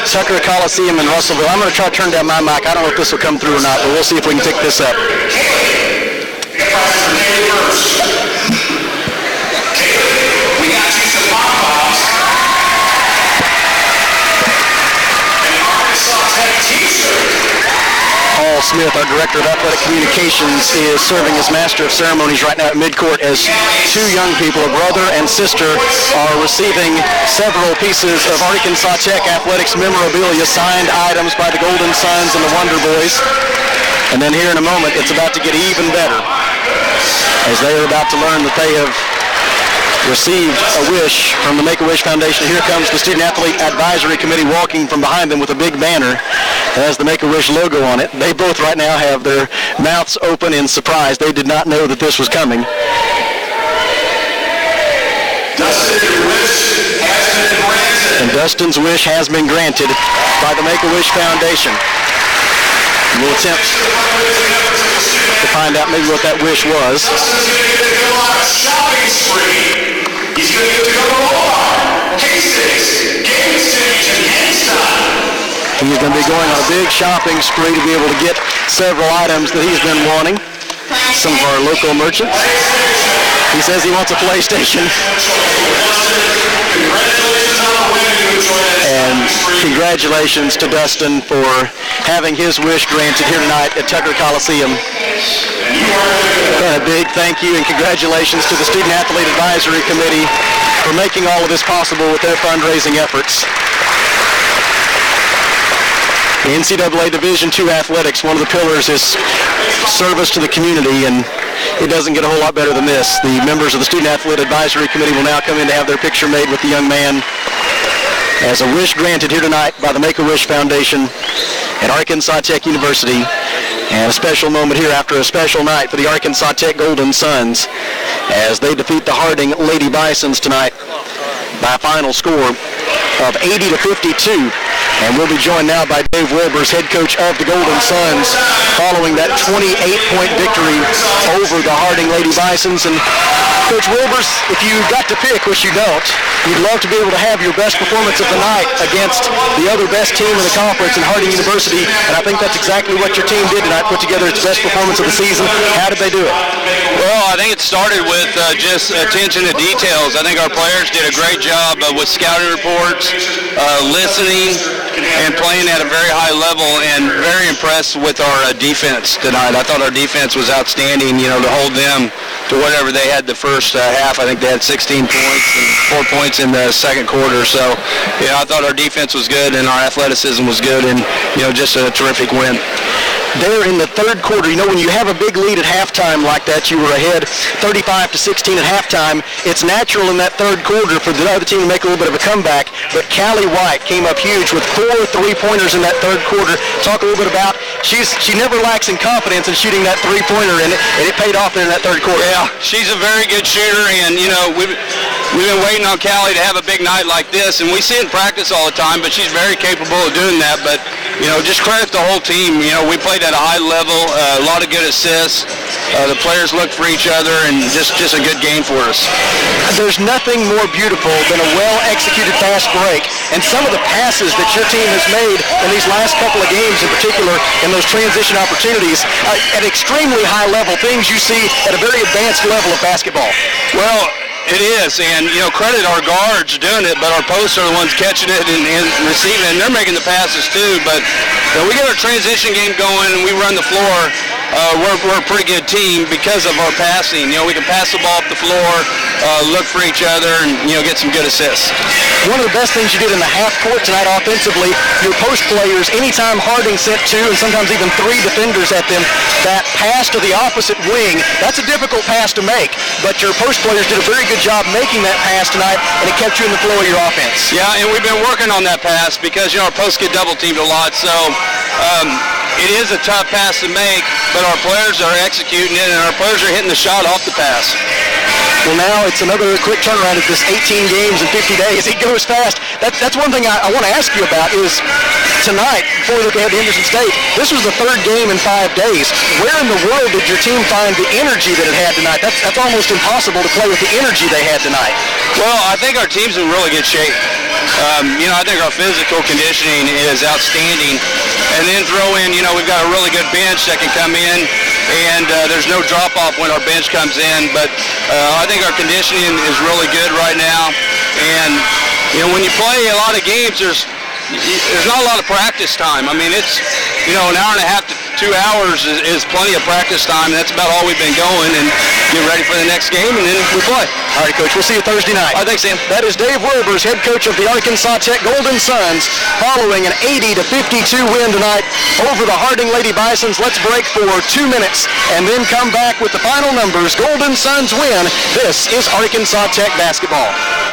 Tucker Coliseum in Russellville. I'm going to try to turn down my mic. I don't know if this will come through or not, but we'll see if we can pick this up. We got you some pom-poms. And an Arkansas Tech t-shirt. Paul Smith, our Director of Athletic Communications, is serving as Master of Ceremonies right now at midcourt as two young people, a brother and sister, are receiving several pieces of Arkansas Tech athletics memorabilia, signed items by the Golden Suns and the Wonder Boys. And then here in a moment, it's about to get even better as they are about to learn that they have received a wish from the Make-A-Wish Foundation. Here comes the Student Athlete Advisory Committee walking from behind them with a big banner that has the Make-A-Wish logo on it. They both right now have their mouths open in surprise. They did not know that this was coming. Dustin, your wish has been granted. And Dustin's wish has been granted by the Make-A-Wish Foundation. We'll attempt to find out maybe what that wish was. Dustin's going to get to go on a shopping spree. He's going to get to go to Walmart, K-Six, Game City, and GameStop. He's going to be going on a big shopping spree to be able to get several items that he's been wanting. Some of our local merchants. He says he wants a PlayStation. Congratulations on the win. And congratulations to Dustin for having his wish granted here tonight at Tucker Coliseum. And a big thank you and congratulations to the Student Athlete Advisory Committee for making all of this possible with their fundraising efforts. The N C double A Division two athletics, one of the pillars is service to the community, and it doesn't get a whole lot better than this. The members of the Student Athlete Advisory Committee will now come in to have their picture made with the young man as a wish granted here tonight by the Make-A-Wish Foundation at Arkansas Tech University. And a special moment here after a special night for the Arkansas Tech Golden Suns as they defeat the Harding Lady Bisons tonight by a final score of eighty to fifty-two. And we'll be joined now by Dave Wilbers, head coach of the Golden Suns, following that twenty-eight point victory over the Harding Lady Bisons. And Coach Wilbers, if you got to pick, which you don't, you'd love to be able to have your best performance of the night against the other best team in the conference in Harding University. And I think that's exactly what your team did tonight, put together its best performance of the season. How did they do it? Well, I think it started with uh, just attention to details. I think our players did a great job uh, with scouting reports, uh, listening, and playing at a very high level, and very impressed with our uh, defense tonight. I thought our defense was outstanding, you know, to hold them to whatever they had the first uh, half. I think they had sixteen points and four points in the second quarter. So, you know, I thought our defense was good and our athleticism was good, and, you know, just a terrific win. There in the third quarter, you know, when you have a big lead at halftime like that, you were ahead thirty-five to sixteen at halftime, it's natural in that third quarter for the other team to make a little bit of a comeback, but Callie White came up huge with four three-pointers in that third quarter. Talk a little bit about, she's she never lacks in confidence in shooting that three-pointer, and it, and it paid off there in that third quarter. Yeah, she's a very good shooter, and, you know, we've, we've been waiting on Callie to have a big night like this, and we see it in practice all the time, but she's very capable of doing that. But, you know, just credit the whole team. You know, we played at a high level, uh, a lot of good assists. Uh, the players looked for each other, and just, just a good game for us. There's nothing more beautiful than a well-executed fast break, and some of the passes that your team has made in these last couple of games in particular, in those transition opportunities, uh, at extremely high level, things you see at a very advanced level of basketball. Well, it is, and, you know, credit our guards doing it, but our posts are the ones catching it and, and receiving it, and they're making the passes too. But you know, we get our transition game going and we run the floor. Uh, we're, we're a pretty good team because of our passing. You know, we can pass the ball up the floor, uh, look for each other, and, you know, get some good assists. One of the best things you did in the half court tonight offensively, your post players, anytime Harding sent two and sometimes even three defenders at them, that pass to the opposite wing, that's a difficult pass to make, but your post players did a very good job making that pass tonight, and it kept you in the flow of your offense. Yeah, and we've been working on that pass because, you know, our posts get double teamed a lot, so um, it is a tough pass to make, but our players are executing it, and our players are hitting the shot off the pass. Well, now it's another quick turnaround at this eighteen games in fifty days. It goes fast. That, that's one thing I, I want to ask you about is tonight, before we look ahead to Henderson State, this was the third game in five days. Where in the world did your team find the energy that it had tonight? That's, that's almost impossible to play with the energy they had tonight. Well, I think our team's in really good shape. Um, you know, I think our physical conditioning is outstanding. And then throw in, you know, we've got a really good bench that can come in, and uh, there's no drop-off when our bench comes in. But uh, I think our conditioning is really good right now. And, you know, when you play a lot of games, there's there's not a lot of practice time. I mean, it's, you know, an hour and a half to two hours is, is plenty of practice time, and that's about all we've been going, and get ready for the next game, and then we play. All right, Coach, we'll see you Thursday night. All right, thanks, Sam. That is Dave Wilbers, head coach of the Arkansas Tech Golden Suns, following an eighty to fifty-two win tonight over the Harding Lady Bisons. Let's break for two minutes and then come back with the final numbers. Golden Suns win. This is Arkansas Tech basketball.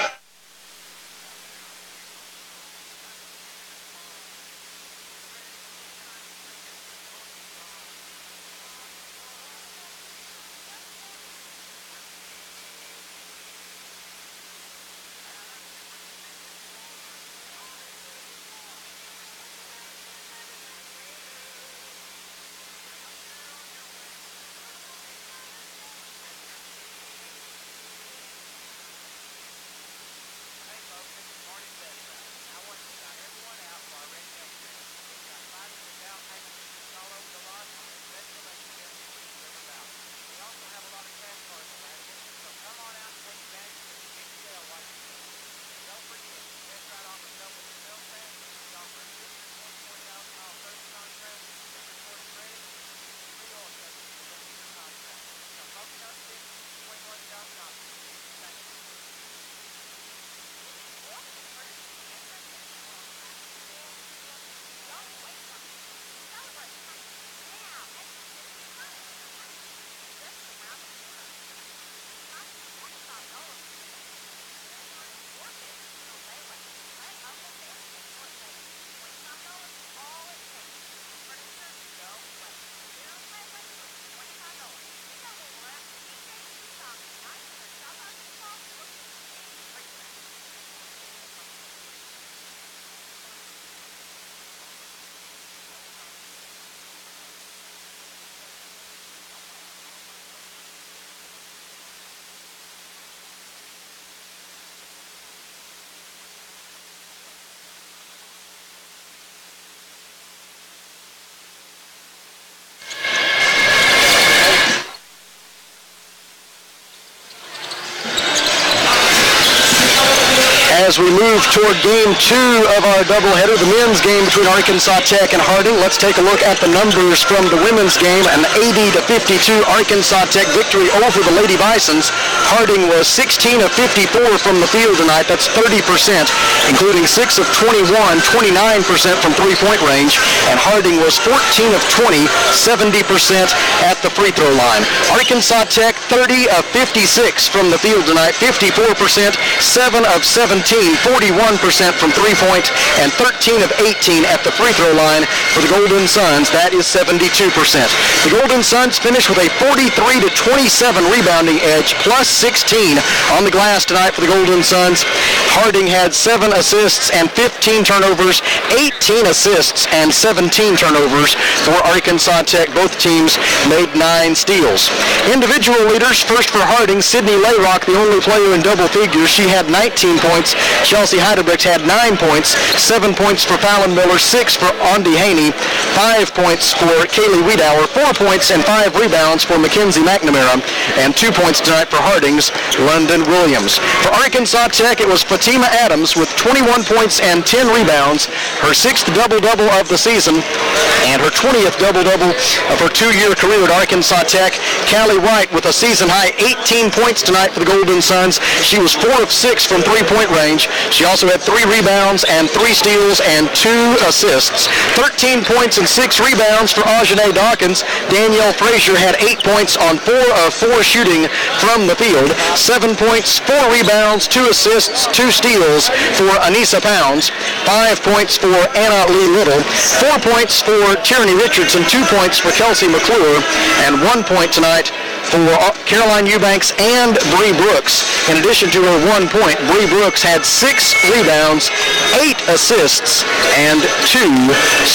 As we move toward game two of our doubleheader, the men's game between Arkansas Tech and Harding, let's take a look at the numbers from the women's game. An eighty to fifty-two Arkansas Tech victory over the Lady Bisons. Harding was sixteen of fifty-four from the field tonight. That's thirty percent, including six of twenty-one, twenty-nine percent from three-point range. And Harding was fourteen of twenty, seventy percent at the free throw line. Arkansas Tech, thirty of fifty-six from the field tonight, fifty-four percent, seven of seventeen, forty-one percent from three-point, and thirteen of eighteen at the free throw line for the Golden Suns. That is seventy-two percent. The Golden Suns finished with a forty-three to twenty-seven rebounding edge, plus sixteen on the glass tonight for the Golden Suns. Harding had seven assists and fifteen turnovers, eighteen assists and seventeen turnovers for Arkansas Tech. Both teams made nine steals. Individual leaders, first for Harding, Sydney Layrock, the only player in double figures. She had nineteen points. Chelsea Heidebrich had nine points, seven points for Fallon Miller, six for Ondi Haney, five points for Kaylee Wiedauer, four points and five rebounds for Mackenzie McNamara, and two points tonight for Harding's London Williams. For Arkansas Tech, it was Fatima Adams with twenty-one points and ten rebounds, her sixth double-double of the season, and her twentieth double-double of her two-year career at Arkansas Tech. Callie Wright with a season-high eighteen points tonight for the Golden Suns. She was four of six from three-point range. She also had three rebounds and three steals and two assists. thirteen points and six rebounds for Ajane Dawkins. Danielle Frazier had eight points on four of four shooting from the field. Seven points, four rebounds, two assists, two steals for Anissa Pounds. Five points for Anna Lee Little. Four points for Tierney Richardson. Two points for Kelsey McClure. And one point tonight for Caroline Eubanks and Bree Brooks. In addition to her one point, Bree Brooks had six rebounds, eight assists, and two steals.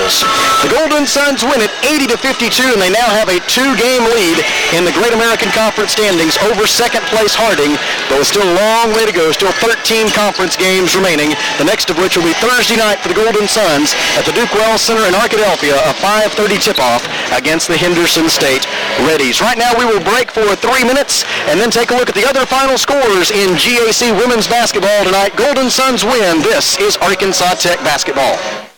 Girls. The Golden Suns win it eighty to fifty-two, and they now have a two-game lead in the Great American Conference standings over second-place Harding, but with still a long way to go, still thirteen conference games remaining, the next of which will be Thursday night for the Golden Suns at the Duke Wells Center in Arkadelphia, a five thirty tip-off against the Henderson State Reddies. Right now we will break for three minutes and then take a look at the other final scores in G A C women's basketball tonight. Golden Suns win. This is Arkansas Tech basketball.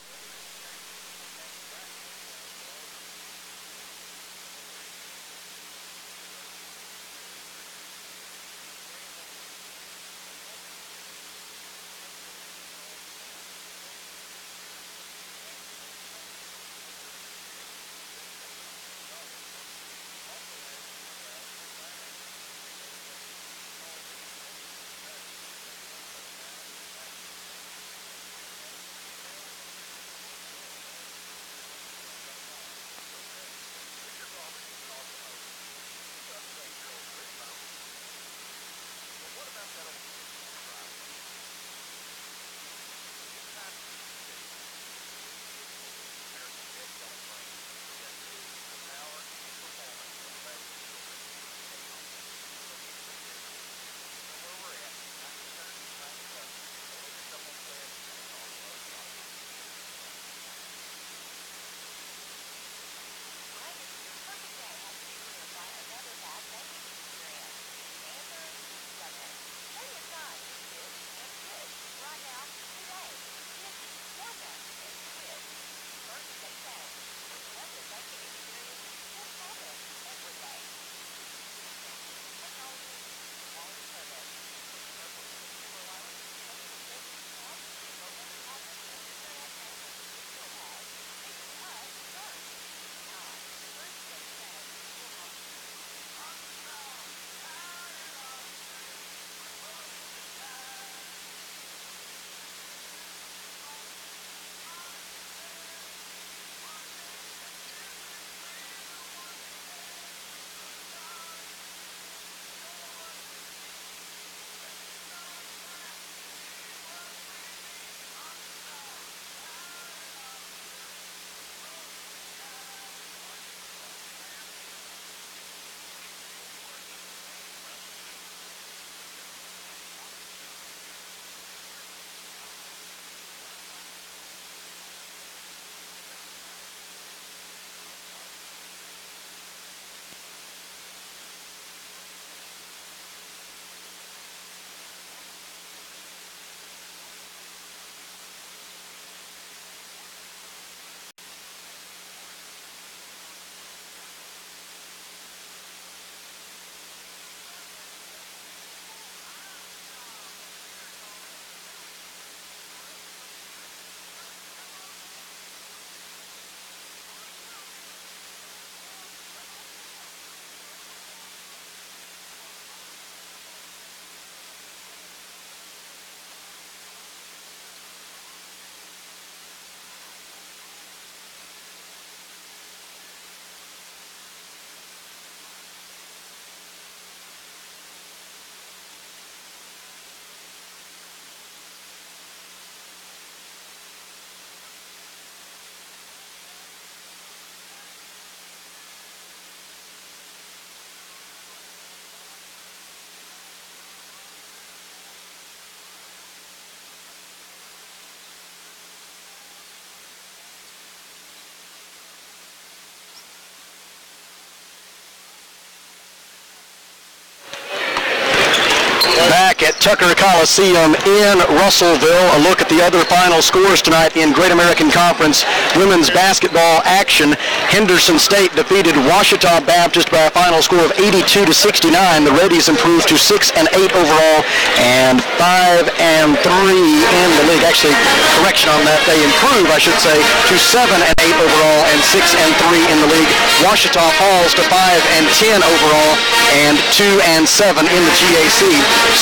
Back at Tucker Coliseum in Russellville, a look at the other final scores tonight in Great American Conference women's basketball action. Henderson State defeated Ouachita Baptist by a final score of eighty-two to sixty-nine. The Reddies improved to six and eight overall and five and three in the league. Actually, correction on that, they improve, I should say, to seven and eight overall and six and three in the league. Ouachita falls to five and ten overall and two and seven in the G A C. Southern Arkansas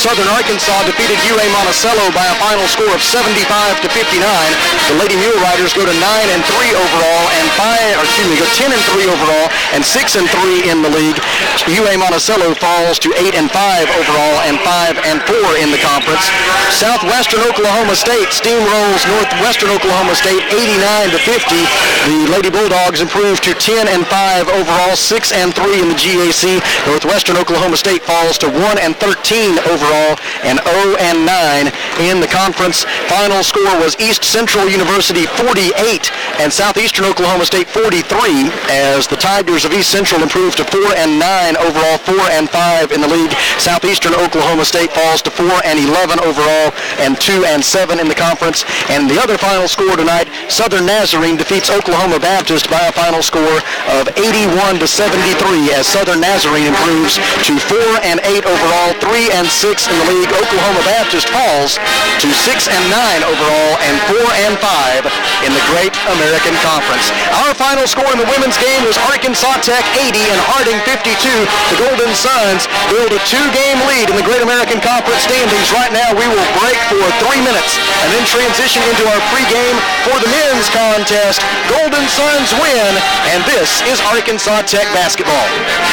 Arkansas defeated U A Monticello by a final score of seventy-five to fifty-nine. The Lady Mule Riders go to nine and three overall and five, or excuse me, go ten and three overall and six and three in the league. U A Monticello falls to eight and five overall and five and four in the conference. Southwestern Oklahoma State steamrolls Northwestern Oklahoma State eighty-nine to fifty. The Lady Bulldogs improve to ten and five overall, six and three in the G A C. Northwestern Oklahoma State falls to one and thirteen overall and zero and nine in the conference. Final score was East Central University forty-eight and Southeastern Oklahoma State forty-three, as the Tigers of East Central improved to four and nine overall, four and five in the league. Southeastern Oklahoma State falls to four and eleven overall and two and seven in the conference. And the other final score tonight, Southern Nazarene defeats Oklahoma Baptist by a final score of eighty-one to seventy-three, as Southern Nazarene improves to four and eight overall, three and six in the league. Oklahoma Baptist falls to six and nine overall and four and five in the Great American Conference. Our final score in the women's game was Arkansas Tech eighty and Harding fifty-two. The Golden Suns build a two-game lead in the Great American Conference standings. Right now we will break for three minutes and then transition into our pregame for the men's contest. Golden Suns win, and this is Arkansas Tech basketball.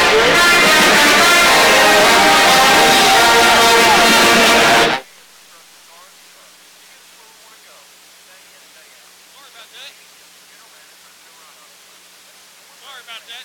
Sorry about that.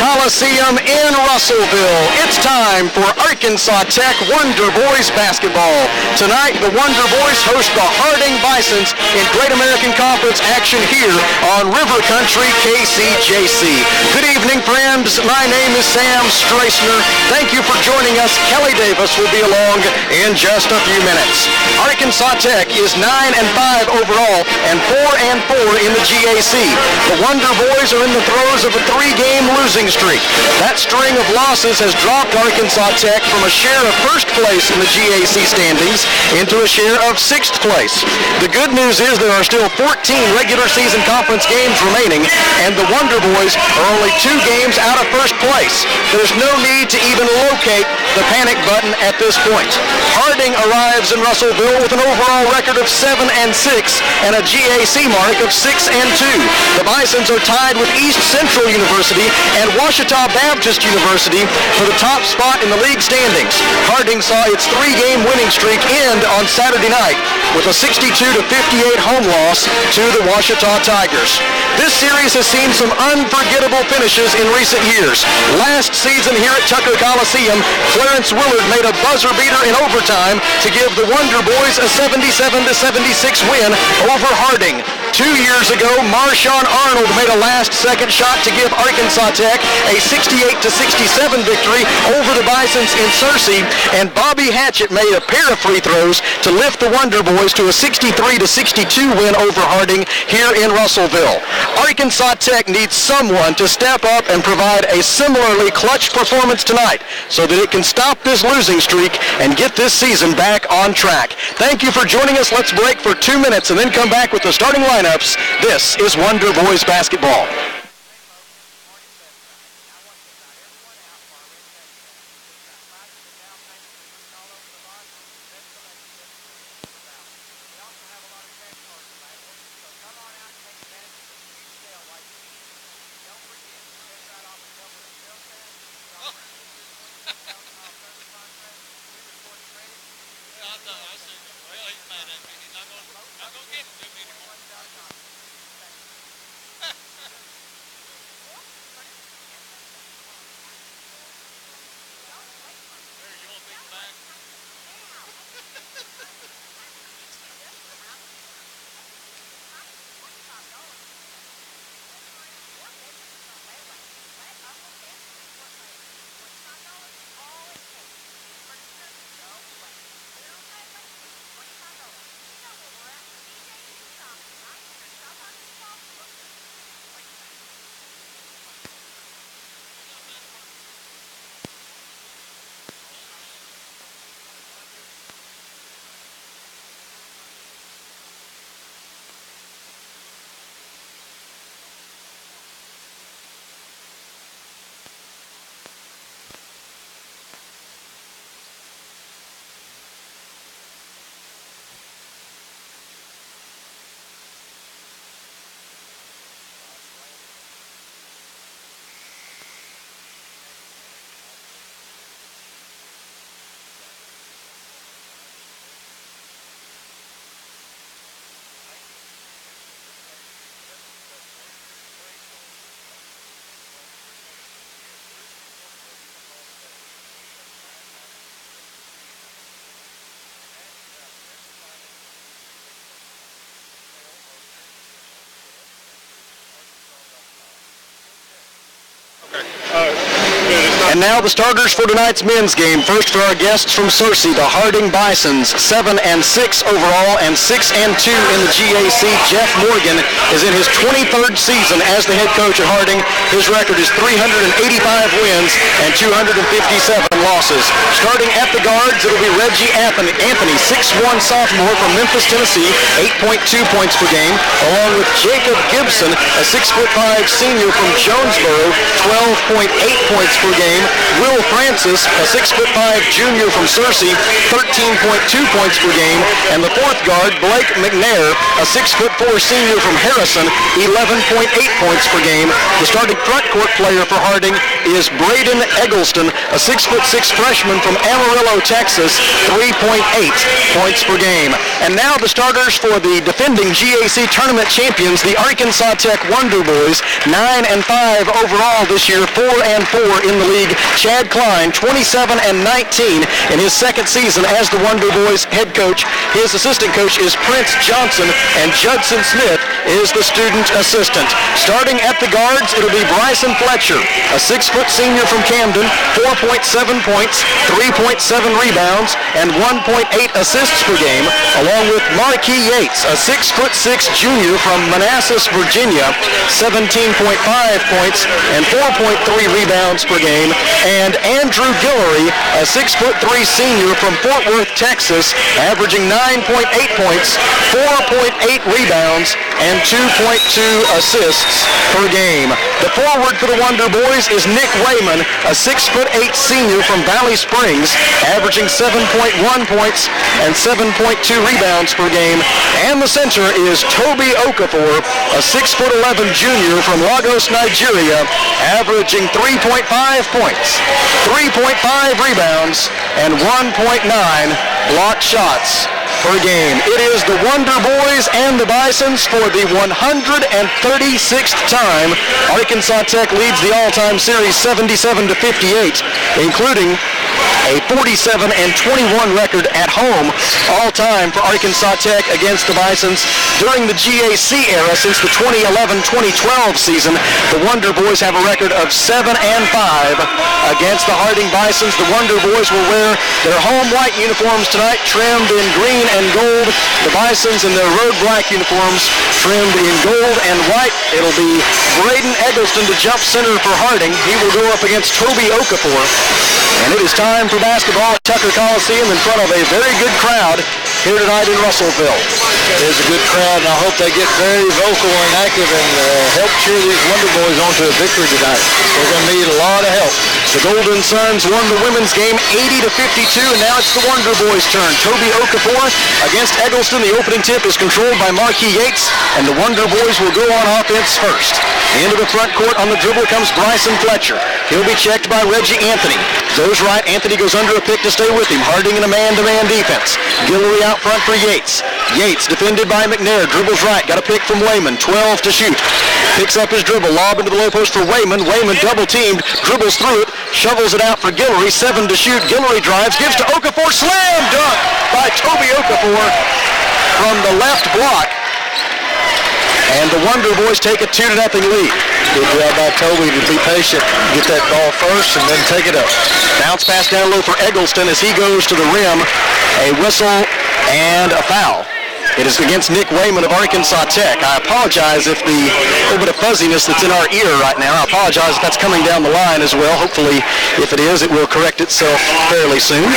Coliseum in Russellville. It's time for Arkansas Tech Wonder Boys basketball. Tonight, the Wonder Boys host the Harding Bisons in Great American Conference action here on River Country K C J C. Good evening, friends. My name is Sam Streisner. Thank you for joining us. Kelly Davis will be along in just a few minutes. Arkansas Tech is nine and five overall and four and four in the G A C. The Wonder Boys are in the throes of a three-game losing streak. That string of losses has dropped Arkansas Tech from a share of first place in the G A C standings into a share of sixth place. The good news is there are still fourteen regular season conference games remaining, and the Wonder Boys are only two games out of first place. There's no need to even locate the panic button at this point. Harding arrives in Russellville with an overall record of seven and six and a G A C mark of six and two. The Bisons are tied with East Central University and Ouachita Baptist University for the top spot in the league standings. Harding saw its three-game winning streak end on Saturday night with a sixty-two to fifty-eight home loss to the Ouachita Tigers. This series has seen some unforgettable finishes in recent years. Last season here at Tucker Coliseum, Clarence Willard made a buzzer beater in overtime to give the Wonder Boys a seventy-seven to seventy-six win over Harding. Two years ago, Marshawn Arnold made a last-second shot to give Arkansas Tech a sixty-eight to sixty-seven victory over the Bisons in Searcy, and Bobby Hatchett made a pair of free throws to lift the Wonder Boys to a sixty-three to sixty-two win over Harding here in Russellville. Arkansas Tech needs someone to step up and provide a similarly clutch performance tonight so that it can stop this losing streak and get this season back on track. Thank you for joining us. Let's break for two minutes and then come back with the starting lineups. This is Wonder Boys basketball. And now the starters for tonight's men's game. First for our guests from Searcy, the Harding Bisons, seven and six overall and six and two in the G A C. Jeff Morgan is in his twenty-third season as the head coach at Harding. His record is three hundred eighty-five wins and two hundred fifty-seven losses. Starting at the guards, it'll be Reggie Anthony, Anthony six one sophomore from Memphis, Tennessee, eight point two points per game, along with Jacob Gibson, a six foot five senior from Jonesboro, twelve point eight points per game. Will Francis, a six foot five junior from Searcy, thirteen point two points per game. And the fourth guard, Blake McNair, a six foot four senior from Harrison, eleven point eight points per game. The starting front court player for Harding is Braden Eggleston, a six foot six freshman from Amarillo, Texas, three point eight points per game. And now the starters for the defending G A C tournament champions, the Arkansas Tech Wonder Boys, nine and five overall this year, four and four in the league. Chad Klein, twenty-seven and nineteen in his second season as the Wonder Boys head coach. His assistant coach is Prince Johnson, and Judson Smith is the student assistant. Starting at the guards, it'll be Bryson Fletcher, a six foot senior from Camden, four point seven points, three point seven rebounds, and one point eight assists per game, along with Marquis Yates, a six foot six junior from Manassas, Virginia, seventeen point five points and four point three rebounds per game, and Andrew Guillory, a six foot three senior from Fort Worth, Texas, averaging nine point eight points, four point eight rebounds, and two point two assists per game. The forward for the Wonder Boys is Nick Wayman, a six foot eight senior from Valley Springs, averaging seven point one points and seven point two rebounds per game. And the center is Toby Okafor, a six foot eleven junior from Lagos, Nigeria, averaging three point five points, three point five rebounds, and one point nine block shots per game. It is the Wonder Boys and the Bisons for the one hundred thirty-sixth time. Arkansas Tech leads the all-time series seventy-seven to fifty-eight, including a forty-seven and twenty-one record at home all-time for Arkansas Tech against the Bisons. During the G A C era, since the twenty eleven twenty twelve season, the Wonder Boys have a record of seven and five against the Harding Bisons. The Wonder Boys will wear their home white uniforms tonight, trimmed in green and gold. The Bisons in their road black uniforms, trimmed in gold and white. It'll be Braden Eggleston to jump center for Harding. He will go up against Toby Okafor. And it is time for basketball at Tucker Coliseum in front of a very good crowd here tonight in Russellville. It is a good crowd, and I hope they get very vocal and active and uh, help cheer these Wonder Boys on to a victory tonight. They're going to need a lot of help. The Golden Suns won the women's game eighty to fifty-two, and now it's the Wonder Boys' turn. Toby Okafor against Eggleston. The opening tip is controlled by Marquis Yates, and the Wonder Boys will go on offense first. Into the front court on the dribble comes Bryson Fletcher. He'll be checked by Reggie Anthony. Goes right, Anthony goes under a pick to stay with him. Harding in a man-to-man defense. Guillory out front for Yates. Yates defended by McNair. Dribbles right, got a pick from Wayman. twelve to shoot. Picks up his dribble, lob into the low post for Wayman. Wayman double-teamed, dribbles through it, shovels it out for Guillory. seven to shoot. Guillory drives, gives to Okafor. Slam dunk by Toby Okafor from the left block. And the Wonder Boys take a two to nothing lead. Good job by Toby to be patient, get that ball first, and then take it up. Bounce pass down low for Eggleston as he goes to the rim. A whistle and a foul. It is against Nick Wayman of Arkansas Tech. I apologize if the little bit of fuzziness that's in our ear right now, I apologize if that's coming down the line as well. Hopefully, if it is, it will correct itself fairly soon.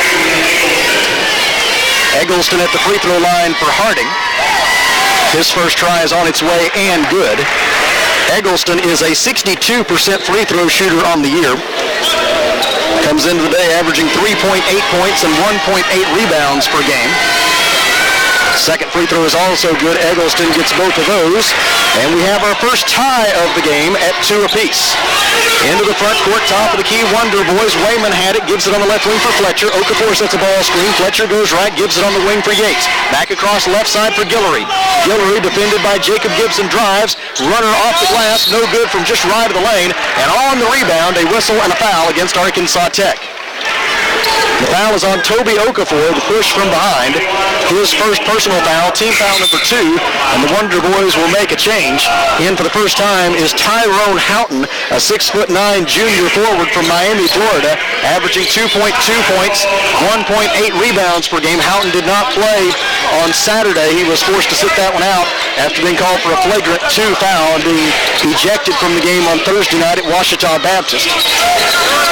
Eggleston at the free throw line for Harding. His first try is on its way and good. Eggleston is a sixty-two percent free throw shooter on the year. Comes into the day averaging three point eight points and one point eight rebounds per game. Second free throw is also good. Eggleston gets both of those. And we have our first tie of the game at two apiece. Into the front court, top of the key, Wonder Boys. Wayman had it, gives it on the left wing for Fletcher. Okafor sets a ball screen. Fletcher goes right, gives it on the wing for Yates. Back across left side for Guillory. Guillory defended by Jacob Gibson, drives. Runner off the glass, no good from just right of the lane. And on the rebound, a whistle and a foul against Arkansas Tech. The foul is on Toby Okafor, the push from behind. His first personal foul, team foul number two, and the Wonder Boys will make a change. In for the first time is Tyrone Houghton, a six foot nine junior forward from Miami, Florida, averaging two point two points, one point eight rebounds per game. Houghton did not play on Saturday. He was forced to sit that one out after being called for a flagrant two foul and being ejected from the game on Thursday night at Ouachita Baptist.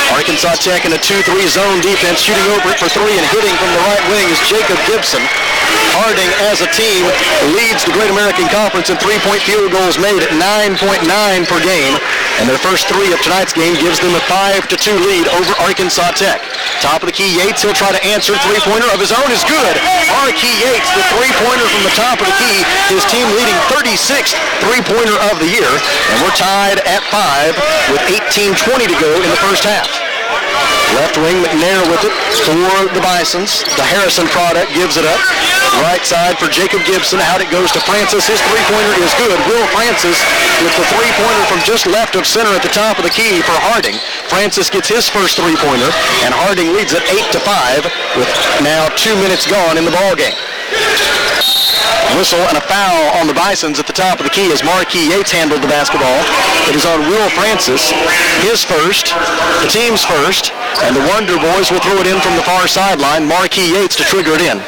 Arkansas Tech in a two three zone defense, shooting over it for three and hitting from the right wing is Jacob Gibson. Harding, as a team, leads the Great American Conference in three-point field goals made at nine point nine per game, and their first three of tonight's game gives them a five to two lead over Arkansas Tech. Top of the key, Yates, he'll try to answer. Three-pointer of his own is good. Marquis Yates, the three-pointer from the top of the key, his team leading thirty-sixth three-pointer of the year, and we're tied at five with eighteen twenty to go in the first half. Left wing, McNair with it for the Bisons. The Harrison product gives it up. Right side for Jacob Gibson. Out it goes to Francis. His three-pointer is good. Will Francis with the three-pointer from just left of center at the top of the key for Harding. Francis gets his first three-pointer, and Harding leads it eight to five with now two minutes gone in the ballgame. Whistle and a foul on the Bisons at the top of the key as Marquis Yates handled the basketball. It is on Will Francis, his first, the team's first, and the Wonder Boys will throw it in from the far sideline. Marquis Yates to trigger it in.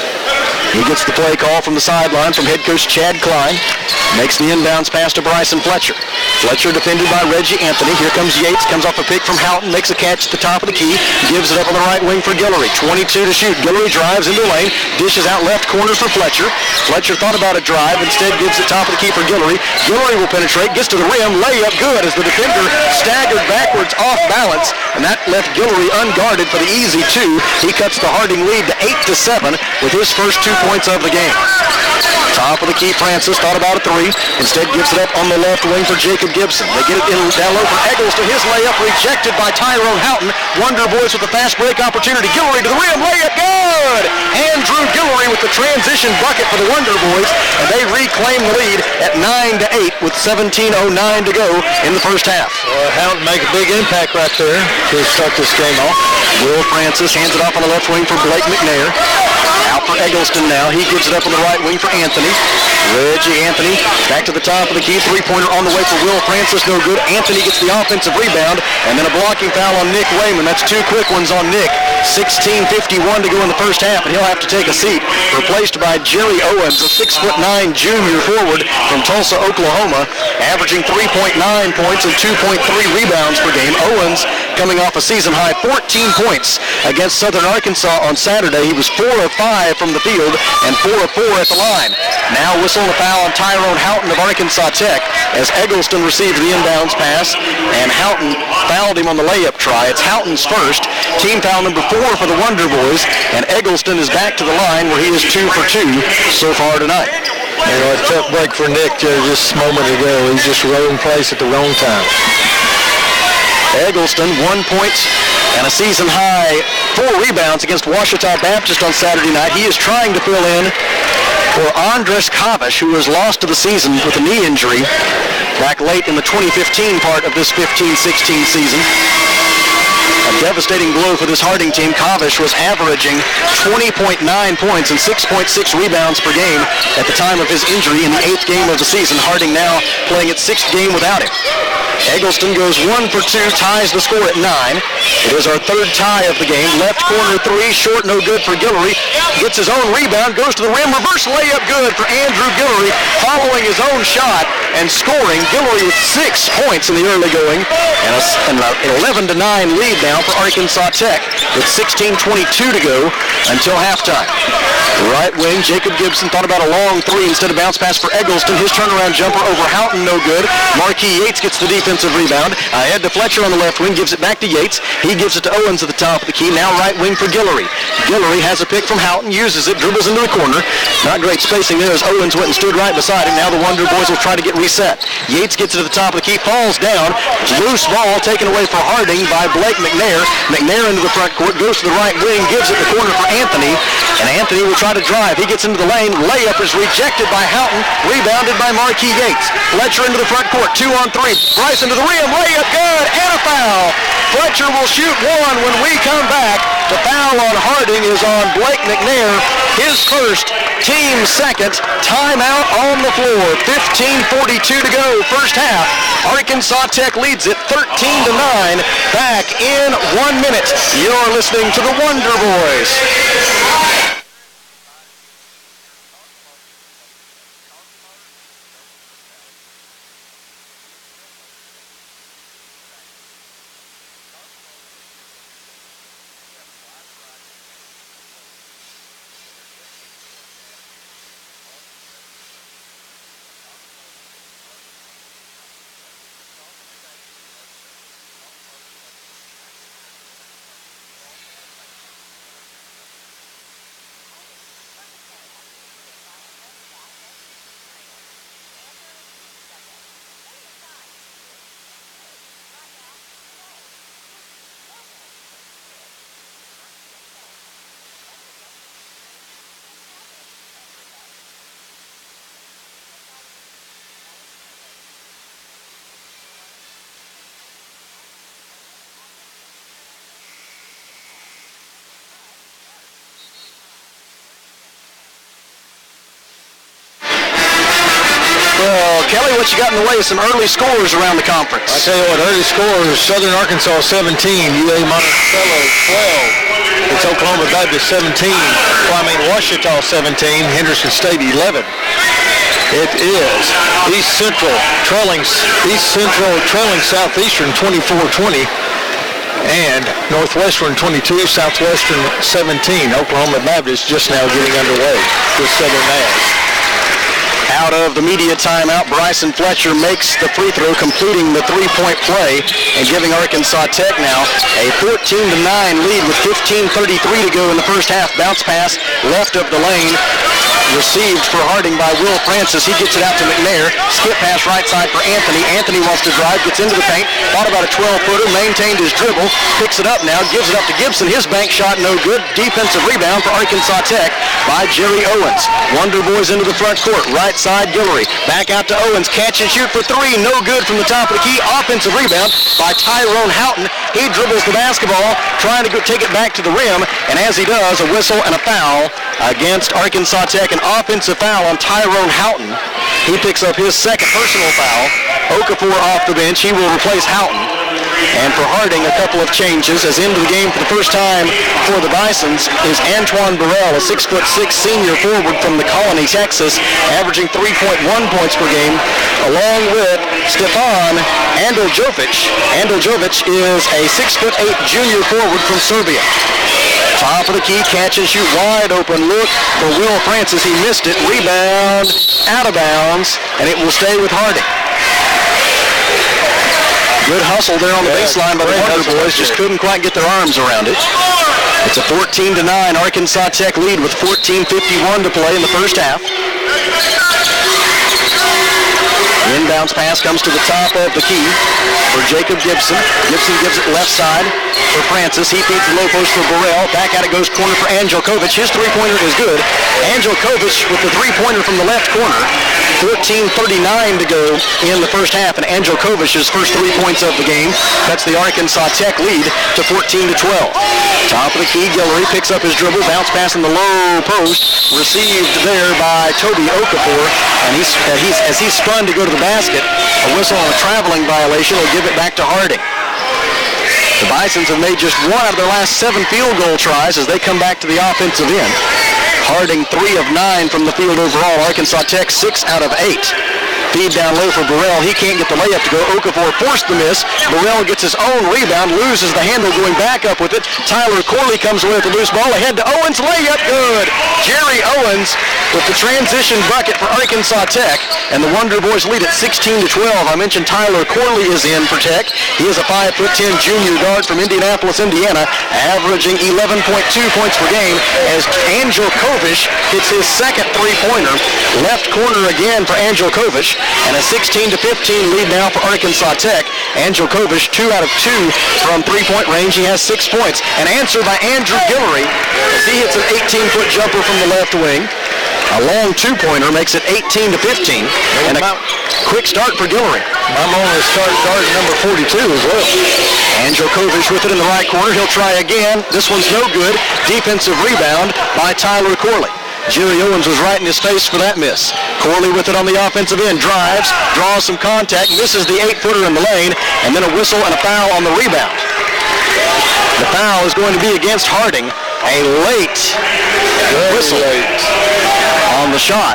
He gets the play call from the sideline from head coach Chad Klein. Makes the inbounds pass to Bryson Fletcher. Fletcher defended by Reggie Anthony. Here comes Yates, comes off a pick from Houghton, makes a catch at the top of the key, gives it up on the right wing for Guillory. twenty-two to shoot. Guillory drives into the lane, dishes out left corner for Fletcher. Fletcher thought about a drive, instead gives it top of the key for Guillory. Guillory will penetrate, gets to the rim, layup good as the defender staggered backwards off balance, and that left Guillory unguarded for the easy two. He cuts the Harding lead to eight to seven with his first two points of the game. Top of the key, Francis thought about a three. Instead gives it up on the left wing for Jacob Gibson. They get it in down low for Eggleston. His layup rejected by Tyrone Houghton. Wonder Boys with a fast break opportunity. Guillory to the rim. Layup good! Andrew Guillory with the transition bucket for the Wonder Boys. And they reclaim the lead at nine to eight with seventeen oh nine to go in the first half. Well, Houghton make a big impact right there to start this game off. Will Francis hands it off on the left wing for Blake McNair. Out for Eggleston now. He gives it up on the right wing for Anthony. Reggie Anthony back to the top of the key. Three-pointer on the way for Will Francis. No good. Anthony gets the offensive rebound. And then a blocking foul on Nick Wayman. That's two quick ones on Nick. sixteen fifty-one to go in the first half, and he'll have to take a seat. Replaced by Jerry Owens, a six foot nine junior forward from Tulsa, Oklahoma, averaging three point nine points and two point three rebounds per game. Owens coming off a season-high fourteen points against Southern Arkansas on Saturday. He was four of five from the field and four of four at the line. Now whistle a foul on Tyrone Houghton of Arkansas Tech as Eggleston receives the inbounds pass, and Houghton fouled him on the layup try. It's Houghton's first. Team foul number four for the Wonder Boys, and Eggleston is back to the line where he is two for two so far tonight. You know, a tough break for Nick uh, just a moment ago. He's just wrong place at the wrong time. Eggleston, one point and a season-high four rebounds against Ouachita Baptist on Saturday night. He is trying to fill in for Andres Kavish, who was lost to the season with a knee injury back late in the twenty fifteen part of this fifteen sixteen season. A devastating blow for this Harding team. Kavish was averaging twenty point nine points and six point six rebounds per game at the time of his injury in the eighth game of the season. Harding now playing its sixth game without him. Eggleston goes one for two, ties the score at nine. It is our third tie of the game. Left corner three, short, no good for Guillory. Gets his own rebound, goes to the rim, reverse layup good for Andrew Guillory, following his own shot and scoring. Guillory with six points in the early going, and an eleven to nine lead now for Arkansas Tech with sixteen twenty-two to go until halftime. Right wing, Jacob Gibson thought about a long three instead of bounce pass for Eggleston. His turnaround jumper over Houghton, no good. Marquis Yates gets the defensive rebound. Ahead to Fletcher on the left wing, gives it back to Yates. He gives it to Owens at the top of the key. Now right wing for Guillory. Guillory has a pick from Houghton, uses it, dribbles into the corner. Not great spacing there as Owens went and stood right beside him. Now the Wonder Boys will try to get reset. Yates gets it to the top of the key, falls down. Loose ball taken away for Harding by Blake McNair. McNair into the front court, goes to the right wing, gives it the corner for Anthony, and Anthony will try to drive. He gets into the lane. Layup is rejected by Houghton, rebounded by Marquis Yates. Fletcher into the front court, two on three. Bryson to the rim, layup good, and a foul. Fletcher will shoot one when we come back. The foul on Harding is on Blake McNair, his first, team second. Timeout on the floor. fifteen forty-two to go, first half. Arkansas Tech leads it thirteen to nine. Back in one minute. You're listening to the Wonder Boys. Kelly, what you got in the way of some early scores around the conference? I tell you what, early scores, Southern Arkansas seventeen, U A Monticello twelve. It's Oklahoma Baptist seventeen, well, I mean Washita seventeen, Henderson State eleven. It is East Central trailing, East Central trailing Southeastern twenty-four twenty, and Northwestern twenty-two, Southwestern seventeen. Oklahoma Baptist just now getting underway with Southern Mass. Out of the media timeout, Bryson Fletcher makes the free throw, completing the three-point play and giving Arkansas Tech now a fourteen to nine lead with fifteen thirty-three to go in the first half. Bounce pass left of the lane, received for Harding by Will Francis. He gets it out to McNair. Skip pass right side for Anthony. Anthony wants to drive, gets into the paint, thought about a twelve-footer, maintained his dribble, picks it up now, gives it up to Gibson. His bank shot no good. Defensive rebound for Arkansas Tech by Jerry Owens. Wonder Boys into the front court. Right side, Guillory. Back out to Owens. Catch and shoot for three. No good from the top of the key. Offensive rebound by Tyrone Houghton. He dribbles the basketball, trying to go take it back to the rim, and as he does, a whistle and a foul against Arkansas Tech. An offensive foul on Tyrone Houghton. He picks up his second personal foul. Okafor off the bench. He will replace Houghton. And for Harding, a couple of changes. As into the game for the first time for the Bisons is Antoine Burrell, a six foot six senior forward from the Colony, Texas, averaging three point one points per game, along with Stefan Andoljovic. Andoljovic is a six foot eight junior forward from Serbia. Top of the key, catch and shoot, wide open look for Will Francis. He missed it. Rebound, out of bounds, and it will stay with Harding. Good hustle there on the yeah, baseline by the Wonder Boys. Just couldn't quite get their arms around it. It's a fourteen to nine Arkansas Tech lead with fourteen fifty-one to play in the first half. Inbounds pass comes to the top of the key for Jacob Gibson. Gibson gives it left side for Francis. He feeds the low post for Burrell. Back out it goes corner for Angelkovic. His three-pointer is good. Angelkovic with the three-pointer from the left corner. fourteen thirty-nine to go in the first half, and Angelkovic's first three points of the game cuts the Arkansas Tech lead to fourteen to twelve. Top of the key, Guillory picks up his dribble, bounce pass in the low post, received there by Toby Okafor, and he's, uh, he's as he's spun to go to the basket, a whistle on a traveling violation will give it back to Harding. The Bisons have made just one out of their last seven field goal tries as they come back to the offensive end. Harding three of nine from the field overall. Arkansas Tech six out of eight. Feed down low for Burrell. He can't get the layup to go. Okafor forced the miss. Burrell gets his own rebound, loses the handle going back up with it. Tyler Corley comes away with the loose ball. Ahead to Owens. Layup good. Jerry Owens with the transition bucket for Arkansas Tech. And the Wonder Boys lead at sixteen to twelve. I mentioned Tyler Corley is in for Tech. He is a five foot ten junior guard from Indianapolis, Indiana, averaging eleven point two points per game as Angelkovic hits his second three-pointer. Left corner again for Angelkovic. And a sixteen to fifteen lead now for Arkansas Tech. Angelkovic, two out of two from three-point range. He has six points. An answer by Andrew Guillory as he hits an eighteen foot jumper from the left wing. A long two-pointer makes it eighteen to fifteen. And a quick start for Guillory. I'm on the start guard number forty-two as well. Angelkovic with it in the right corner. He'll try again. This one's no good. Defensive rebound by Tyler Corley. Jerry Owens was right in his face for that miss. Corley with it on the offensive end, drives, draws some contact, misses the eight-footer in the lane, and then a whistle and a foul on the rebound. The foul is going to be against Harding. A late whistle on the shot.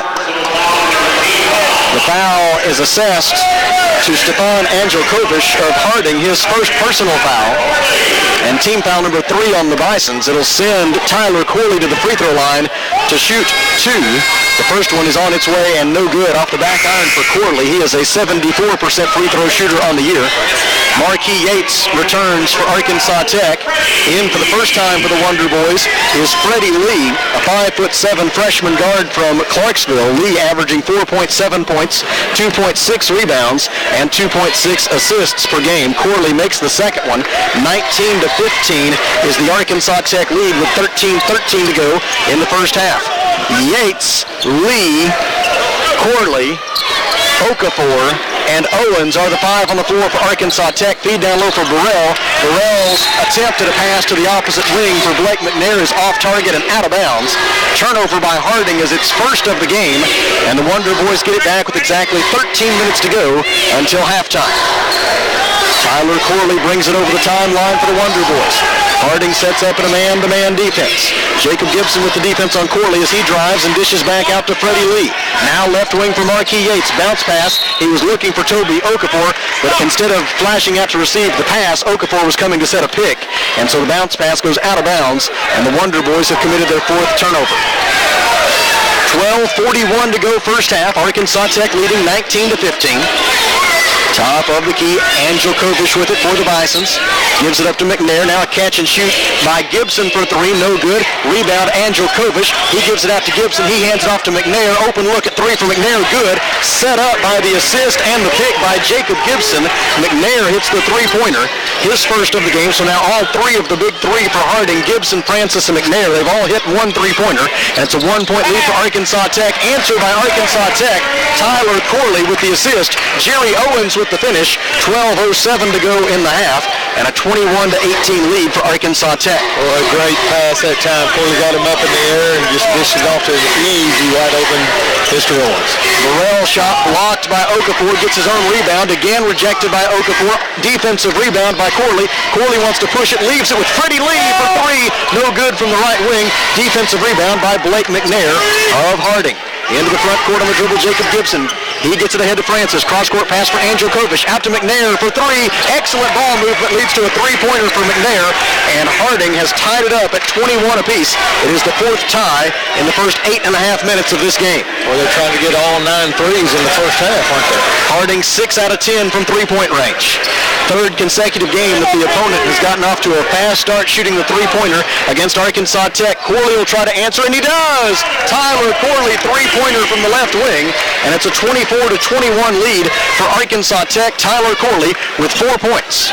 The foul is assessed to Stefan Angelkovic of Harding, his first personal foul, and team foul number three on the Bisons. It'll send Tyler Corley to the free throw line to shoot two. The first one is on its way and no good off the back iron for Corley. He is a seventy-four percent free throw shooter on the year. Marquis Yates returns for Arkansas Tech. In for the first time for the Wonder Boys is Freddie Lee, a five foot seven freshman guard from Clarksville. Lee averaging four point seven points, two point six rebounds, and two point six assists per game. Corley makes the second one. nineteen to fifteen is the Arkansas Tech lead with thirteen thirteen to go in the first half. Yates, Lee, Corley, Okafor, and Owens are the five on the floor for Arkansas Tech. Feed down low for Burrell. Burrell's attempt at a pass to the opposite wing for Blake McNair is off target and out of bounds. Turnover by Harding is its first of the game, and the Wonder Boys get it back with exactly thirteen minutes to go until halftime. Tyler Corley brings it over the timeline for the Wonder Boys. Harding sets up in a man-to-man defense. Jacob Gibson with the defense on Corley as he drives and dishes back out to Freddie Lee. Now left wing for Marquis Yates. Bounce pass. He was looking for Toby Okafor, but instead of flashing out to receive the pass, Okafor was coming to set a pick. And so the bounce pass goes out of bounds, and the Wonder Boys have committed their fourth turnover. twelve forty-one to go first half. Arkansas Tech leading nineteen to fifteen. Top of the key, Angel Kovish with it for the Bisons. Gives it up to McNair. Now a catch and shoot by Gibson for three. No good. Rebound, Angel Kovish. He gives it out to Gibson. He hands it off to McNair. Open look at three for McNair. Good. Set up by the assist and the pick by Jacob Gibson. McNair hits the three-pointer. His first of the game. So now all three of the big three for Harding, Gibson, Francis, and McNair. They've all hit one three-pointer. And it's a one-point lead for Arkansas Tech. Answered by Arkansas Tech. Tyler Corley with the assist. Jerry Owens with the finish. twelve oh seven to go in the half, and a twenty-one to eighteen lead for Arkansas Tech. Well, a great pass that time. Corley got him up in the air and just dished it off to the easy, wide open Mister Owens. Burrell shot blocked by Okafor, gets his own rebound, again rejected by Okafor. Defensive rebound by Corley. Corley wants to push it, leaves it with Freddie Lee for three. No good from the right wing. Defensive rebound by Blake McNair of Harding. Into the front court on the dribble, Jacob Gibson. He gets it ahead to Francis. Cross-court pass for Angel Kovish. Out to McNair for three. Excellent ball movement leads to a three-pointer for McNair. And Harding has tied it up at twenty-one apiece. It is the fourth tie in the first eight and a half minutes of this game. Well, they're trying to get all nine threes in the first half, aren't they? Harding six out of ten from three-point range. Third consecutive game that the opponent has gotten off to a fast start shooting the three-pointer against Arkansas Tech. Corley will try to answer, and he does! Tyler Corley, three-pointer from the left wing, and it's a twenty-four to twenty-one lead for Arkansas Tech. Tyler Corley with four points.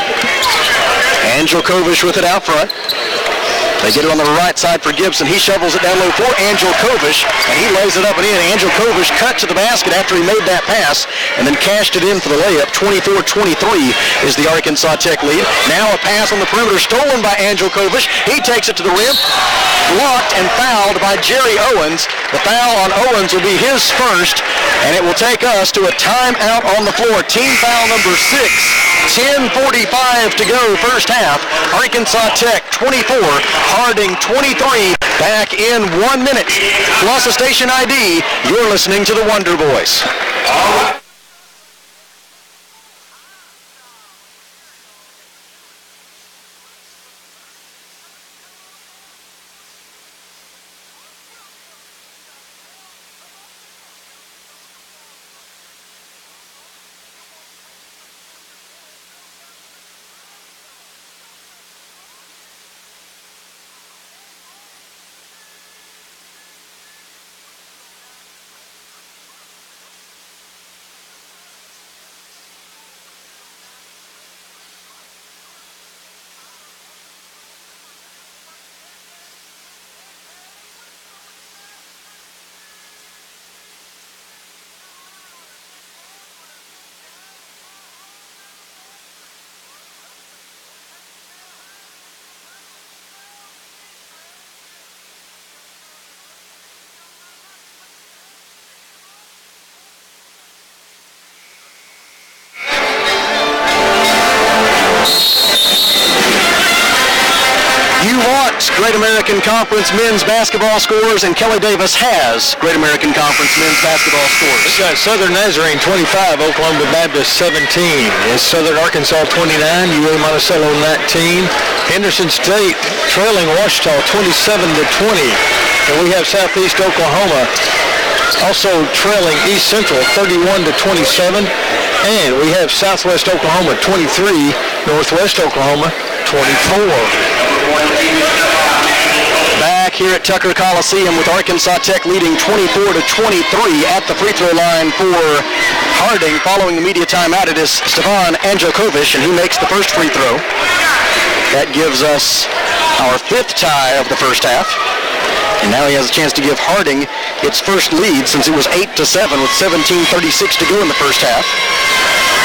Angel Kovish with it out front. They get it on the right side for Gibson. He shovels it down low for Angel Kovish, and he lays it up and in. Angel Kovish cut to the basket after he made that pass and then cashed it in for the layup. twenty-four twenty-three is the Arkansas Tech lead. Now a pass on the perimeter stolen by Angel Kovish. He takes it to the rim. Blocked and fouled by Jerry Owens. The foul on Owens will be his first, and it will take us to a timeout on the floor. Team foul number six. ten forty-five to go first half. Arkansas Tech twenty-four, Harding twenty-three. Back in one minute. Plus a station I D. You're listening to the Wonder Boys. Great American Conference men's basketball scores, and Kelly Davis has Great American Conference men's basketball scores. We've got Southern Nazarene twenty-five, Oklahoma Baptist seventeen. It's Southern Arkansas twenty-nine, U A Monticello nineteen. Henderson State trailing Ouachita twenty-seven to twenty. And we have Southeast Oklahoma also trailing East Central thirty-one to twenty-seven. And we have Southwest Oklahoma twenty-three, Northwest Oklahoma twenty-four. Back here at Tucker Coliseum with Arkansas Tech leading twenty-four to twenty-three at the free throw line for Harding. Following the media timeout, it is Stefan Angelkovic, and he makes the first free throw. That gives us our fifth tie of the first half. And now he has a chance to give Harding its first lead since it was eight to seven with seventeen thirty-six to go in the first half.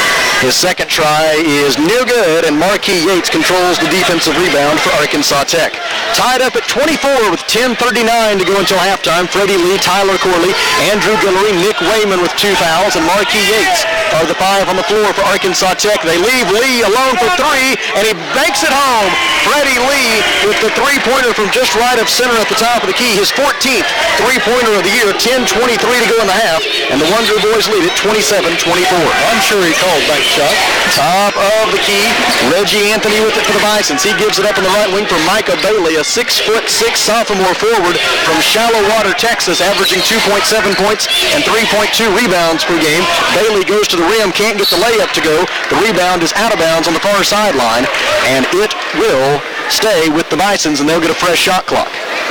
His second try is no good, and Marquis Yates controls the defensive rebound for Arkansas Tech. Tied up at twenty-four with ten thirty-nine to go until halftime. Freddie Lee, Tyler Corley, Andrew Guillory, Nick Wayman with two fouls, and Marquis Yates are the five on the floor for Arkansas Tech. They leave Lee alone for three, and he banks it home. Freddie Lee with the three-pointer from just right of center at the top of the key. His fourteenth three-pointer of the year. ten twenty-three to go in the half, and the Wonder Boys lead it twenty-seven twenty-four. I'm sure he called bank shot. Top of the key, Reggie Anthony with it for the Bisons. He gives it up in the right wing for Micah Bailey, a six foot six sophomore forward from Shallow Water, Texas, averaging two point seven points and three point two rebounds per game. Bailey goes to the rim, can't get the layup to go. The rebound is out of bounds on the far sideline, and it will stay with the Bisons, and they'll get a fresh shot clock.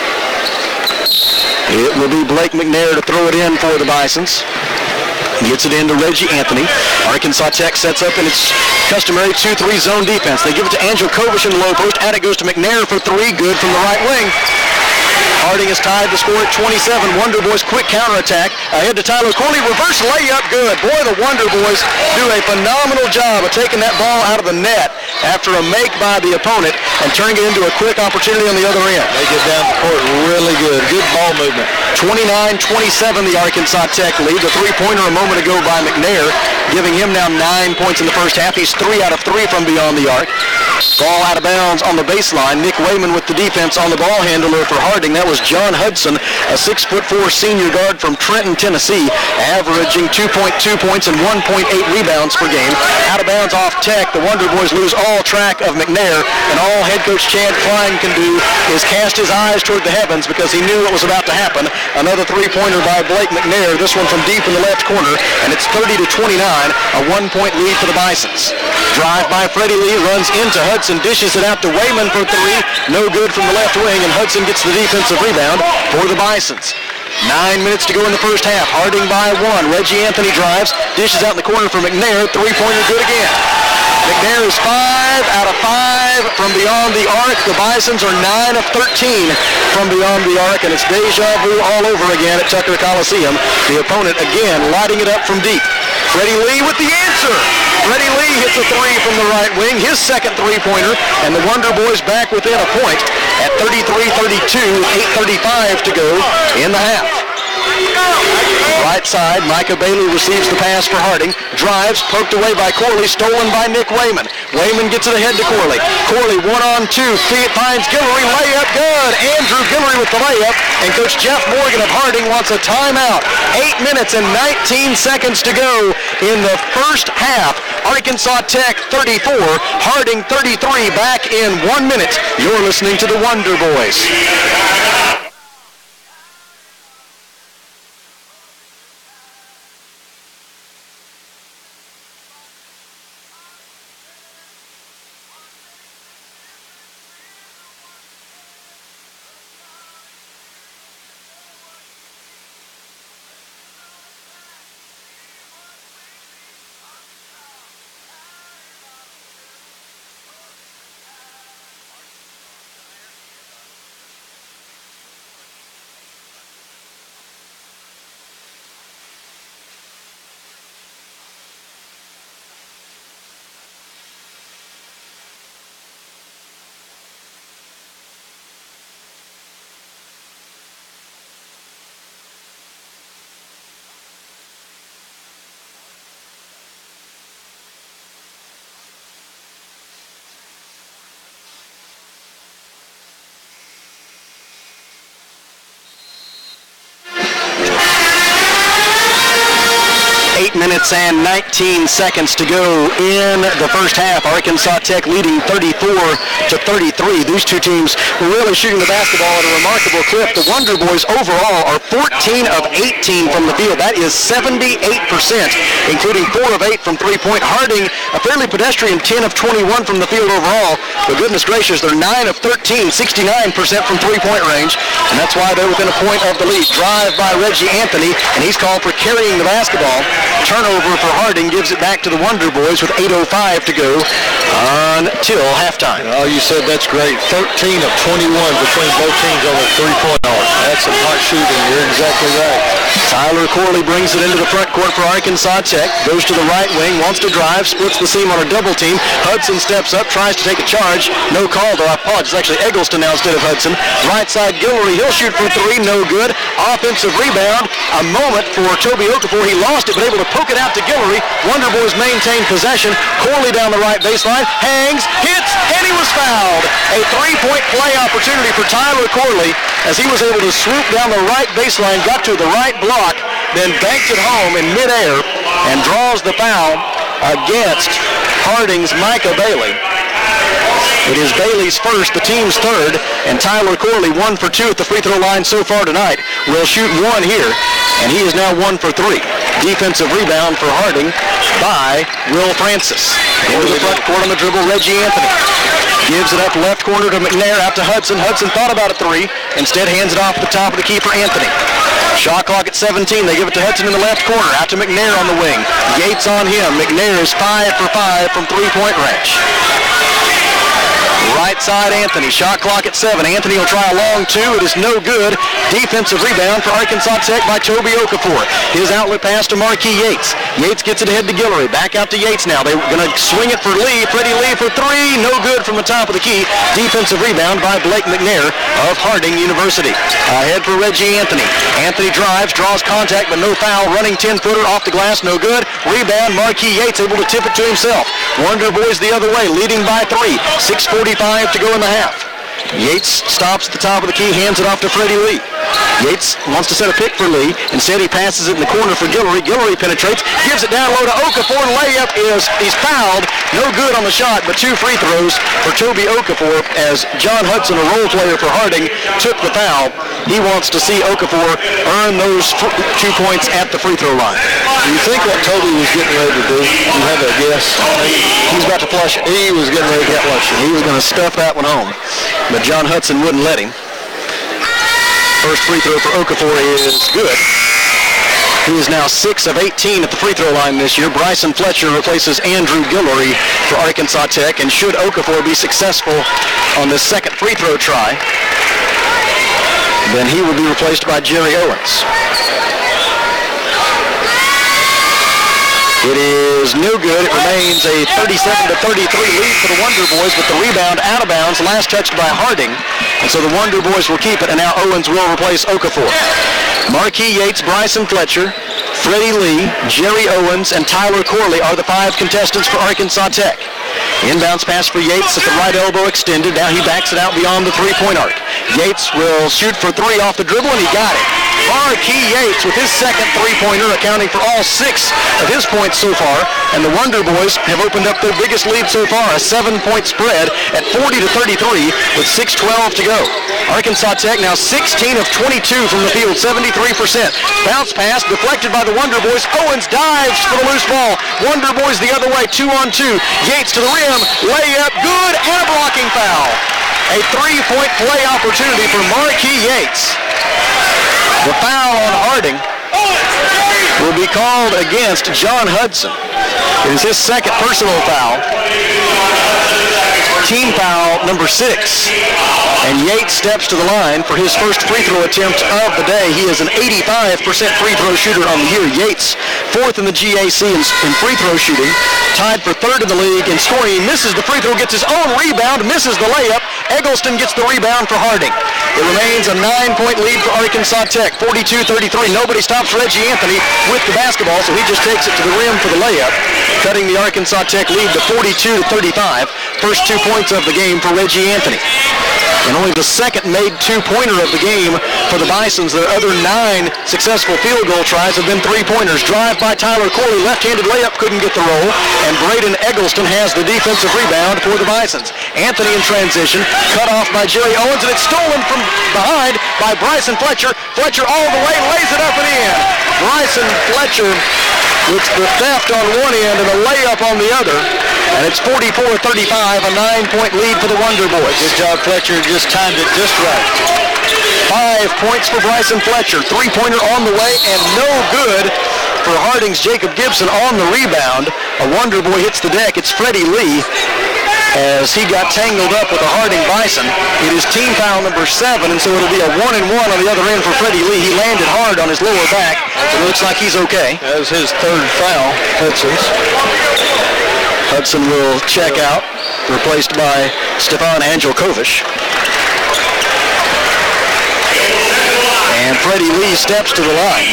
It will be Blake McNair to throw it in for the Bisons. Gets it into Reggie Anthony. Arkansas Tech sets up in its customary two three zone defense. They give it to Angel Kovish in the low post. At it goes to McNair for three. Good from the right wing. Harding is tied to score at twenty-seven. Wonder Boys quick counterattack. Ahead to Tyler Corley. Reverse layup. Good. Boy, the Wonder Boys do a phenomenal job of taking that ball out of the net after a make by the opponent and turning it into a quick opportunity on the other end. They get down the court really good. Good ball movement. twenty-nine twenty-seven the Arkansas Tech lead. The three-pointer a moment ago by McNair, giving him now nine points in the first half. He's three out of three from beyond the arc. Ball out of bounds on the baseline. Nick Wayman with the defense on the ball handler for Harding. That was John Hudson, a six foot four senior guard from Trenton, Tennessee, averaging two point two points and one point eight rebounds per game. Out of bounds off Tech, the Wonder Boys lose all track of McNair, and all head coach Chad Klein can do is cast his eyes toward the heavens because he knew what was about to happen. Another three-pointer by Blake McNair, this one from deep in the left corner, and it's thirty to twenty-nine, a one-point lead for the Bisons. Drive by Freddie Lee, runs into Hudson, dishes it out to Wayman for three, no good from the left wing, and Hudson gets the defensive rebound for the Bisons. Nine minutes to go in the first half. Harding by one. Reggie Anthony drives, dishes out in the corner for McNair, three-pointer good again. McNair is five out of five from beyond the arc. The Bisons are nine of thirteen from beyond the arc, and it's deja vu all over again at Tucker Coliseum. The opponent again lighting it up from deep. Freddie Lee with the answer. Freddie Lee hits a three from the right wing, his second three-pointer, and the Wonder Boys back within a point at thirty-three thirty-two, eight thirty-five to go in the half. Right side, Micah Bailey receives the pass for Harding. Drives, poked away by Corley, stolen by Nick Wayman. Wayman gets it ahead to Corley. Corley one on two, finds Guillory, layup good. Andrew Guillory with the layup, and Coach Jeff Morgan of Harding wants a timeout. Eight minutes and nineteen seconds to go in the first half. Arkansas Tech thirty-four, Harding thirty-three, back in one minute. You're listening to the Wonder Boys. Eight minutes and nineteen seconds to go in the first half. Arkansas Tech leading thirty-four to thirty-three. These two teams were really shooting the basketball at a remarkable clip. The Wonder Boys overall are fourteen of eighteen from the field. That is seventy-eight percent, including four of eight from three-point. Harding, a fairly pedestrian ten of twenty-one from the field overall. But goodness gracious, they're nine of thirteen, sixty-nine percent from three-point range. And that's why they're within a point of the lead. Drive by Reggie Anthony, and he's called for carrying the basketball. turnover for Harding gives it back to the Wonder Boys with eight oh five to go until halftime. Oh, you said that's great. thirteen of twenty-one between both teams on the three-point arc. That's some hot shooting. You're exactly right. Tyler Corley brings it into the front court for Arkansas Tech. Goes to the right wing, wants to drive, splits the seam on a double team. Hudson steps up, tries to take a charge. No call, though. I apologize. It's actually Eggleston now instead of Hudson. Right side, Guillory. He'll shoot for three. No good. Offensive rebound. A moment for Toby Okafor. He lost it, but able to poke it out to Guillory. Wonder Boys maintain possession. Corley down the right baseline. Hangs, hits, and he was fouled. A three-point play opportunity for Tyler Corley as he was able to swoop down the right baseline, got to the right block, then banked it home in midair and draws the foul against Harding's Micah Bailey. It is Bailey's first, the team's third, and Tyler Corley one for two at the free throw line so far tonight. Will shoot one here, and he is now one for three. Defensive rebound for Harding by Will Francis. Into the front court on the dribble, Reggie Anthony. Gives it up left corner to McNair, out to Hudson. Hudson thought about a three, instead hands it off at the top of the key for Anthony. Shot clock at seventeen. They give it to Hudson in the left corner, out to McNair on the wing. Yates on him. McNair is five for five from three-point range. Right side, Anthony. Shot clock at seven. Anthony will try a long two. It is no good. Defensive rebound for Arkansas Tech by Toby Okafor. His outlet pass to Marquis Yates. Yates gets it ahead to Guillory. Back out to Yates now. They're going to swing it for Lee. Freddie Lee for three. No good from the top of the key. Defensive rebound by Blake McNair of Harding University. Ahead for Reggie Anthony. Anthony drives, draws contact, but no foul. Running ten-footer off the glass. No good. Rebound. Marquis Yates able to tip it to himself. Wonder Boys the other way, leading by three. six forty-five to go in the half. Yates stops at the top of the key, hands it off to Freddie Lee. Yates wants to set a pick for Lee. Instead, he passes it in the corner for Guillory. Guillory penetrates, gives it down low to Okafor. Layup is, he's fouled. No good on the shot, but two free throws for Toby Okafor as John Hudson, a role player for Harding, took the foul. He wants to see Okafor earn those f- two points at the free throw line. Do you think what Toby was getting ready to do? You have a guess? He's about to flush it. He was getting ready to flush it. He was going to stuff that one home, but John Hudson wouldn't let him. First free throw for Okafor is good. He is now six of eighteen at the free throw line this year. Bryson Fletcher replaces Andrew Guillory for Arkansas Tech, and should Okafor be successful on this second free throw try, then he will be replaced by Jerry Owens. It is no good. It remains a thirty-seven to thirty-three lead for the Wonder Boys, with the rebound out of bounds, last touched by Harding. And so the Wonder Boys will keep it, and now Owens will replace Okafor. Marquis Yates, Bryson Fletcher, Freddie Lee, Jerry Owens, and Tyler Corley are the five contestants for Arkansas Tech. Inbounds pass for Yates at the right elbow extended. Now he backs it out beyond the three-point arc. Yates will shoot for three off the dribble, and he got it. Marquis Yates with his second three-pointer, accounting for all six of his points so far, and the Wonder Boys have opened up their biggest lead so far, a seven-point spread at forty to thirty-three with six twelve to go. Arkansas Tech now sixteen of twenty-two from the field, seventy-three percent. Bounce pass deflected by the Wonder Boys. Owens dives for the loose ball. Wonder Boys the other way, two on two. Yates to the rim, layup, good, and a blocking foul. A three-point play opportunity for Marquis Yates. The foul on Harding will be called against John Hudson. It is his second personal foul. Team foul number six. And Yates steps to the line for his first free throw attempt of the day. He is an eighty-five percent free throw shooter on the year. Yates, fourth in the G A C in, in free throw shooting, tied for third in the league in scoring. He misses the free throw, gets his own rebound, misses the layup. Eggleston gets the rebound for Harding. It remains a nine-point lead for Arkansas Tech, forty-two thirty-three. Nobody stops Reggie Anthony with the basketball, so he just takes it to the rim for the layup, cutting the Arkansas Tech lead to forty-two to thirty-five. First two points of the game for Reggie Anthony. And only the second made two-pointer of the game for the Bisons. Their other nine successful field goal tries have been three-pointers. Drive by Tyler Corley, left-handed layup, couldn't get the roll, and Braden Eggleston has the defensive rebound for the Bisons. Anthony in transition, cut off by Jerry Owens, and it's stolen from behind by Bryson Fletcher. Fletcher all the way, lays it up and in. Bryson Fletcher with the theft on one end and a layup on the other. And it's forty-four thirty-five, a nine-point lead for the Wonder Boys. Good job, Fletcher. Just timed it just right. Five points for Bryson Fletcher. Three-pointer on the way and no good for Harding's Jacob Gibson on the rebound. A Wonder Boy hits the deck. It's Freddie Lee as he got tangled up with a Harding Bison. It is team foul number seven, and so it'll be a one and one on the other end for Freddie Lee. He landed hard on his lower back. It looks like he's okay. That was his third foul, Hudson's. Hudson will check out, replaced by Stefan Angelkovic. And Freddie Lee steps to the line.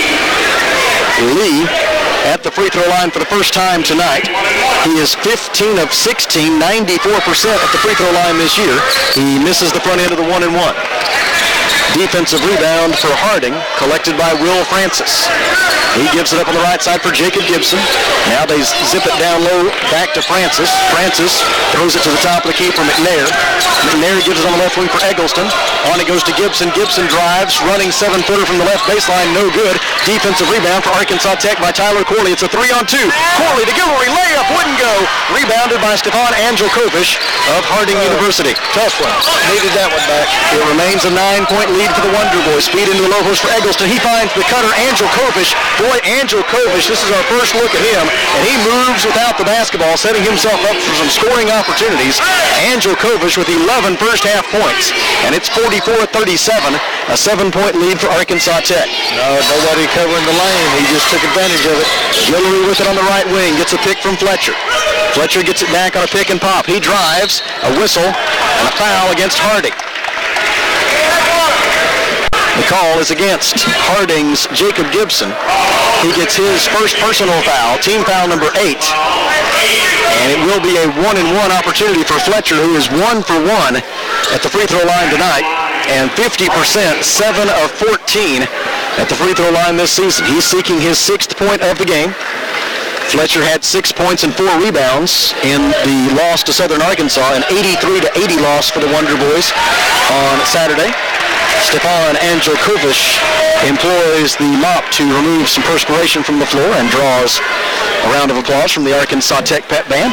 Lee at the free throw line for the first time tonight. He is fifteen of sixteen, ninety-four percent at the free throw line this year. He misses the front end of the one and one. Defensive rebound for Harding, collected by Will Francis. He gives it up on the right side for Jacob Gibson. Now they zip it down low, back to Francis. Francis throws it to the top of the key for McNair. McNair gives it on the left wing for Eggleston. On it goes to Gibson. Gibson drives, running seven-footer from the left baseline, no good. Defensive rebound for Arkansas Tech by Tyler Corley. It's a three-on-two. Corley to Guillory, layup, wouldn't go. Rebounded by Stefan Angelkovic of Harding uh, University. Tough one. Needed that one back. It remains a nine-point lead for the Wonder Boys. Speed into the low post for Eggleston. He finds the cutter, Angelkovic. Boy, Angelkovic, this is our first look at him, and he moves without the basketball, setting himself up for some scoring opportunities. Angelkovic with eleven first-half points, and it's forty-four thirty-seven, a seven-point lead for Arkansas Tech. No, nobody covering the lane. He just took advantage of it. Guillory with it on the right wing, gets a pick from Fletcher. Fletcher gets it back on a pick and pop. He drives, a whistle, and a foul against Harding. The call is against Harding's Jacob Gibson. He gets his first personal foul, team foul number eight. And it will be a one and one opportunity for Fletcher, who is one for one at the free throw line tonight, and fifty percent, seven of fourteen at the free throw line this season. He's seeking his sixth point of the game. Fletcher had six points and four rebounds in the loss to Southern Arkansas, an eighty-three to eighty loss for the Wonder Boys on Saturday. Stefan Angelkovic employs the mop to remove some perspiration from the floor and draws a round of applause from the Arkansas Tech pep band.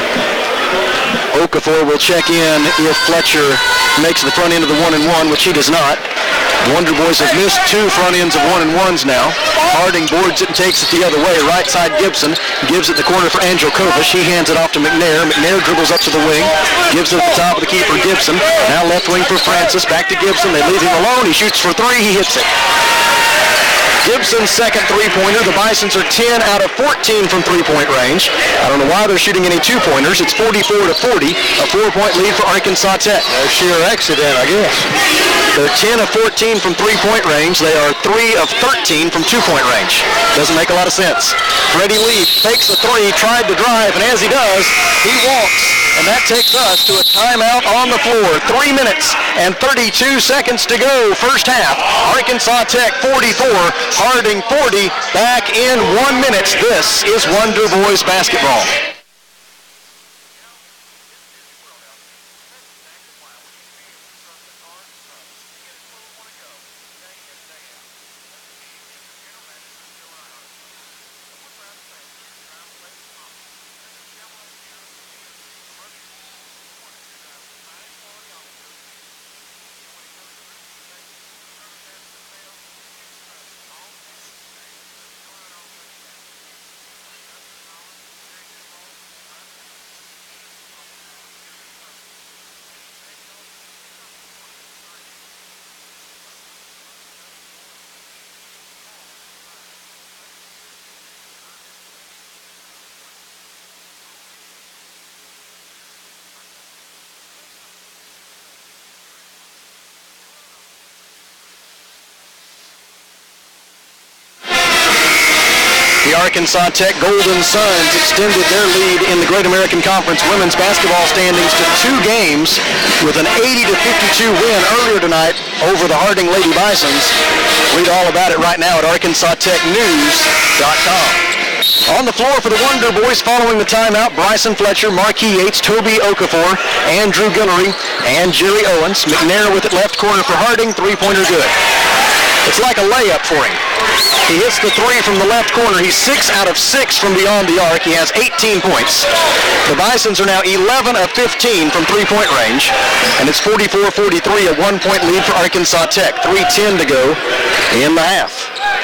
Okafor will check in if Fletcher makes the front end of the one and one, which he does not. The Wonder Boys have missed two front ends of one and ones now. Harding boards it and takes it the other way. Right side Gibson gives it the corner for Angelkovic. He hands it off to McNair. McNair dribbles up to the wing, gives it at the top of the key for Gibson. Now left wing for Francis. Back to Gibson. They leave him alone. He shoots for three. He hits it. Gibson's second three-pointer. The Bisons are ten out of fourteen from three-point range. I don't know why they're shooting any two-pointers. It's forty-four to forty, a four-point lead for Arkansas Tech. A sheer accident, I guess. They're ten of fourteen from three-point range. They are three of thirteen from two-point range. Doesn't make a lot of sense. Freddie Lee fakes a three, tried to drive, and as he does, he walks. And that takes us to a timeout on the floor. Three minutes and thirty-two seconds to go. First half. Arkansas Tech forty-four, Harding forty. Back in one minute. This is Wonder Boys basketball. The Arkansas Tech Golden Suns extended their lead in the Great American Conference women's basketball standings to two games with an eighty to fifty-two win earlier tonight over the Harding Lady Bisons. Read all about it right now at arkansas tech news dot com. On the floor for the Wonder Boys following the timeout, Bryson Fletcher, Marquis Yates, Toby Okafor, Andrew Guillory, and Jerry Owens. McNair with it left corner for Harding, three-pointer good. It's like a layup for him. He hits the three from the left corner. He's six out of six from beyond the arc. He has eighteen points. The Bisons are now eleven of fifteen from three-point range, and it's forty-four forty-three, a one-point lead for Arkansas Tech. three ten to go in the half.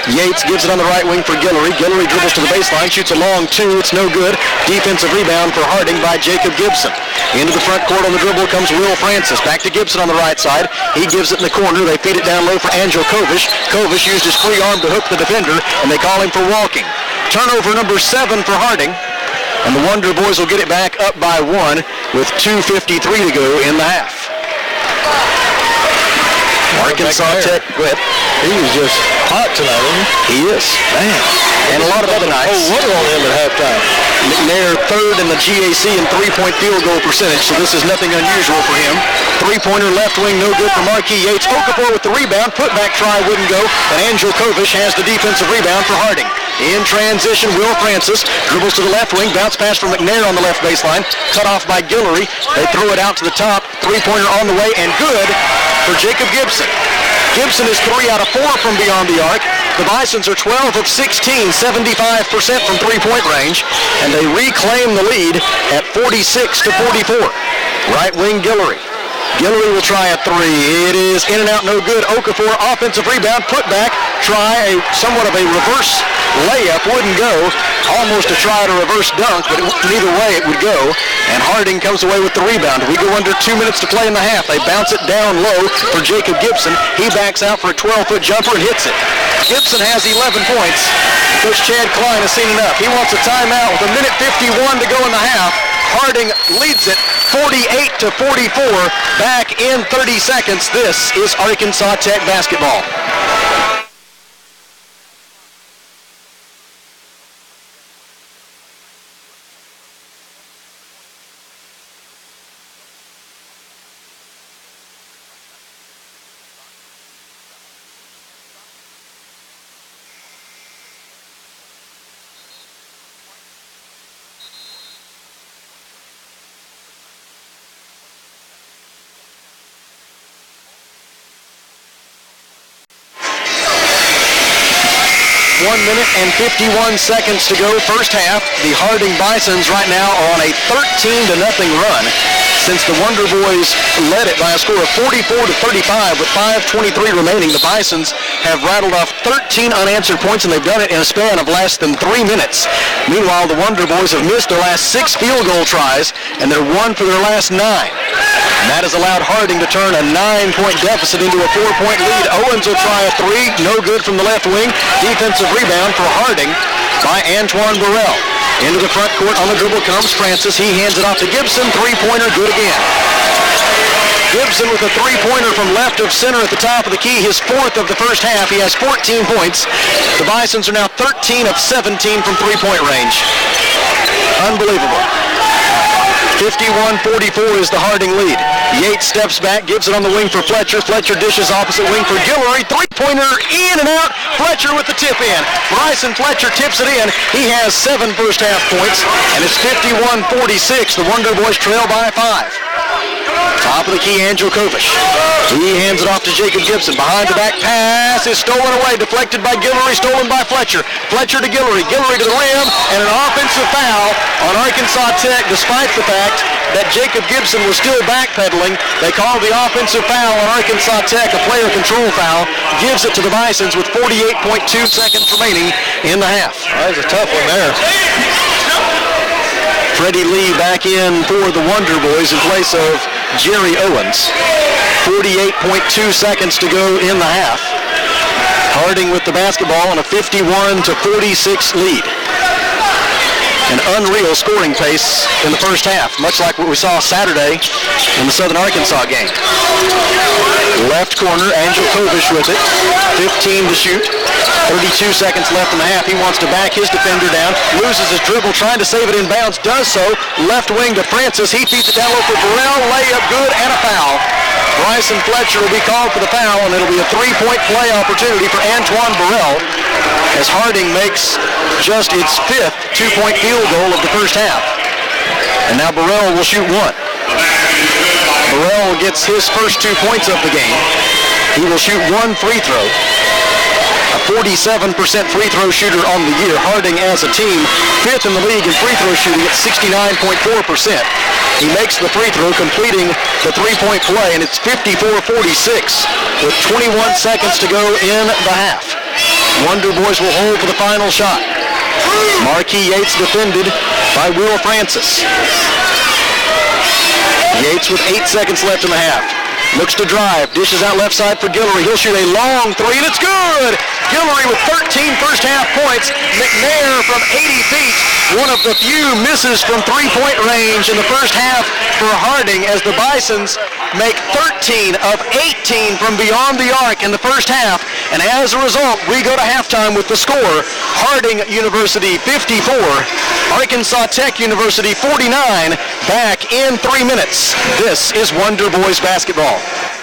Yates gives it on the right wing for Guillory. Guillory dribbles to the baseline, shoots a long two. It's no good. Defensive rebound for Harding by Jacob Gibson. Into the front court on the dribble comes Will Francis. Back to Gibson on the right side. He gives it in the corner. They feed it down low for Angel Kovish. Kovish used his free arm to hook the defender, and they call him for walking. Turnover number seven for Harding. And the Wonder Boys will get it back up by one with two fifty-three to go in the half. Arkansas Tech, go ahead. He was just hot tonight, wasn't he? He is. Man. And a lot of other nights. Oh, what on him at halftime? McNair third in the G A C in three-point field goal percentage, so this is nothing unusual for him. Three-pointer left wing, no good for Marquis Yates. Okafor with the rebound. Putback try wouldn't go, and Angel Kovish has the defensive rebound for Harding. In transition, Will Francis dribbles to the left wing. Bounce pass from McNair on the left baseline. Cut off by Guillory. They throw it out to the top. Three-pointer on the way, and good for Jacob Gibson. Gibson is three out of four from beyond the arc. The Bisons are twelve of sixteen, seventy-five percent from three-point range, and they reclaim the lead at forty-six to forty-four. Right wing Guillory. Guillory will try a three. It is in and out, no good. Okafor, offensive rebound, put back, try a somewhat of a reverse layup, wouldn't go. Almost a try to reverse dunk, but it, neither way it would go. And Harding comes away with the rebound. We go under two minutes to play in the half. They bounce it down low for Jacob Gibson. He backs out for a twelve-foot jumper and hits it. Gibson has eleven points. Coach Chad Klein has seen enough. He wants a timeout with a minute fifty-one to go in the half. Harding leads it forty-eight to forty-four. Back in thirty seconds. This is Arkansas Tech basketball. One minute and fifty-one seconds to go. First half. The Harding Bisons right now are on a thirteen to nothing run since the Wonder Boys led it by a score of forty-four to thirty-five with five twenty-three remaining. The Bisons have rattled off thirteen unanswered points, and they've done it in a span of less than three minutes. Meanwhile, the Wonder Boys have missed their last six field goal tries, and they're one for their last nine. And that has allowed Harding to turn a nine-point deficit into a four-point lead. Owens will try a three. No good from the left wing. Defensive rebound for Harding by Antoine Burrell. Into the front court on the dribble comes Francis. He hands it off to Gibson. Three-pointer, good again. Gibson with a three-pointer from left of center at the top of the key. His fourth of the first half. He has fourteen points. The Bisons are now thirteen of seventeen from three-point range. Unbelievable. fifty-one forty-four is the Harding lead. Yates steps back, gives it on the wing for Fletcher. Fletcher dishes opposite wing for Guillory. Three-pointer in and out. Fletcher with the tip in. Bryson Fletcher tips it in. He has seven first half points, and it's fifty-one forty-six. The Wonder Boys trail by five. Top of the key, Angel Kovish. He hands it off to Jacob Gibson. Behind the back pass is stolen away. Deflected by Guillory, stolen by Fletcher. Fletcher to Guillory. Guillory to the rim, and an offensive foul on Arkansas Tech, despite the fact that Jacob Gibson was still backpedaling. They call the offensive foul on Arkansas Tech, a player control foul. Gives it to the Bisons with forty-eight point two seconds remaining in the half. That was a tough one there. Freddie Lee back in for the Wonder Boys in place of Jerry Owens. forty-eight point two seconds to go in the half. Harding with the basketball on a fifty-one to forty-six lead. An unreal scoring pace in the first half, much like what we saw Saturday in the Southern Arkansas game. Left corner, Angel Kovish with it. fifteen to shoot. thirty-two seconds left in the half. He wants to back his defender down. Loses his dribble, trying to save it in bounds. Does so. Left wing to Francis. He feeds it down low for Burrell. Layup good and a foul. Bryson Fletcher will be called for the foul, and it'll be a three-point play opportunity for Antoine Burrell as Harding makes just its fifth two-point field goal of the first half. And now Burrell will shoot one. Burrell gets his first two points of the game. He will shoot one free throw. A forty-seven percent free throw shooter on the year. Harding as a team, fifth in the league in free throw shooting at sixty-nine point four percent. He makes the free throw, completing the three-point play, and it's fifty-four forty-six with twenty-one seconds to go in the half. Wonder Boys will hold for the final shot. Marquis Yates defended by Will Francis. Yates with eight seconds left in the half. Looks to drive, dishes out left side for Guillory. He'll shoot a long three, and it's good! Guillory with thirteen first half points. McNair from eighty feet, one of the few misses from three-point range in the first half for Harding, as the Bisons make thirteen of eighteen from beyond the arc in the first half. And as a result, we go to halftime with the score: Harding University fifty-four, Arkansas Tech University forty-nine. Back in three minutes. This is Wonder Boys basketball.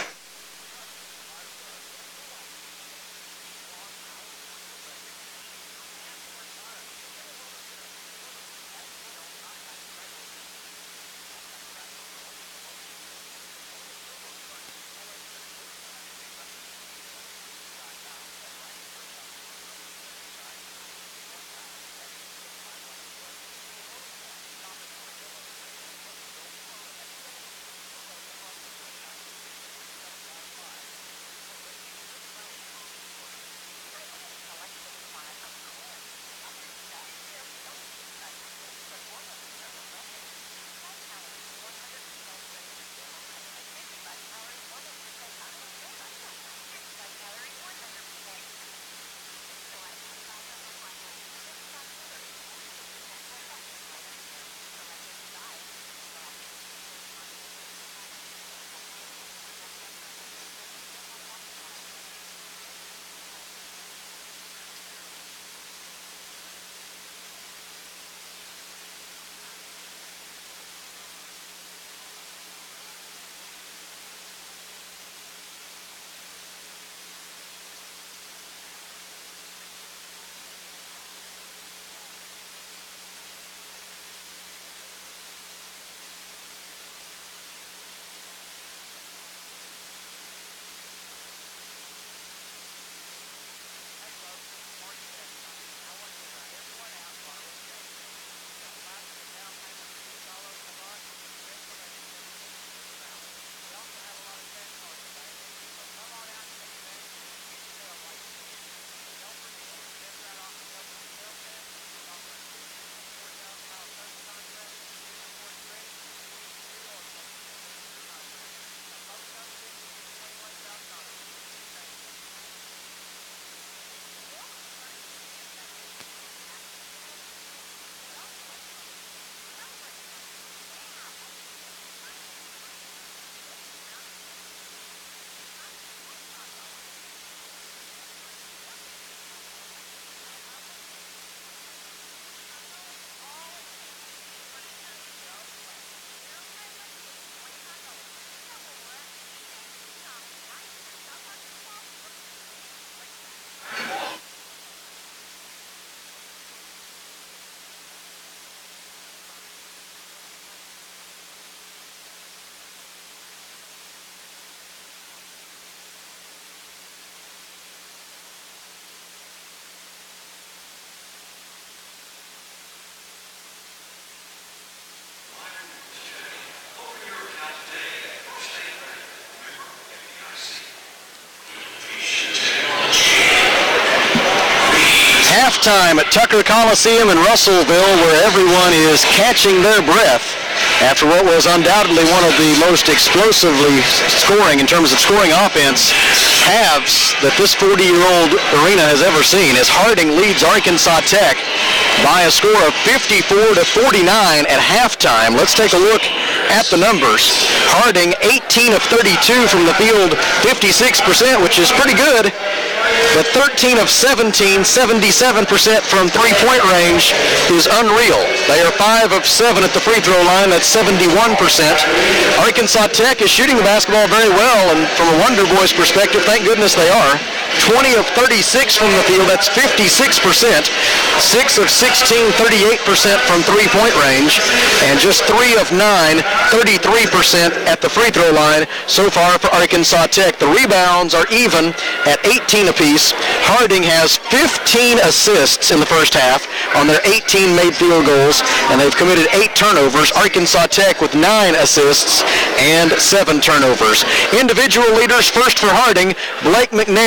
Halftime at Tucker Coliseum in Russellville, where everyone is catching their breath after what was undoubtedly one of the most explosively scoring, in terms of scoring offense, halves that this forty-year-old arena has ever seen, as Harding leads Arkansas Tech by a score of fifty-four to forty-nine at halftime. Let's take a look at the numbers. Harding, eighteen of thirty-two from the field, fifty-six percent, which is pretty good. But thirteen of seventeen, seventy-seven percent from three-point range is unreal. They are five of seven at the free throw line. That's seventy-one percent. Arkansas Tech is shooting the basketball very well, and from a Wonder Boys perspective, thank goodness they are. twenty of thirty-six from the field. That's fifty-six percent. six of sixteen, thirty-eight percent from three-point range. And just three of nine, thirty-three percent at the free throw line so far for Arkansas Tech. The rebounds are even at eighteen apiece. Harding has fifteen assists in the first half on their eighteen made field goals, and they've committed eight turnovers. Arkansas Tech with nine assists and seven turnovers. Individual leaders, first for Harding, Blake McNair, six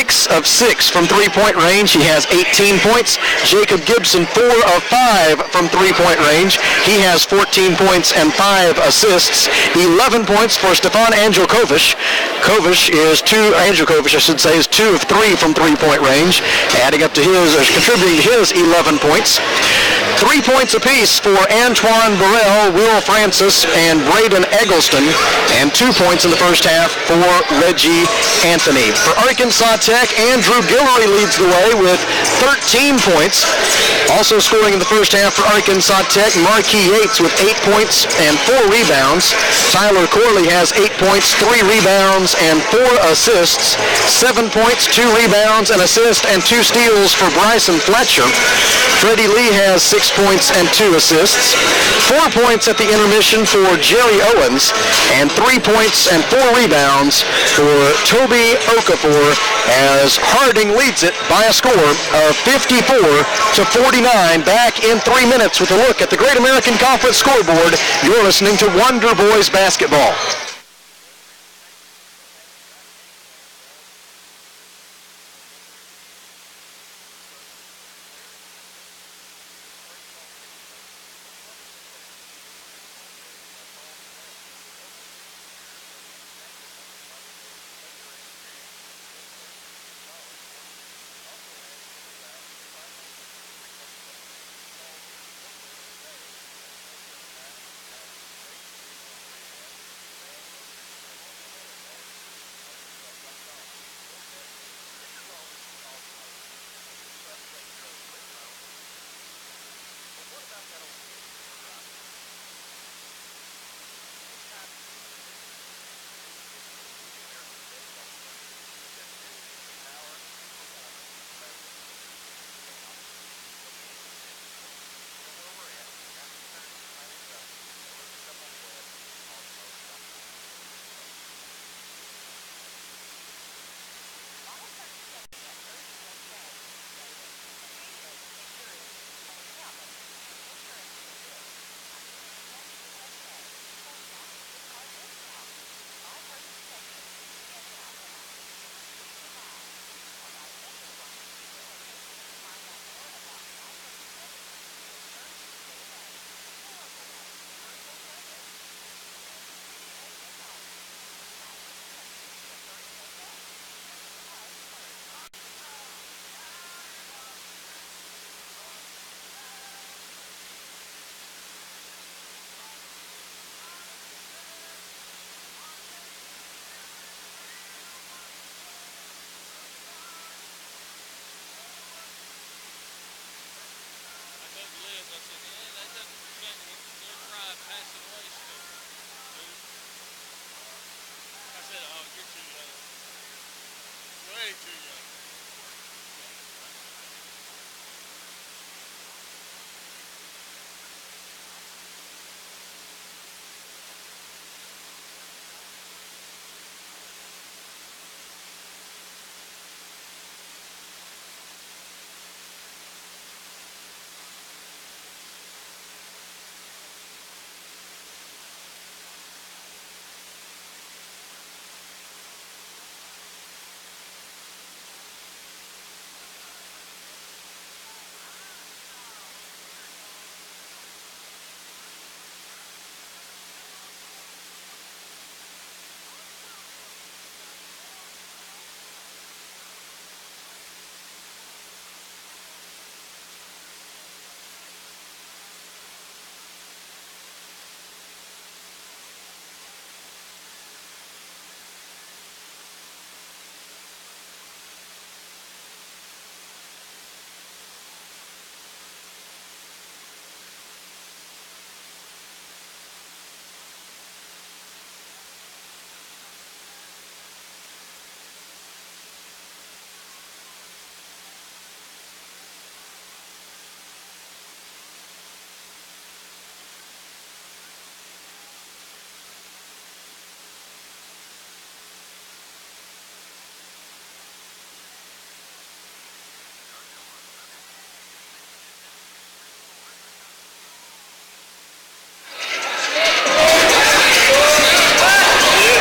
six of six from three-point range. He has eighteen points. Jacob Gibson, four of five from three-point range. He has fourteen points and five assists. eleven points for Stefan Angelkovic. Kovic is two, Angelkovic I should say, is two of three from three-point range, adding up to his, or contributing to his eleven points. Three points apiece for Antoine Burrell, Will Francis, and Braden Eggleston, and two points in the first half for Reggie Anthony. For Arkansas Tech, Andrew Guillory leads the way with thirteen points. Also scoring in the first half for Arkansas Tech, Marquis Yates with eight points and four rebounds. Tyler Corley has eight points, three rebounds, and four assists. Seven points, two rebounds, an assist, and two steals for Bryson Fletcher. Freddie Lee has six points and two assists. Four points at the intermission for Jerry Owens, and three points and four rebounds for Toby Okafor as Harding leads it by a score of fifty-four to forty-nine. Back in three minutes with a look at the Great American Conference scoreboard. You're listening to Wonder Boys Basketball.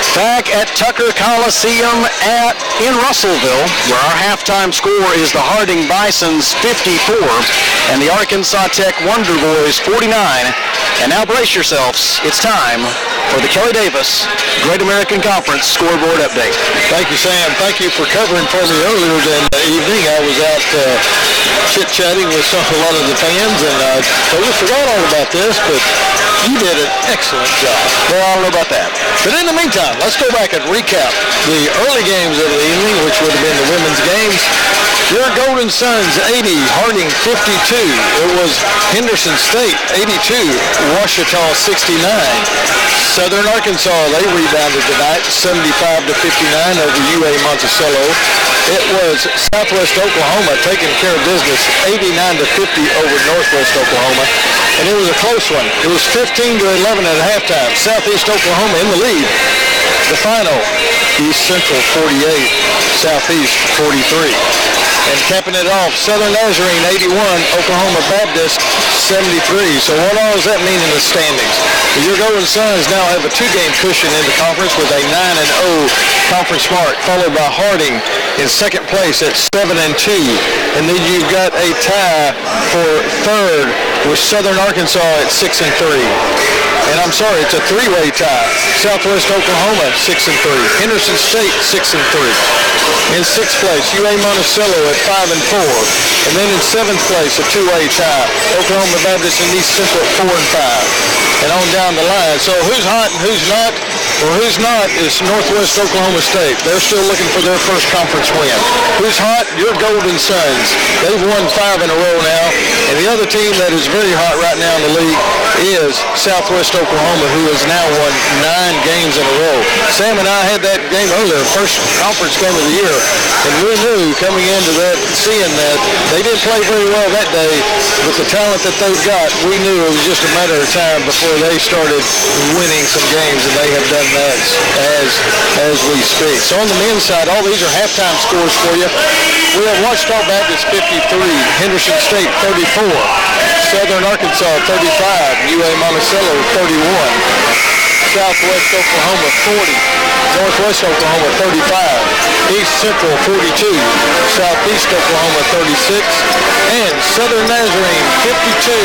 Back at Tucker Coliseum at in Russellville, where our halftime score is the Harding Bisons fifty-four and the Arkansas Tech Wonder Boys forty-nine. And now brace yourselves. It's time for the Kelly Davis Great American Conference scoreboard update. Thank you, Sam. Thank you for covering for me earlier in the evening. I was out uh, chit-chatting with some, a lot of the fans, and I uh, totally forgot all about this, but you did an excellent job. Well, I don't know about that. But in the meantime, let's go back and recap the early games of the evening, which would have been the women's games. Your Golden Suns eighty, Harding fifty-two. It was Henderson State eighty-two, Ouachita sixty-nine. Southern Arkansas, they rebounded tonight seventy-five to fifty-nine over U A Monticello. It was Southwest Oklahoma taking care of business eighty-nine to fifty over Northwest Oklahoma. And it was a close one. It was fifteen to eleven at halftime. Southeast Oklahoma in the lead. The final, East Central forty-eight, Southeast forty-three. And capping it off, Southern Nazarene eighty-one, Oklahoma Baptist seventy-three. So what all does that mean in the standings? Your Golden Suns now have a two-game cushion in the conference with a nine and oh conference mark, followed by Harding in second place at seven and two. And then you've got a tie for third with Southern Arkansas at six and three. And I'm sorry, it's a three-way tie. Southwest Oklahoma six and three. Henderson State six and three. In sixth place, U A Monticello at five and four. And then in seventh place, a two-way tie. Oklahoma Baptist and East Central at four and five. And on down the line. So who's hot and who's not? Well, who's not is Northwest Oklahoma State. They're still looking for their first conference win. Who's hot? Your Golden Suns. They've won five in a row now. And the other team that is very hot right now in the league is Southwest Oklahoma, who has now won nine games in a row. Sam and I had that game earlier, first conference game of the year, and we knew coming into that, seeing that, they didn't play very well that day. With the talent that they've got, we knew it was just a matter of time before they started winning some games, and they have done that as, as we speak. So on the men's side, all these are halftime scores for you. We have Ouachita Baptist fifty-three, Henderson State thirty-four, Southern Arkansas thirty-five, U A Monticello thirty-one, Southwest Oklahoma forty, Northwest Oklahoma thirty-five, East Central forty-two, Southeast Oklahoma thirty-six, and Southern Nazarene fifty-two,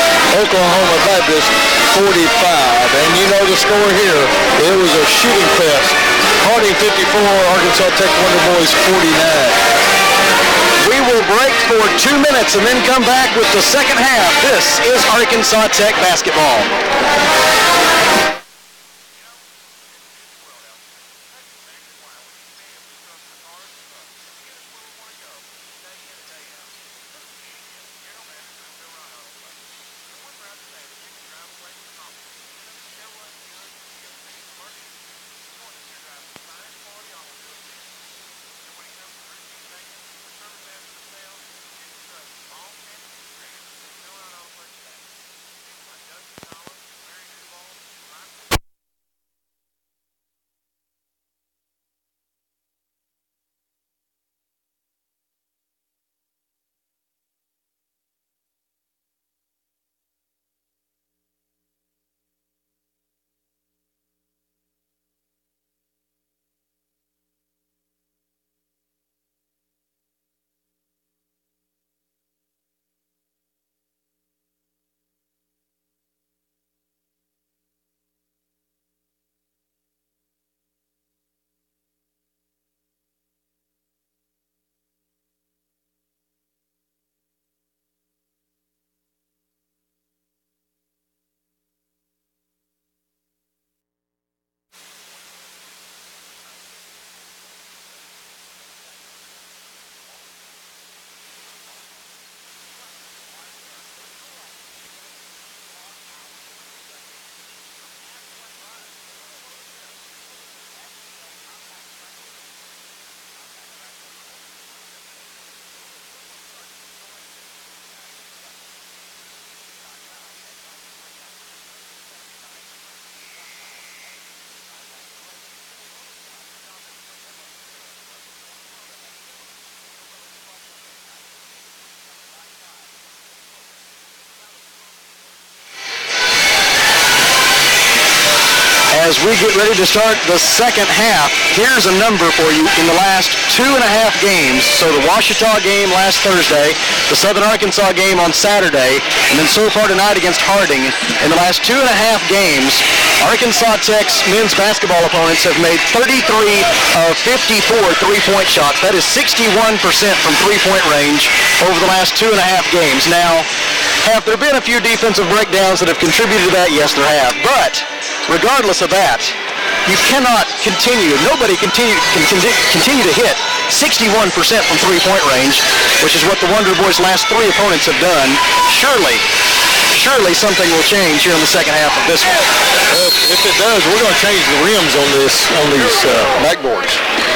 Oklahoma Baptist forty-five. And you know the score here. It was a shooting fest. Harding fifty-four, Arkansas Tech Wonder Boys forty-nine. We will break for two minutes and then come back with the second half. This is Arkansas Tech basketball. as we get ready to start the second half. Here's a number for you in the last two and a half games. So the Ouachita game last Thursday, the Southern Arkansas game on Saturday, and then so far tonight against Harding. In the last two and a half games, Arkansas Tech's men's basketball opponents have made thirty-three of fifty-four three-point shots. That is sixty-one percent from three-point range over the last two and a half games. Now, have there been a few defensive breakdowns that have contributed to that? Yes, there have. But regardless of that, you cannot continue, nobody continue, can continue to hit sixty-one percent from three-point range, which is what the Wonder Boys' last three opponents have done. Surely, surely something will change here in the second half of this one. Well, if it does, we're going to change the rims on this on these uh, backboards.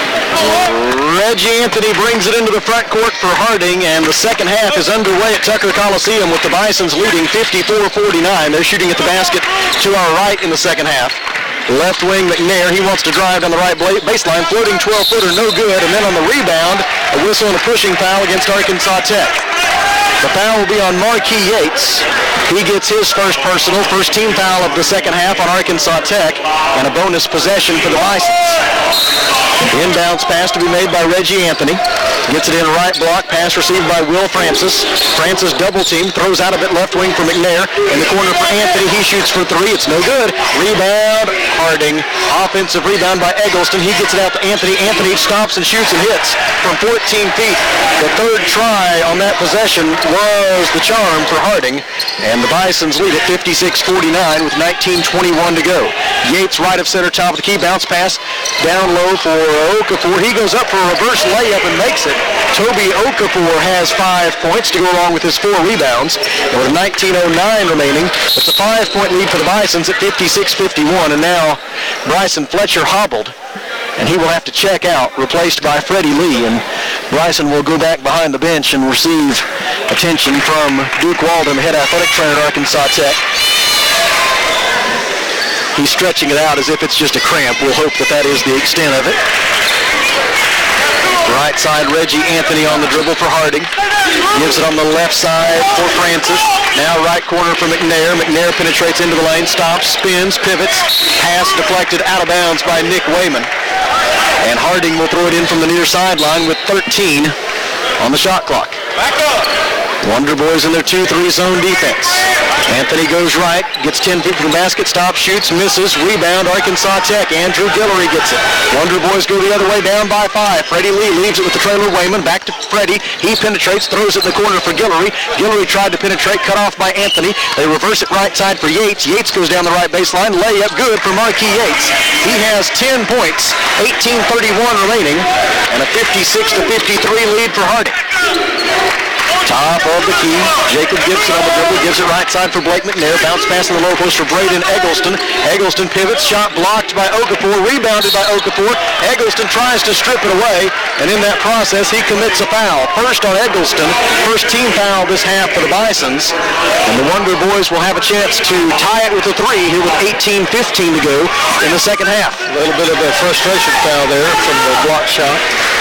Reggie Anthony brings it into the front court for Harding, and the second half is underway at Tucker Coliseum with the Bisons leading fifty-four forty-nine. They're shooting at the basket to our right in the second half. Left wing McNair, he wants to drive down the right baseline, floating twelve-footer, no good, and then on the rebound, a whistle and a pushing foul against Arkansas Tech. The foul will be on Marquis Yates. He gets his first personal, first team foul of the second half on Arkansas Tech, and a bonus possession for the Bisons. Inbounds pass to be made by Reggie Anthony. Gets it in right block, pass received by Will Francis. Francis double team, throws out of it left wing for McNair. In the corner for Anthony, he shoots for three, it's no good. Rebound, Harding. Offensive rebound by Eggleston. He gets it out to Anthony. Anthony stops and shoots and hits from fourteen feet. The third try on that possession was the charm for Harding. And the Bisons lead at fifty-six forty-nine with nineteen twenty-one to go. Yates right of center, top of the key, bounce pass down low for Okafor. He goes up for a reverse layup and makes it. Toby Okafor has five points to go along with his four rebounds. And with nineteen oh nine remaining, it's a five-point lead for the Bisons at fifty-six fifty-one. And now Bryson Fletcher hobbled, and he will have to check out, replaced by Freddie Lee. And Bryson will go back behind the bench and receive attention from Duke Walden, head athletic trainer at Arkansas Tech. He's stretching it out as if it's just a cramp. We'll hope that that is the extent of it. Right side, Reggie Anthony on the dribble for Harding. Gives it on the left side for Francis. Now right corner for McNair. McNair penetrates into the lane, stops, spins, pivots. Pass deflected out of bounds by Nick Wayman. And Harding will throw it in from the near sideline with thirteen on the shot clock. Back up. Wonder Boys in their two three zone defense. Anthony goes right, gets ten feet from the basket, stops, shoots, misses, rebound, Arkansas Tech. Andrew Guillory gets it. Wonder Boys go the other way, down by five. Freddie Lee leaves it with the trailer Wayman, back to Freddie. He penetrates, throws it in the corner for Guillory. Guillory tried to penetrate, cut off by Anthony. They reverse it right side for Yates. Yates goes down the right baseline, layup good for Marquis Yates. He has ten points, eighteen thirty-one remaining, and a fifty-six to fifty-three lead for Harding. Top of the key, Jacob Gibson on the dribble, gives it right side for Blake McNair. Bounce pass in the low post for Braden Eggleston. Eggleston pivots, shot blocked by Okafor, rebounded by Okafor. Eggleston tries to strip it away, and in that process, he commits a foul. First on Eggleston, first team foul this half for the Bisons. And the Wonder Boys will have a chance to tie it with a three here with eighteen fifteen to go in the second half. A little bit of a frustration foul there from the block shot.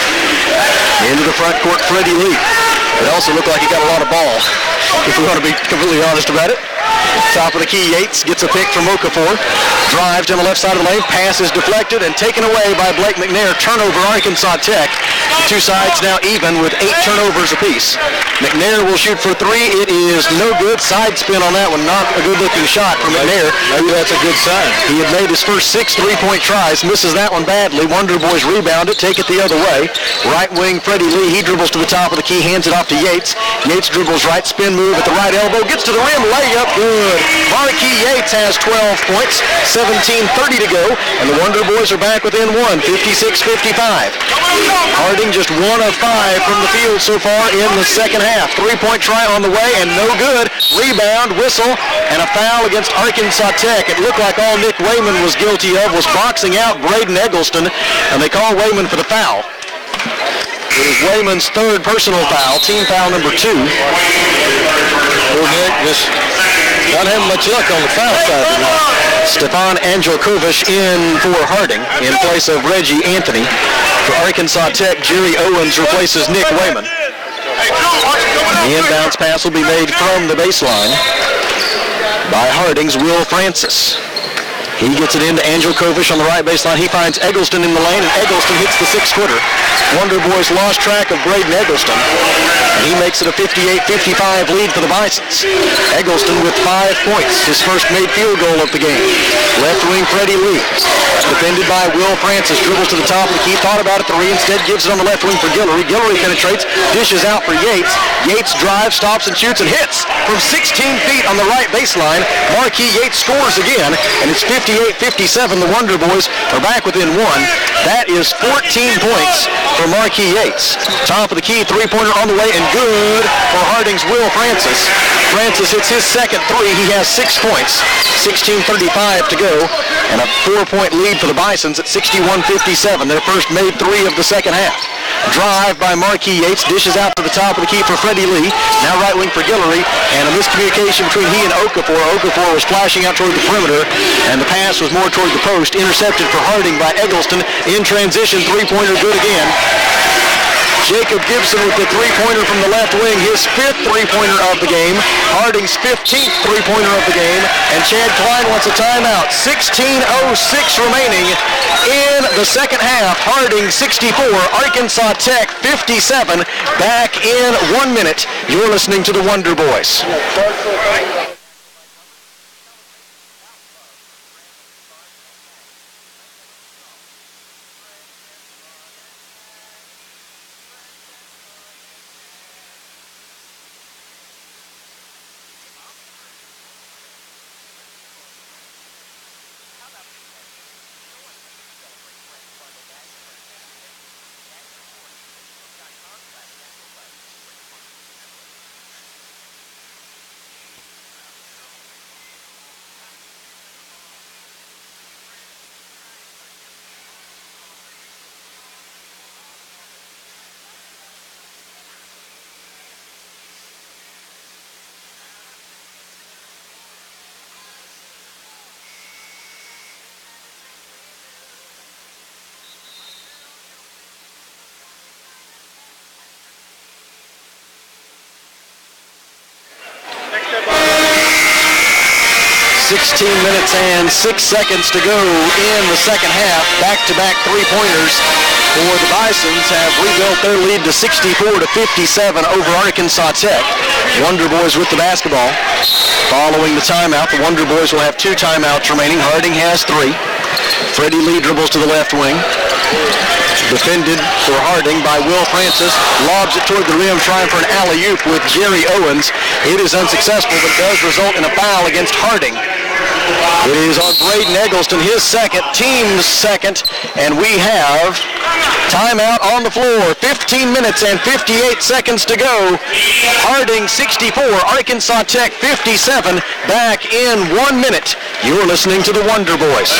Into the front court, Freddie Lee. It also looked like he got a lot of ball, if we want to be completely honest about it. Top of the key, Yates gets a pick from Okafor. Drives down the left side of the lane. Pass is deflected and taken away by Blake McNair. Turnover Arkansas Tech. The two sides now even with eight turnovers apiece. McNair will shoot for three. It is no good. Side spin on that one. Not a good-looking shot for McNair. Maybe that's a good sign. He had made his first six three-point tries. Misses that one badly. Wonder Boys rebound it. Take it the other way. Right wing, Freddie Lee. He dribbles to the top of the key. Hands it off to Yates. Yates dribbles right. Spin move at the right elbow. Gets to the rim. Layup. Good. Marquis Yates has twelve points. seventeen thirty to go. And the Wonder Boys are back within one. fifty-six fifty-five. Harding just one of five from the field so far in the second half. Three-point try on the way and no good. Rebound, whistle, and a foul against Arkansas Tech. It looked like all Nick Wayman was guilty of was boxing out Braden Eggleston, and they call Wayman for the foul. It is Wayman's third personal foul, team foul number two. Poor Nick just not having much luck on the foul side tonight. Stefan Angelkovic in for Harding in place of Reggie Anthony. For Arkansas Tech, Jerry Owens replaces Nick Wayman. The inbounds pass will be made from the baseline by Harding's Will Francis. He gets it into Angel Kovish on the right baseline. He finds Eggleston in the lane, and Eggleston hits the six-footer. Wonder Boys lost track of Braden Eggleston, and he makes it a fifty-eight fifty-five lead for the Bisons. Eggleston with five points, his first made field goal of the game. Left wing Freddie Lee, defended by Will Francis, dribbles to the top of the key, thought about it, three, instead gives it on the left wing for Guillory. Guillory penetrates, dishes out for Yates. Yates drives, stops, and shoots, and hits from sixteen feet on the right baseline. Marquis Yates scores again, and it's fifty-eight fifty-seven. The Wonder Boys are back within one. That is fourteen points for Marquis Yates. Top of the key, three-pointer on the way, and good for Harding's Will Francis. Francis hits his second three. He has six points. sixteen thirty-five to go, and a four-point lead for the Bisons at sixty-one fifty-seven. Their first made three of the second half. Drive by Marquis Yates, dishes out to the top of the key for Freddie Lee. Now right wing for Guillory, and a miscommunication between he and Okafor. Okafor was flashing out toward the perimeter, and the pass was more toward the post. Intercepted for Harding by Eggleston. In transition, three-pointer good again. Jacob Gibson with the three-pointer from the left wing, his fifth three-pointer of the game. Harding's fifteenth three-pointer of the game. And Chad Klein wants a timeout. sixteen oh six remaining in the second half. Harding sixty-four, Arkansas Tech fifty-seven. Back in one minute. You're listening to the Wonder Boys. sixteen minutes and six seconds to go in the second half. Back-to-back three-pointers for the Bisons have rebuilt their lead to sixty-four to fifty-seven over Arkansas Tech. Wonder Boys with the basketball. Following the timeout, the Wonder Boys will have two timeouts remaining. Harding has three. Freddie Lee dribbles to the left wing. Defended for Harding by Will Francis. Lobs it toward the rim, trying for an alley-oop with Jerry Owens. It is unsuccessful, but does result in a foul against Harding. It is on Braden Eggleston, his second, team's second, and we have timeout on the floor. fifteen minutes and fifty-eight seconds to go. Harding sixty-four, Arkansas Tech fifty-seven. Back in one minute. You're listening to the Wonder Boys.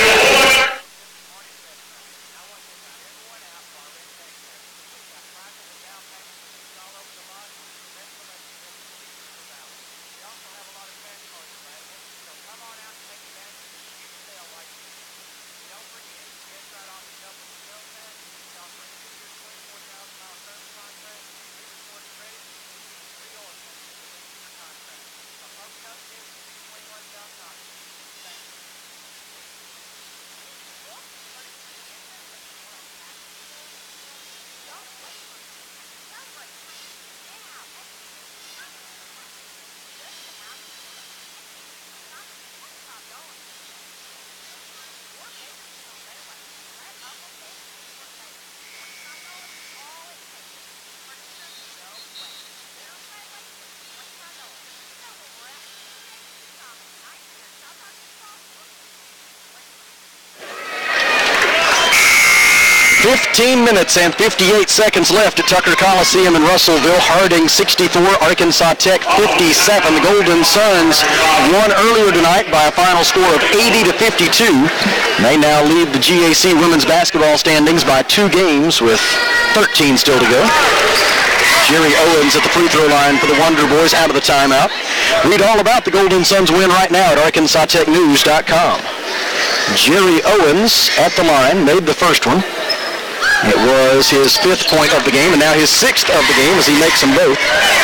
fifteen minutes and fifty-eight seconds left at Tucker Coliseum in Russellville. Harding sixty-four, Arkansas Tech fifty-seven. The Golden Suns won earlier tonight by a final score of eighty to fifty-two. They now lead the G A C women's basketball standings by two games with thirteen still to go. Jerry Owens at the free throw line for the Wonder Boys out of the timeout. Read all about the Golden Suns win right now at arkansas tech news dot com. Jerry Owens at the line, made the first one. It was his fifth point of the game, and now his sixth of the game as he makes them both.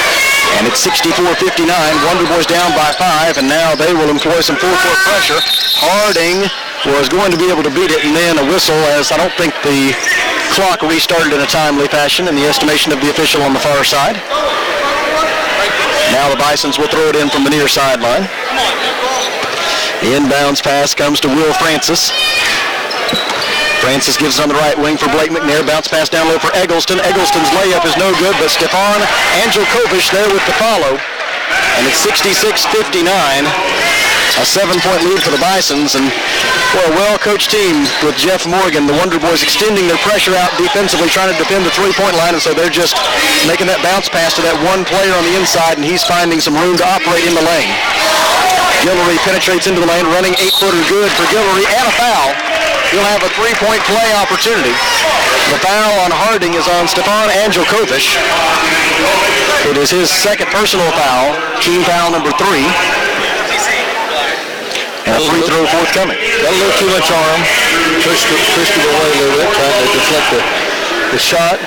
And it's sixty-four fifty-nine. Wonder Boys down by five, and now they will employ some full-court pressure. Harding was going to be able to beat it, and then a whistle, as I don't think the clock restarted in a timely fashion in the estimation of the official on the far side. Now the Bisons will throw it in from the near sideline. The inbounds pass comes to Will Francis. Francis gives it on the right wing for Blake McNair. Bounce pass down low for Eggleston. Eggleston's layup is no good, but Stefan Angelkovic there with the follow. And it's sixty-six fifty-nine. A seven-point lead for the Bisons, and for a well-coached team with Jeff Morgan, the Wonder Boys extending their pressure out defensively, trying to defend the three-point line, and so they're just making that bounce pass to that one player on the inside, and he's finding some room to operate in the lane. Guillory penetrates into the lane, running eight-footer good for Guillory, and a foul. He'll have a three-point play opportunity. The foul on Harding is on Stefan Angelkovic. It is his second personal foul, team foul number three. And a free throw forthcoming. Got a little too much arm. Pushed it, pushed it away a little bit, trying to deflect the, the shot.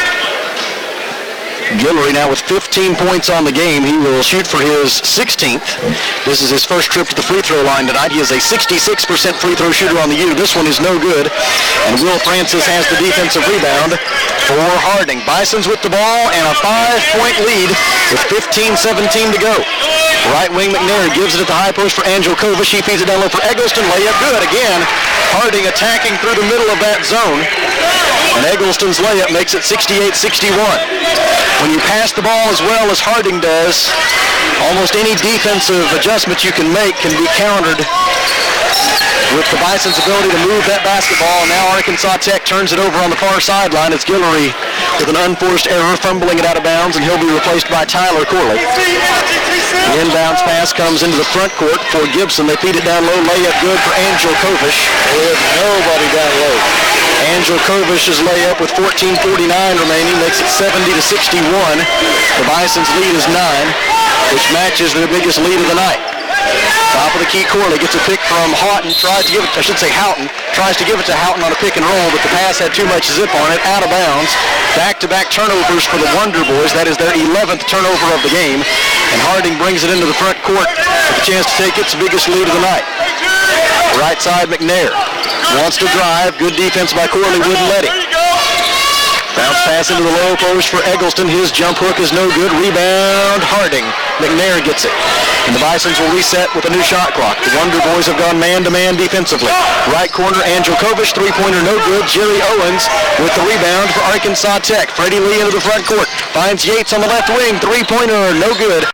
Guillory now with fifteen points on the game. He will shoot for his sixteenth. This is his first trip to the free throw line tonight. He is a sixty-six percent free throw shooter on the U. This one is no good. And Will Francis has the defensive rebound for Harding. Bisons with the ball and a five-point lead with fifteen seventeen to go. Right wing McNair gives it at the high post for Angelkovic. He feeds it down low for Eggleston. Layup good again. Harding attacking through the middle of that zone. And Eggleston's layup makes it sixty-eight sixty-one. When you pass the ball as well as Harding does, almost any defensive adjustment you can make can be countered with the Bison's ability to move that basketball. Now Arkansas Tech turns it over on the far sideline. It's Guillory with an unforced error, fumbling it out of bounds, and he'll be replaced by Tyler Corley. The inbounds pass comes into the front court for Gibson. They feed it down low. Layup good for Angelkovic. There's nobody down low. Angelkovic's layup with fourteen forty-nine remaining makes it seventy to sixty-one. The Bison's lead is nine, which matches their biggest lead of the night. Top of the key, Corley gets a pick from Houghton, tries to give it, I should say Houghton, tries to give it to Houghton on a pick and roll, but the pass had too much zip on it, out of bounds. Back-to-back turnovers for the Wonder Boys. That is their eleventh turnover of the game. And Harding brings it into the front court with a chance to take its biggest lead of the night. Right side, McNair wants to drive. Good defense by Corley, wouldn't let him. Bounce pass into the low post for Eggleston. His jump hook is no good. Rebound, Harding. McNair gets it. And the Bisons will reset with a new shot clock. The Wonder Boys have gone man-to-man defensively. Right corner, Angelkovic, three-pointer no good. Jerry Owens with the rebound for Arkansas Tech. Freddie Lee into the front court. Finds Yates on the left wing. Three-pointer no good.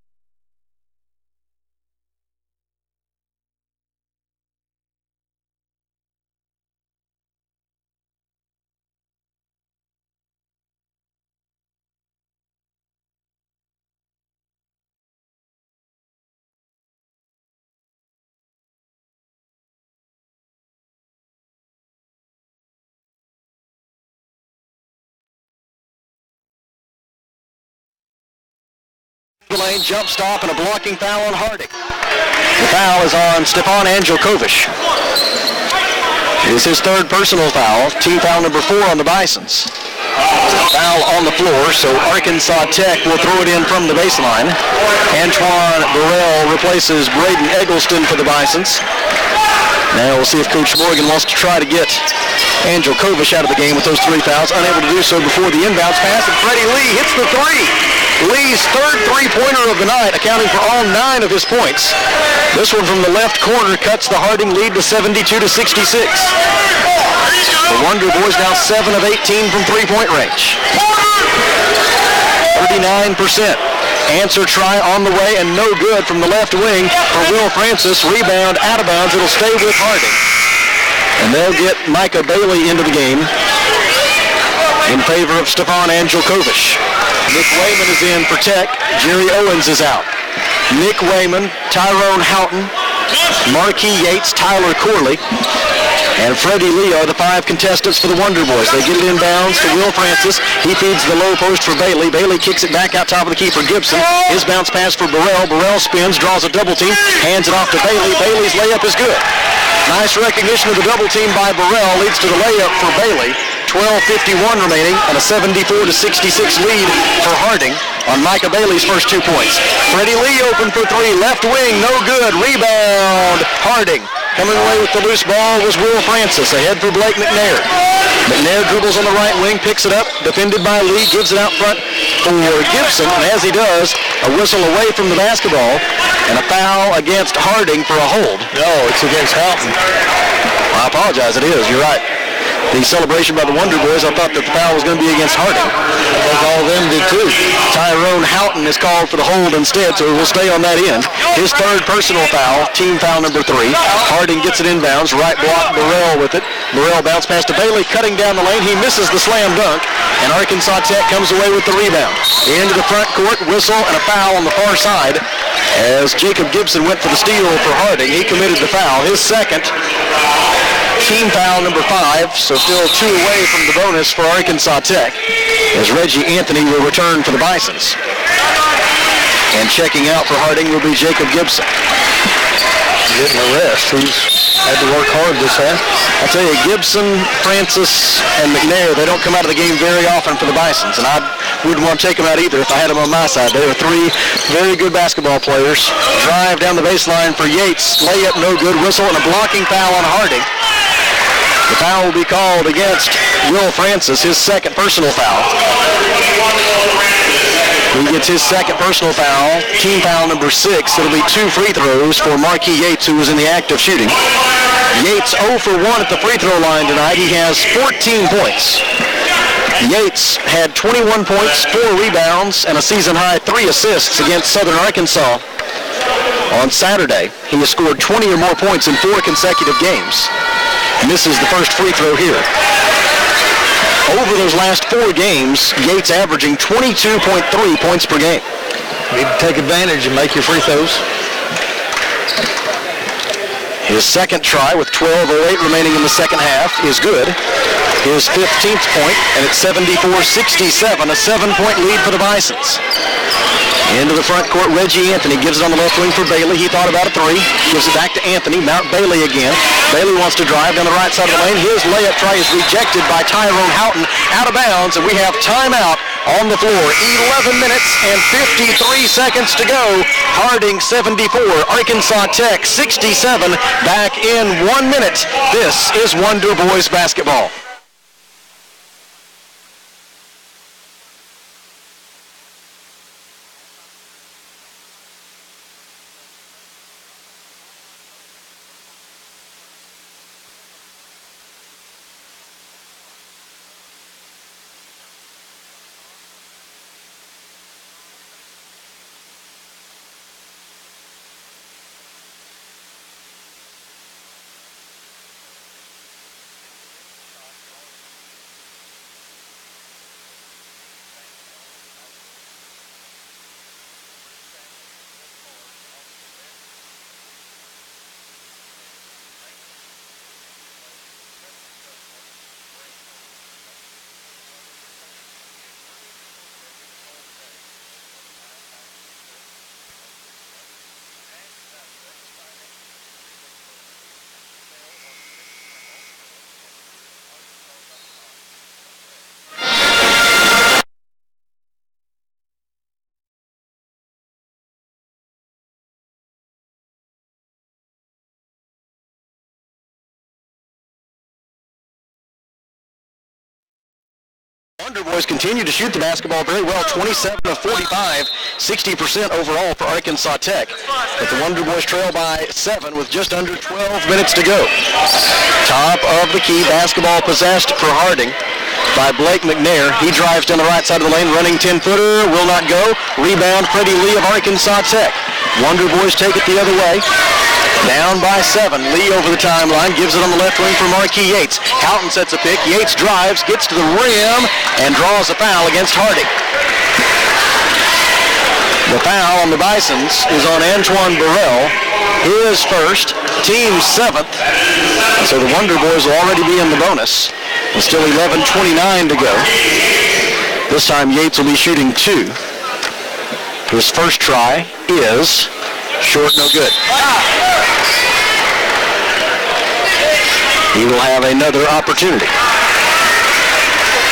Lane jump stop and a blocking foul on Harding. The foul is on Stefan Angelkovic. It is his third personal foul, team foul number four on the Bisons. Foul on the floor, so Arkansas Tech will throw it in from the baseline. Antoine Burrell replaces Braden Eggleston for the Bisons. Now we'll see if Coach Morgan wants to try to get Angelkovic out of the game with those three fouls. Unable to do so before the inbounds pass, and Freddie Lee hits the three. Lee's third three-pointer of the night, accounting for all nine of his points. This one from the left corner cuts the Harding lead to seventy-two to sixty-six. The Wonder Boys now seven of eighteen from three-point range. thirty-nine percent. Answer try on the way and no good from the left wing for Will Francis. Rebound out of bounds. It'll stay with Harding. And they'll get Micah Bailey into the game in favor of Stefan Angelkovic. Nick Wayman is in for Tech. Jerry Owens is out. Nick Wayman, Tyrone Houghton, Marquis Yates, Tyler Corley, and Freddie Lee are the five contestants for the Wonder Boys. They get it inbounds to Will Francis. He feeds the low post for Bailey. Bailey kicks it back out top of the key for Gibson. His bounce pass for Burrell. Burrell spins, draws a double team, hands it off to Bailey. Bailey's layup is good. Nice recognition of the double team by Burrell leads to the layup for Bailey. twelve fifty-one remaining, and a seventy-four to sixty-six lead for Harding on Micah Bailey's first two points. Freddie Lee open for three, left wing, no good. Rebound, Harding. Coming away with the loose ball was Will Francis, ahead for Blake McNair. McNair dribbles on the right wing, picks it up, defended by Lee, gives it out front for Gibson, and as he does, a whistle away from the basketball, and a foul against Harding for a hold. No, it's against Houghton. I apologize, it is, you're right. The celebration by the Wonder Boys, I thought that the foul was going to be against Harding. I think all of them did too. Tyrone Houghton is called for the hold instead, so we'll stay on that end. His third personal foul, team foul number three. Harding gets it inbounds, right block, Burrell with it. Burrell bounce pass to Bailey, cutting down the lane. He misses the slam dunk, and Arkansas Tech comes away with the rebound. Into the front court, whistle, and a foul on the far side. As Jacob Gibson went for the steal for Harding, he committed the foul. His second. Team foul number five, so still two away from the bonus for Arkansas Tech, as Reggie Anthony will return for the Bisons. And checking out for Harding will be Jacob Gibson. Getting a rest. He's had to work hard this half. I tell you, Gibson, Francis, and McNair, they don't come out of the game very often for the Bisons, and I wouldn't want to take them out either if I had them on my side. They are three very good basketball players. Drive down the baseline for Yates. Layup no good. Whistle and a blocking foul on Harding. The foul will be called against Will Francis, his second personal foul. He gets his second personal foul, team foul number six. It'll be two free throws for Marquis Yates, who was in the act of shooting. Yates zero for one at the free throw line tonight. He has fourteen points. Yates had twenty-one points, four rebounds, and a season-high three assists against Southern Arkansas on Saturday. He has scored twenty or more points in four consecutive games. Misses the first free throw here. Over those last four games, Yates averaging twenty-two point three points per game. Need to take advantage and make your free throws. His second try with twelve oh eight remaining in the second half is good. His fifteenth point, and it's seventy-four sixty-seven, a seven-point lead for the Bisons. Into the front court, Reggie Anthony gives it on the left wing for Bailey. He thought about a three. Gives it back to Anthony. Mount Bailey again. Bailey wants to drive down the right side of the lane. His layup try is rejected by Tyrone Houghton. Out of bounds, and we have timeout on the floor. eleven minutes and fifty-three seconds to go. Harding seventy-four, Arkansas Tech sixty-seven. Back in one minute. This is Wonder Boys basketball. Wonder Boys continue to shoot the basketball very well, twenty-seven of forty-five, sixty percent overall for Arkansas Tech. But the Wonder Boys trail by seven with just under twelve minutes to go. Top of the key, basketball possessed for Harding by Blake McNair. He drives down the right side of the lane, running ten-footer, will not go. Rebound, Freddie Lee of Arkansas Tech. Wonder Boys take it the other way. Down by seven. Lee over the timeline, gives it on the left wing for Marquis Yates. Houghton sets a pick. Yates drives, gets to the rim, and draws a foul against Harding. The foul on the Bisons is on Antoine Burrell. His first, team seventh. And so the Wonder Boys will already be in the bonus. With still eleven twenty-nine to go. This time Yates will be shooting two. His first try is short, no good. He will have another opportunity.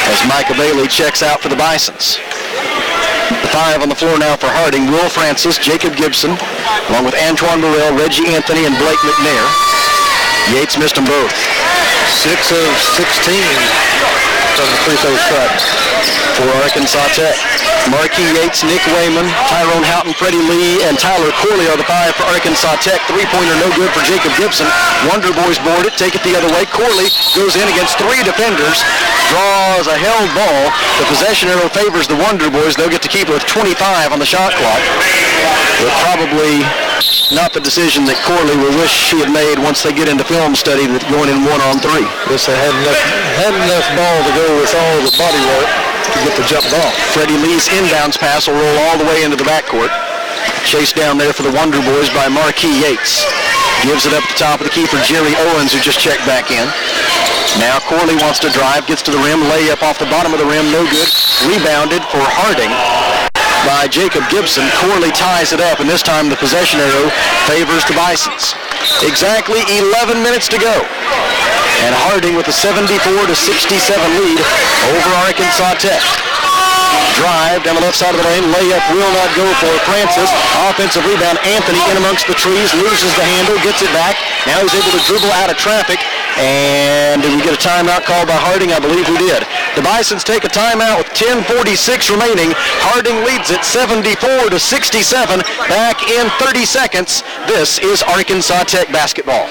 as Micah Bailey checks out for the Bisons. The five on the floor now for Harding: Will Francis, Jacob Gibson, along with Antoine Burrell, Reggie Anthony, and Blake McNair. Yates missed them both. Six of sixteen from the free throw shot for Arkansas Tech. Marquis Yates, Nick Wayman, Tyrone Houghton, Freddie Lee, and Tyler Corley are the five for Arkansas Tech. Three-pointer no good for Jacob Gibson. Wonder Boys board it, take it the other way. Corley goes in against three defenders, draws a held ball. The possession arrow favors the Wonder Boys. They'll get to keep it with twenty-five on the shot clock. But probably not the decision that Corley will wish he had made once they get into film study, that going in one on three. Guess they had enough, had enough ball to go with all the body work to get the jump ball. Freddie Lee's inbounds pass will roll all the way into the backcourt. Chased down there for the Wonder Boys by Marquis Yates. Gives it up at the top of the key for Jerry Owens, who just checked back in. Now Corley wants to drive, gets to the rim, layup off the bottom of the rim, no good. Rebounded for Harding by Jacob Gibson. Corley ties it up, and this time the possession arrow favors the Bisons. Exactly eleven minutes to go. And Harding with a seventy-four to sixty-seven lead over Arkansas Tech. Drive down the left side of the lane. Layup will not go for Francis. Offensive rebound. Anthony in amongst the trees. Loses the handle. Gets it back. Now he's able to dribble out of traffic. And did we get a timeout called by Harding? I believe we did. The Bisons take a timeout with ten forty-six remaining. Harding leads it seventy-four to sixty-seven. Back in thirty seconds. This is Arkansas Tech basketball.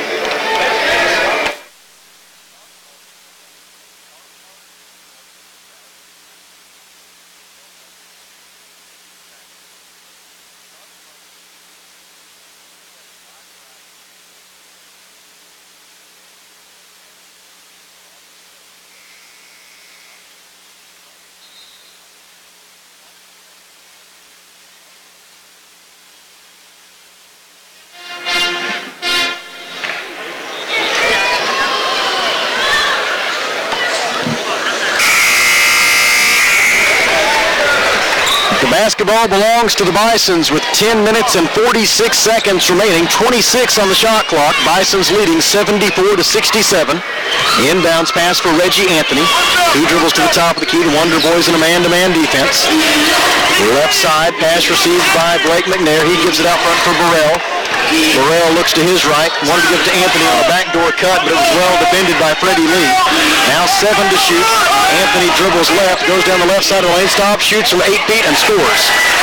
Basketball belongs to the Bisons with ten minutes and forty-six seconds remaining. twenty-six on the shot clock. Bisons leading seventy-four to sixty-seven. Inbounds pass for Reggie Anthony. He dribbles to the top of the key. The Wonder Boys in a man-to-man defense. Left side pass received by Blake McNair. He gives it out front for Burrell. Burrell looks to his right. Wanted to give it to Anthony on a backdoor cut, but it was well defended by Freddie Lee. Now seven to shoot. Anthony dribbles left, goes down the left side of the lane, stops, shoots from eight feet, and scores.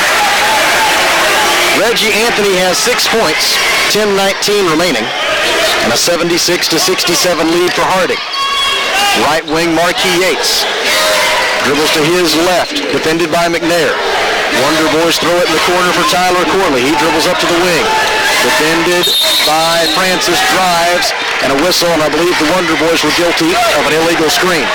Reggie Anthony has six points, ten nineteen remaining, and a seventy-six to sixty-seven lead for Harding. Right wing Marquis Yates. Dribbles to his left, defended by McNair. Wonder Boys throw it in the corner for Tyler Corley. He dribbles up to the wing. Defended by Francis, drives, and a whistle, and I believe the Wonder Boys were guilty of an illegal screen.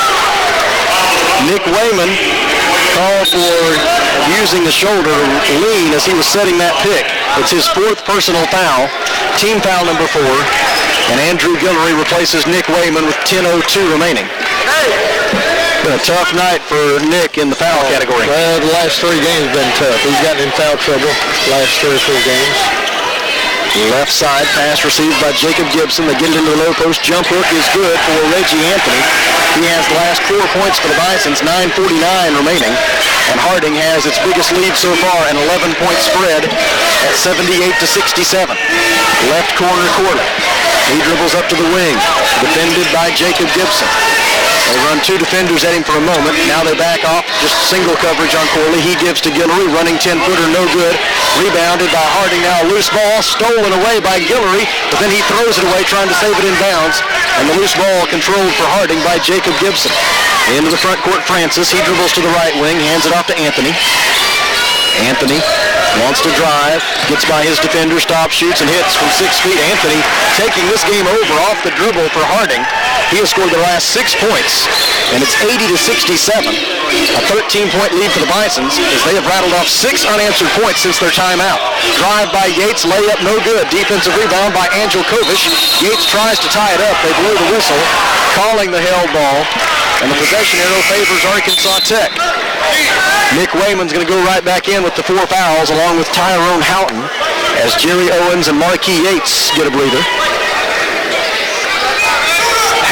Nick Wayman called for using the shoulder lean as he was setting that pick. It's his fourth personal foul, team foul number four, and Andrew Guillory replaces Nick Wayman with ten oh two remaining. Been a tough night for Nick in the foul category. Well, the last three games have been tough. He's gotten in foul trouble last three or four games. Left side pass received by Jacob Gibson. They get it into the low post. Jump hook is good for Reggie Anthony. He has the last four points for the Bisons, nine forty-nine remaining. And Harding has its biggest lead so far, an eleven-point spread at seventy-eight to sixty-seven. Left corner Corley. He dribbles up to the wing, defended by Jacob Gibson. They run two defenders at him for a moment. Now they back off, just single coverage on Corley. He gives to Guillory, running ten-footer, no good. Rebounded by Harding. Now a loose ball, stolen away by Guillory, but then he throws it away, trying to save it in bounds. And the loose ball controlled for Harding by Jacob Gibson. Into the front court, Francis. He dribbles to the right wing, hands it off to Anthony. Anthony wants to drive, gets by his defender, stops, shoots, and hits from six feet. Anthony taking this game over off the dribble for Harding. He has scored the last six points, and it's eighty to sixty-seven. A thirteen-point lead for the Bisons as they have rattled off six unanswered points since their timeout. Drive by Yates, layup no good. Defensive rebound by Angel Kovish. Yates tries to tie it up. They blow the whistle, calling the held ball, and the possession arrow favors Arkansas Tech. Nick Wayman's going to go right back in with the four fouls along with Tyrone Houghton as Jerry Owens and Marquis Yates get a breather.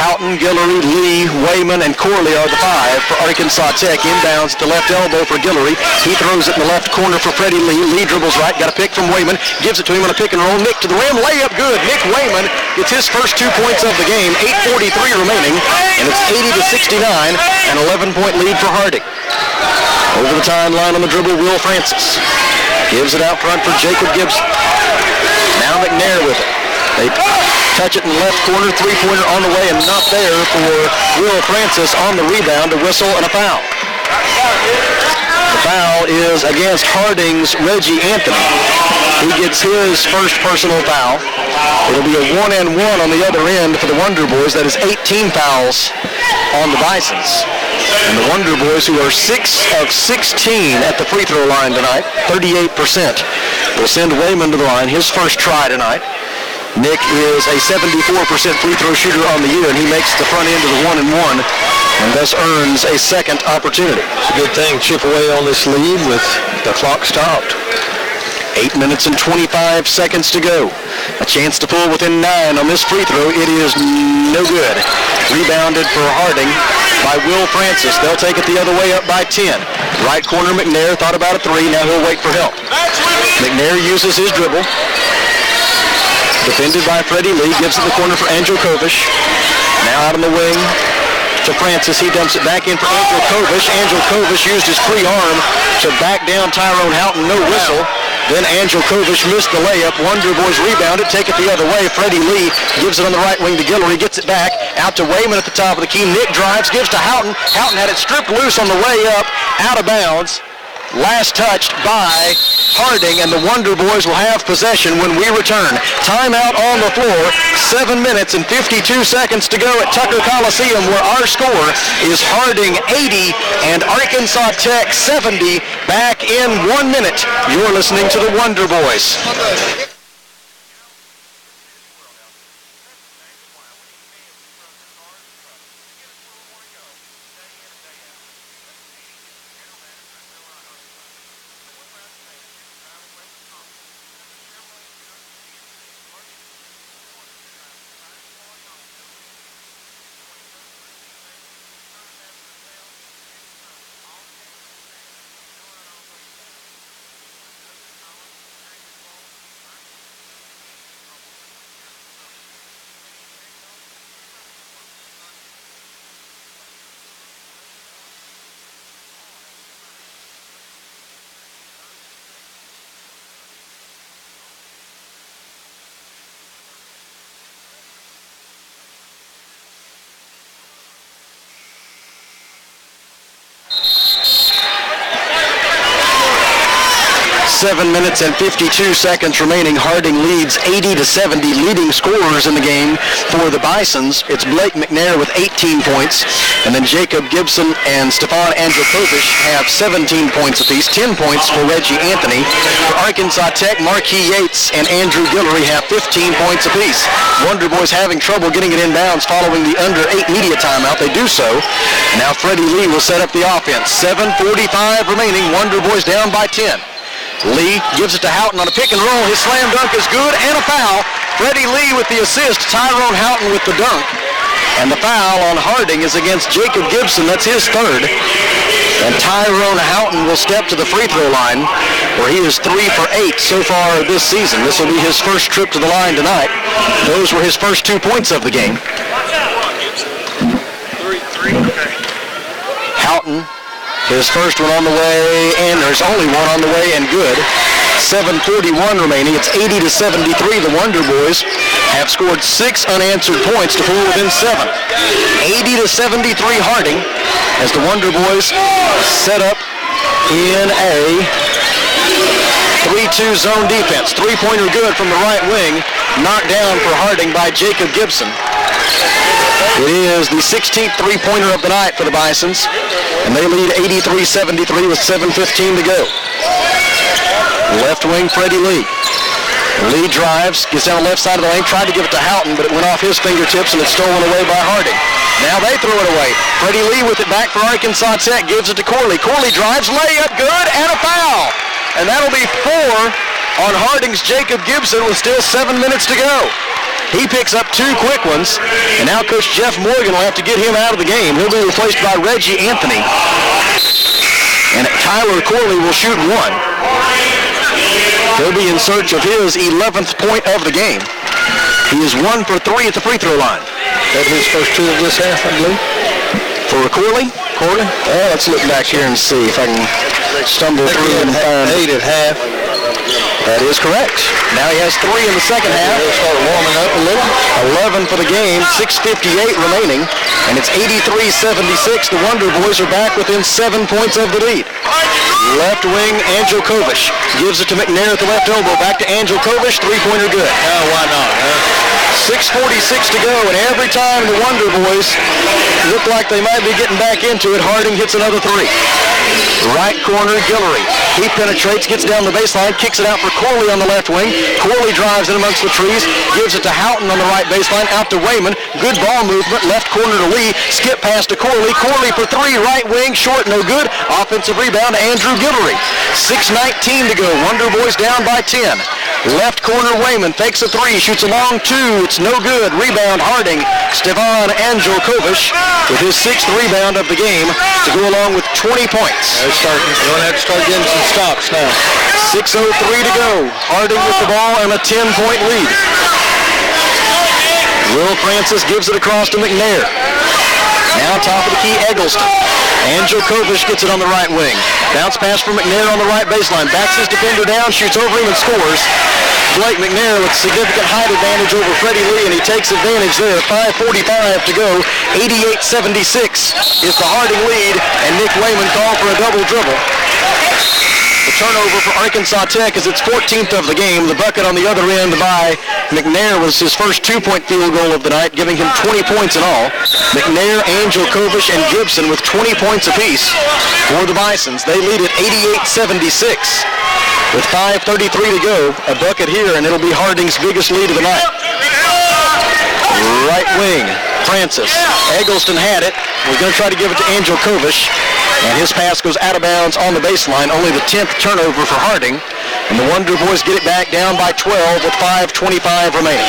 Houghton, Guillory, Lee, Wayman, and Corley are the five for Arkansas Tech. Inbounds at the left elbow for Guillory. He throws it in the left corner for Freddie Lee. Lee dribbles right, got a pick from Wayman, gives it to him on a pick and roll. Nick to the rim, layup good. Nick Wayman gets his first two points of the game. eight forty-three remaining, and it's eighty to sixty-nine, an eleven-point lead for Harding. Over the timeline on the dribble, Will Francis gives it out front for Jacob Gibson. Now McNair with it. They touch it in the left corner, three-pointer on the way and not there for Will Francis on the rebound, a whistle and a foul. The foul is against Harding's Reggie Anthony. He gets his first personal foul. It'll be a one and one on the other end for the Wonder Boys. That is eighteen fouls on the Bisons. And the Wonder Boys, who are six of sixteen at the free throw line tonight, thirty-eight percent, will send Wayman to the line, his first try tonight. Nick is a seventy-four percent free throw shooter on the year, and he makes the front end of the one and one, and thus earns a second opportunity. It's a good thing, chip away on this lead with the clock stopped. Eight minutes and twenty-five seconds to go. A chance to pull within nine on this free throw. It is no good. Rebounded for Harding by Will Francis. They'll take it the other way up by ten. Right corner, McNair thought about a three. Now he'll wait for help. McNair uses his dribble. Defended by Freddie Lee. Gives it in the corner for Angel Kovish. Now out on the wing to Francis. He dumps it back in for Angel Kovish. Angel Kovish used his free arm to back down Tyrone Houghton. No whistle. Then Angel Kovish missed the layup. Wonder Boys rebound it, take it the other way. Freddie Lee gives it on the right wing to Guillory, gets it back. Out to Wayman at the top of the key. Nick drives, gives to Houghton. Houghton had it stripped loose on the way up, out of bounds. Last touched by Harding, and the Wonder Boys will have possession when we return. Timeout on the floor. Seven minutes and fifty-two seconds to go at Tucker Coliseum, where our score is Harding eighty and Arkansas Tech seventy. Back in one minute. You're listening to the Wonder Boys. Seven minutes and fifty-two seconds remaining. Harding leads eighty to seventy. Leading scorers in the game for the Bisons. It's Blake McNair with eighteen points, and then Jacob Gibson and Stefan Angelkovic have seventeen points apiece. ten points for Reggie Anthony. For Arkansas Tech, Marquis Yates and Andrew Guillory have fifteen points apiece. Wonder Boys having trouble getting it inbounds following the under eight media timeout. They do so. Now Freddie Lee will set up the offense. seven forty-five remaining. Wonder Boys down by ten. Lee gives it to Houghton on a pick and roll. His slam dunk is good, and a foul. Freddie Lee with the assist. Tyrone Houghton with the dunk. And the foul on Harding is against Jacob Gibson. That's his third. And Tyrone Houghton will step to the free throw line, where he is three for eight so far this season. This will be his first trip to the line tonight. Those were his first two points of the game. Houghton, his first one on the way, and there's only one on the way, and good. seven forty-one remaining. It's eighty to seventy-three. The Wonder Boys have scored six unanswered points to pull within seven. eighty to seventy-three Harding, as the Wonder Boys set up in a three two zone defense. Three-pointer good from the right wing. Knocked down for Harding by Jacob Gibson. It is the sixteenth three-pointer of the night for the Bisons, and they lead eighty-three seventy-three with seven fifteen to go. Left wing, Freddie Lee. Lee drives, gets down the left side of the lane, tried to give it to Houghton, but it went off his fingertips and it's stolen away by Harding. Now they throw it away. Freddie Lee with it back for Arkansas Tech, gives it to Corley. Corley drives, layup, good, and a foul. And that'll be four on Harding's Jacob Gibson with still seven minutes to go. He picks up two quick ones, and now Coach Jeff Morgan will have to get him out of the game. He'll be replaced by Reggie Anthony. And Tyler Corley will shoot one. He'll be in search of his eleventh point of the game. He is one for three at the free throw line. That'll be his first two of this half, I believe. For Corley? Corley? Oh, let's look back here and see if I can stumble through and find eight at half. That is correct. Now he has three in the second half. He'll start warming up a little. eleven for the game, six fifty-eight remaining, and it's eighty-three seventy-six. The Wonder Boys are back within seven points of the lead. Left wing, Angel Kovish gives it to McNair at the left elbow. Back to Angel Kovish, three-pointer good. Oh, why not, huh? six forty-six to go, and every time the Wonder Boys look like they might be getting back into it, Harding hits another three. Right corner, Guillory. He penetrates, gets down the baseline, kicks it out for Corley on the left wing. Corley drives in amongst the trees, gives it to Houghton on the right baseline, out to Wayman. Good ball movement, left corner to Lee. Skip pass to Corley. Corley for three, right wing, short, no good. Offensive rebound to Andrew Guillory. six nineteen to go. Wonder Boys down by ten. Left corner, Wayman fakes a three, shoots a long two. It's no good. Rebound, Harding. Stefan Angel Kovish with his sixth rebound of the game to go along with twenty points. They're starting. They're going to have to start getting some stops now. six oh three to go. Harding with the ball and a ten-point lead. Will Francis gives it across to McNair. Now top of the key, Eggleston. Angel Kovish gets it on the right wing. Bounce pass from McNair on the right baseline. Backs his defender down, shoots over him and scores. Blake McNair with significant height advantage over Freddie Lee, and he takes advantage there. five forty-five to go. eighty-eight seventy-six is the Harding lead, and Nick Wayman called for a double dribble. The turnover for Arkansas Tech is its fourteenth of the game. The bucket on the other end by McNair was his first two-point field goal of the night, giving him twenty points in all. McNair, Angel Kovish, and Gibson with twenty points apiece for the Bisons. They lead at eighty-eight seventy-six. With five thirty-three to go, a bucket here, and it'll be Harding's biggest lead of the night. Right wing, Francis. Eggleston had it. We're going to try to give it to Angel Kovish, and his pass goes out of bounds on the baseline. Only the tenth turnover for Harding, and the Wonder Boys get it back down by twelve with five twenty-five remaining.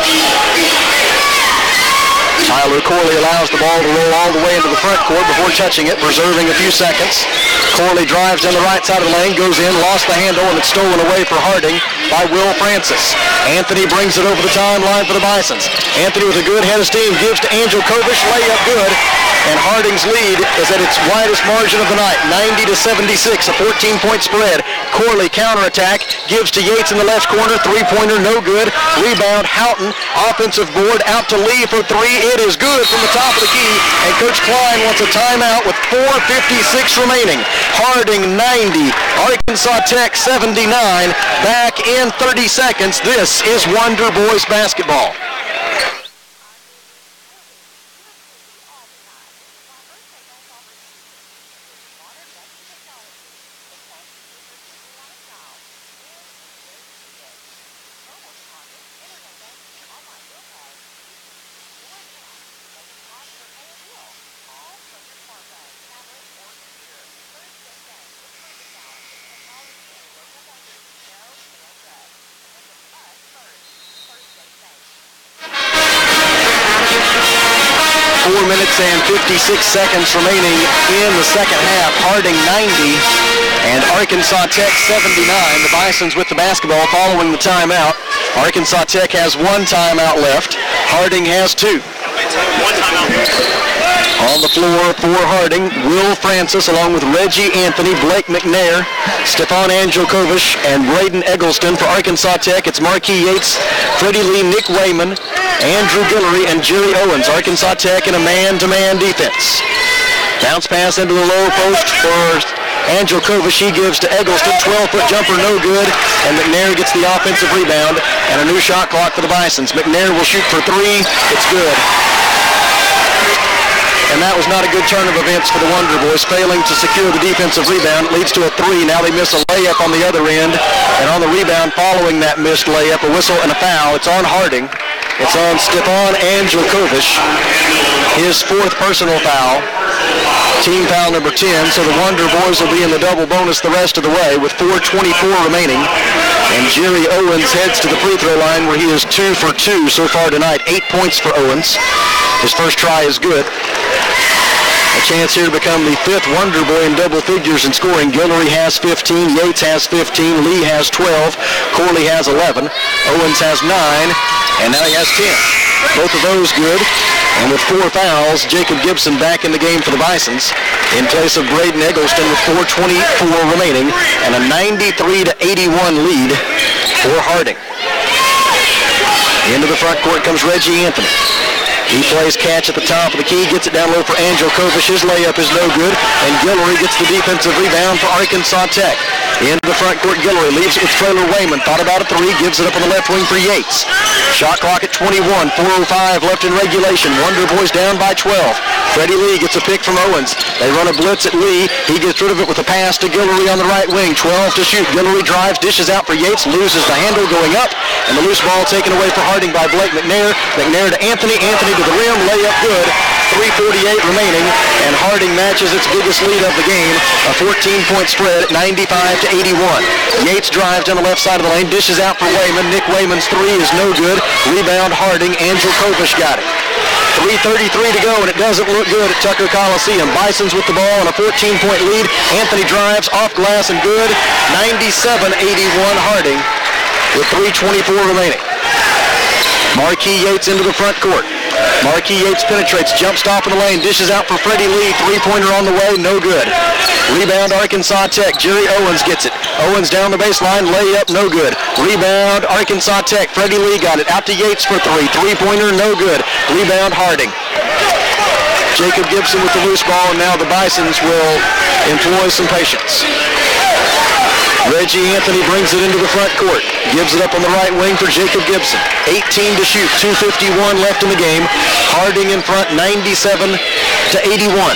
Tyler Corley allows the ball to roll all the way into the front court before touching it, preserving a few seconds. Corley drives down the right side of the lane, goes in, lost the handle, and it's stolen away for Harding by Will Francis. Anthony brings it over the timeline for the Bisons. Anthony with a good head of steam gives to Angel Kovish, layup good, and Harding's lead is at its widest margin of the night, ninety to seventy-six, a fourteen-point spread. Corley counterattack, gives to Yates in the left corner, three-pointer, no good. Rebound, Houghton, offensive board, out to Lee for three. It is good from the top of the key, and Coach Klein wants a timeout with four fifty-six remaining. Harding ninety, Arkansas Tech seventy-nine. Back in thirty seconds. This is Wonder Boys basketball. Four minutes and fifty-six seconds remaining in the second half. Harding ninety and Arkansas Tech seventy-nine. The Bisons with the basketball following the timeout. Arkansas Tech has one timeout left. Harding has two. On the floor for Harding, Will Francis along with Reggie Anthony, Blake McNair, Stefan Angel Kovish, and Braden Eggleston. For Arkansas Tech, it's Marquis Yates, Freddie Lee, Nick Wayman, Andrew Guillory, and Jerry Owens. Arkansas Tech in a man-to-man defense. Bounce pass into the low post for Angel Kovish. He gives to Eggleston. twelve-foot jumper, no good. And McNair gets the offensive rebound. And a new shot clock for the Bisons. McNair will shoot for three. It's good. And that was not a good turn of events for the Wonder Boys, failing to secure the defensive rebound. It leads to a three. Now they miss a layup on the other end. And on the rebound following that missed layup, a whistle and a foul. It's on Harding. It's on Stefan Angel Kovish. His fourth personal foul. Team foul number ten. So the Wonder Boys will be in the double bonus the rest of the way with four twenty-four remaining. And Jerry Owens heads to the free throw line where he is two for two so far tonight. Eight points for Owens. His first try is good. A chance here to become the fifth Wonder Boy in double figures in scoring. Guillory has fifteen, Yates has fifteen, Lee has twelve, Corley has eleven, Owens has nine, and now he has ten. Both of those good. And with four fouls, Jacob Gibson back in the game for the Bisons in place of Braden Eggleston with four twenty-four remaining and a ninety-three to eighty-one lead for Harding. Into the front court comes Reggie Anthony. He plays catch at the top of the key, gets it down low for Angel Kovish. His layup is no good, and Guillory gets the defensive rebound for Arkansas Tech. Into the front court, Guillory leaves it with Traylor Wayman. Thought about a three, gives it up on the left wing for Yates. Shot clock at twenty-one, four oh five left in regulation. Wonder Boys down by twelve. Freddie Lee gets a pick from Owens. They run a blitz at Lee. He gets rid of it with a pass to Guillory on the right wing. twelve to shoot. Guillory drives, dishes out for Yates, loses the handle going up, and the loose ball taken away for Harding by Blake McNair. McNair to Anthony. Anthony to the rim, layup good. three forty-eight remaining, and Harding matches its biggest lead of the game, a fourteen-point spread at ninety-five to eighty-one. Yates drives down the left side of the lane, dishes out for Wayman. Nick Wayman's three is no good. Rebound Harding. Angel Kovish got it. three thirty-three to go, and it doesn't look good at Tucker Coliseum. Bison's with the ball on a fourteen-point lead. Anthony drives off glass and good. ninety-seven eighty-one Harding with three twenty-four remaining. Marquis Yates into the front court. Marquis Yates penetrates, jump stop in the lane, dishes out for Freddie Lee. Three-pointer on the way, no good. Rebound Arkansas Tech. Jerry Owens gets it. Owens down the baseline, layup, no good. Rebound Arkansas Tech. Freddie Lee got it out to Yates for three. Three-pointer, no good. Rebound Harding. Jacob Gibson with the loose ball, and now the Bisons will employ some patience. Reggie Anthony brings it into the front court. Gives it up on the right wing for Jacob Gibson. eighteen to shoot, two fifty-one left in the game. Harding in front, ninety-seven to eighty-one.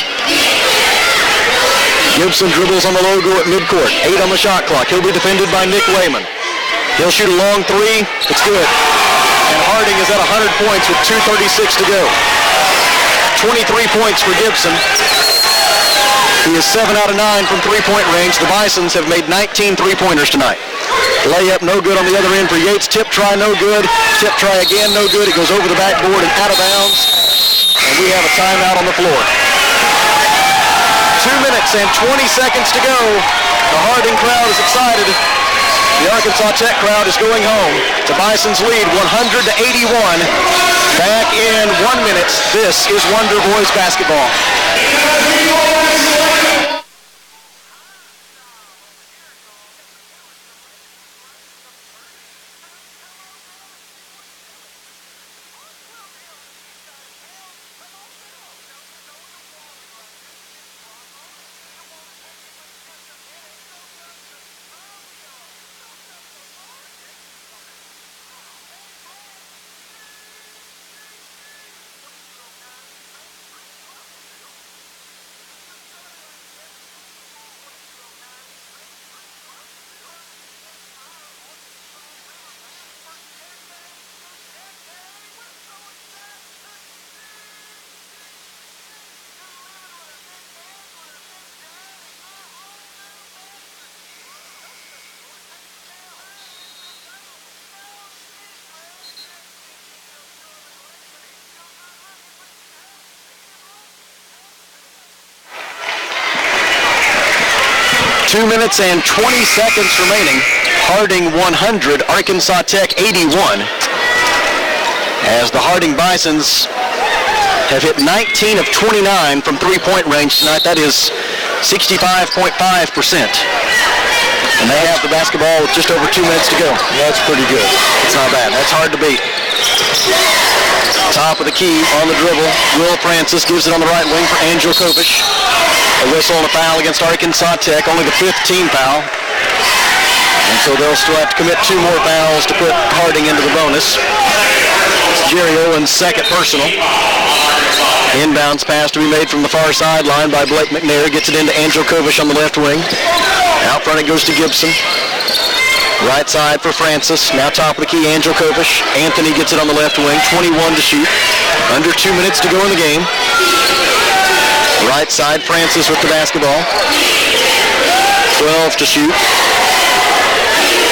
Gibson dribbles on the logo at midcourt. Eight on the shot clock. He'll be defended by Nick Wayman. He'll shoot a long three. It's good. And Harding is at one hundred points with two thirty-six to go. twenty-three points for Gibson. He is seven out of nine from three-point range. The Bisons have made nineteen three-pointers tonight. Layup no good on the other end for Yates. Tip try no good. Tip try again no good. It goes over the backboard and out of bounds. And we have a timeout on the floor. Two minutes and twenty seconds to go. The Harding crowd is excited. The Arkansas Tech crowd is going home. The Bisons lead one hundred to eighty-one. Back in one minute. This is Wonder Boys basketball. Two minutes and twenty seconds remaining. Harding one hundred, Arkansas Tech eighty-one. As the Harding Bisons have hit nineteen of twenty-nine from three-point range tonight. That is sixty-five point five percent. And they have the basketball with just over two minutes to go. That's pretty good. It's not bad. That's hard to beat. Top of the key on the dribble. Will Francis gives it on the right wing for Angel Kovish. A whistle and a foul against Arkansas Tech, only the fifteenth foul. And so they'll still have to commit two more fouls to put Harding into the bonus. It's Jerry Owens' second personal. Inbounds pass to be made from the far sideline by Blake McNair. Gets it into Angel Kovish on the left wing. Out front it goes to Gibson. Right side for Francis. Now top of the key, Angel Kovish. Anthony gets it on the left wing. twenty-one to shoot. Under two minutes to go in the game. Right side, Francis with the basketball. twelve to shoot.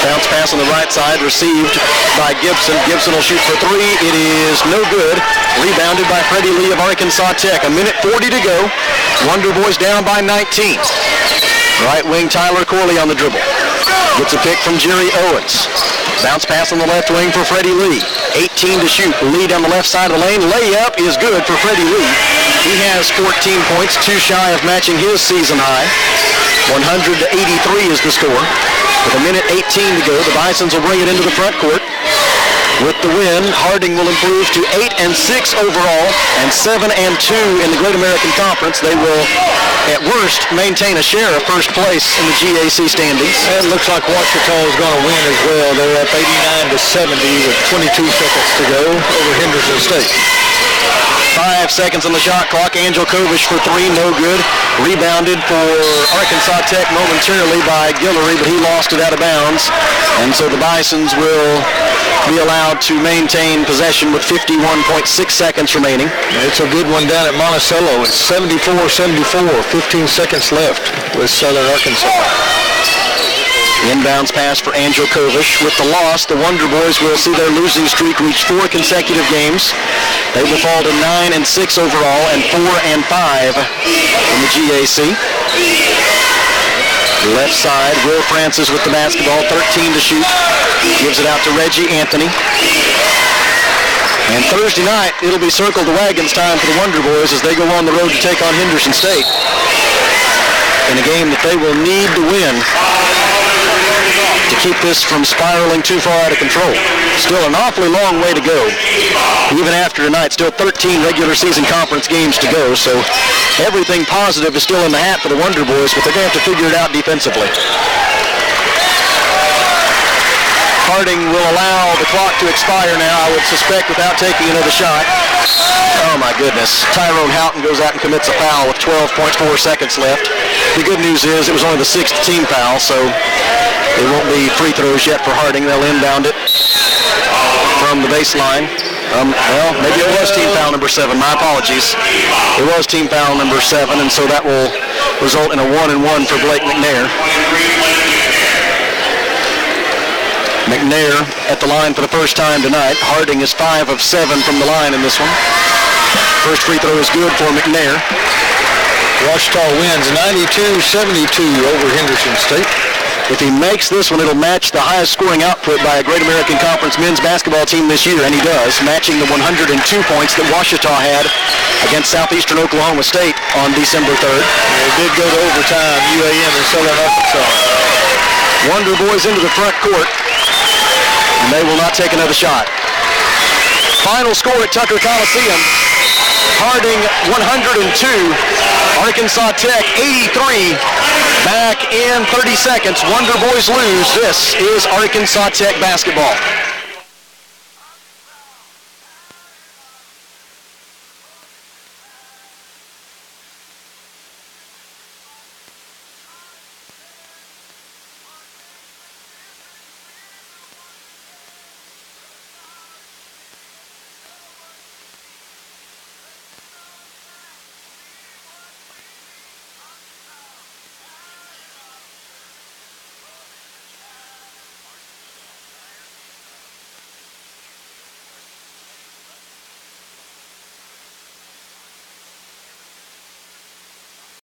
Bounce pass on the right side, received by Gibson. Gibson will shoot for three. It is no good. Rebounded by Freddie Lee of Arkansas Tech. A minute forty to go. Wonder Boys down by nineteen. Right wing Tyler Corley on the dribble. Gets a pick from Jerry Owens. Bounce pass on the left wing for Freddie Lee. eighteen to shoot. Lee down the left side of the lane. Layup is good for Freddie Lee. He has fourteen points, two shy of matching his season high. one hundred to eighty-three is the score. With a minute eighteen to go, the Bisons will bring it into the front court. With the win, Harding will improve to eight and six overall and seven and two in the Great American Conference. They will, at worst, maintain a share of first place in the G A C standings. It looks like Ouachita is going to win as well. They're up eighty-nine to seventy with twenty-two seconds to go over Henderson State. Five seconds on the shot clock. Angel Kovish for three, no good. Rebounded for Arkansas Tech momentarily by Guillory, but he lost it out of bounds. And so the Bisons will be allowed to maintain possession with fifty-one point six seconds remaining. It's a good one down at Monticello. It's seventy-four seventy-four, fifteen seconds left with Southern Arkansas. Inbounds pass for Angel Kovish. With the loss, the Wonder Boys will see their losing streak reach four consecutive games. They will fall to nine and six overall and four and five in the G A C. Left side, Will Francis with the basketball, thirteen to shoot. Gives it out to Reggie Anthony. And Thursday night, it'll be circle the wagons time for the Wonder Boys as they go on the road to take on Henderson State in a game that they will need to win to keep this from spiraling too far out of control. Still an awfully long way to go. Even after tonight, still thirteen regular season conference games to go, so everything positive is still in the hat for the Wonder Boys, but they're going to have to figure it out defensively. Harding will allow the clock to expire now, I would suspect, without taking another shot. Oh my goodness. Tyrone Houghton goes out and commits a foul with twelve point four seconds left. The good news is it was only the sixth team foul, so there won't be free throws yet for Harding. They'll inbound it from the baseline. Um, well, maybe it was team foul number seven. My apologies. It was team foul number seven, and so that will result in a one and one for Blake McNair. McNair at the line for the first time tonight. Harding is five of seven from the line in this one. First free throw is good for McNair. Ouachita wins ninety-two seventy-two over Henderson State. If he makes this one, it'll match the highest scoring output by a Great American Conference men's basketball team this year, and he does, matching the one hundred two points that Ouachita had against Southeastern Oklahoma State on December third. It did go to overtime, U A M and Southern Arkansas. Wonder Boys into the front court, and they will not take another shot. Final score at Tucker Coliseum. Harding one hundred two, Arkansas Tech eighty-three. Back in thirty seconds, Wonder Boys lose. This is Arkansas Tech basketball.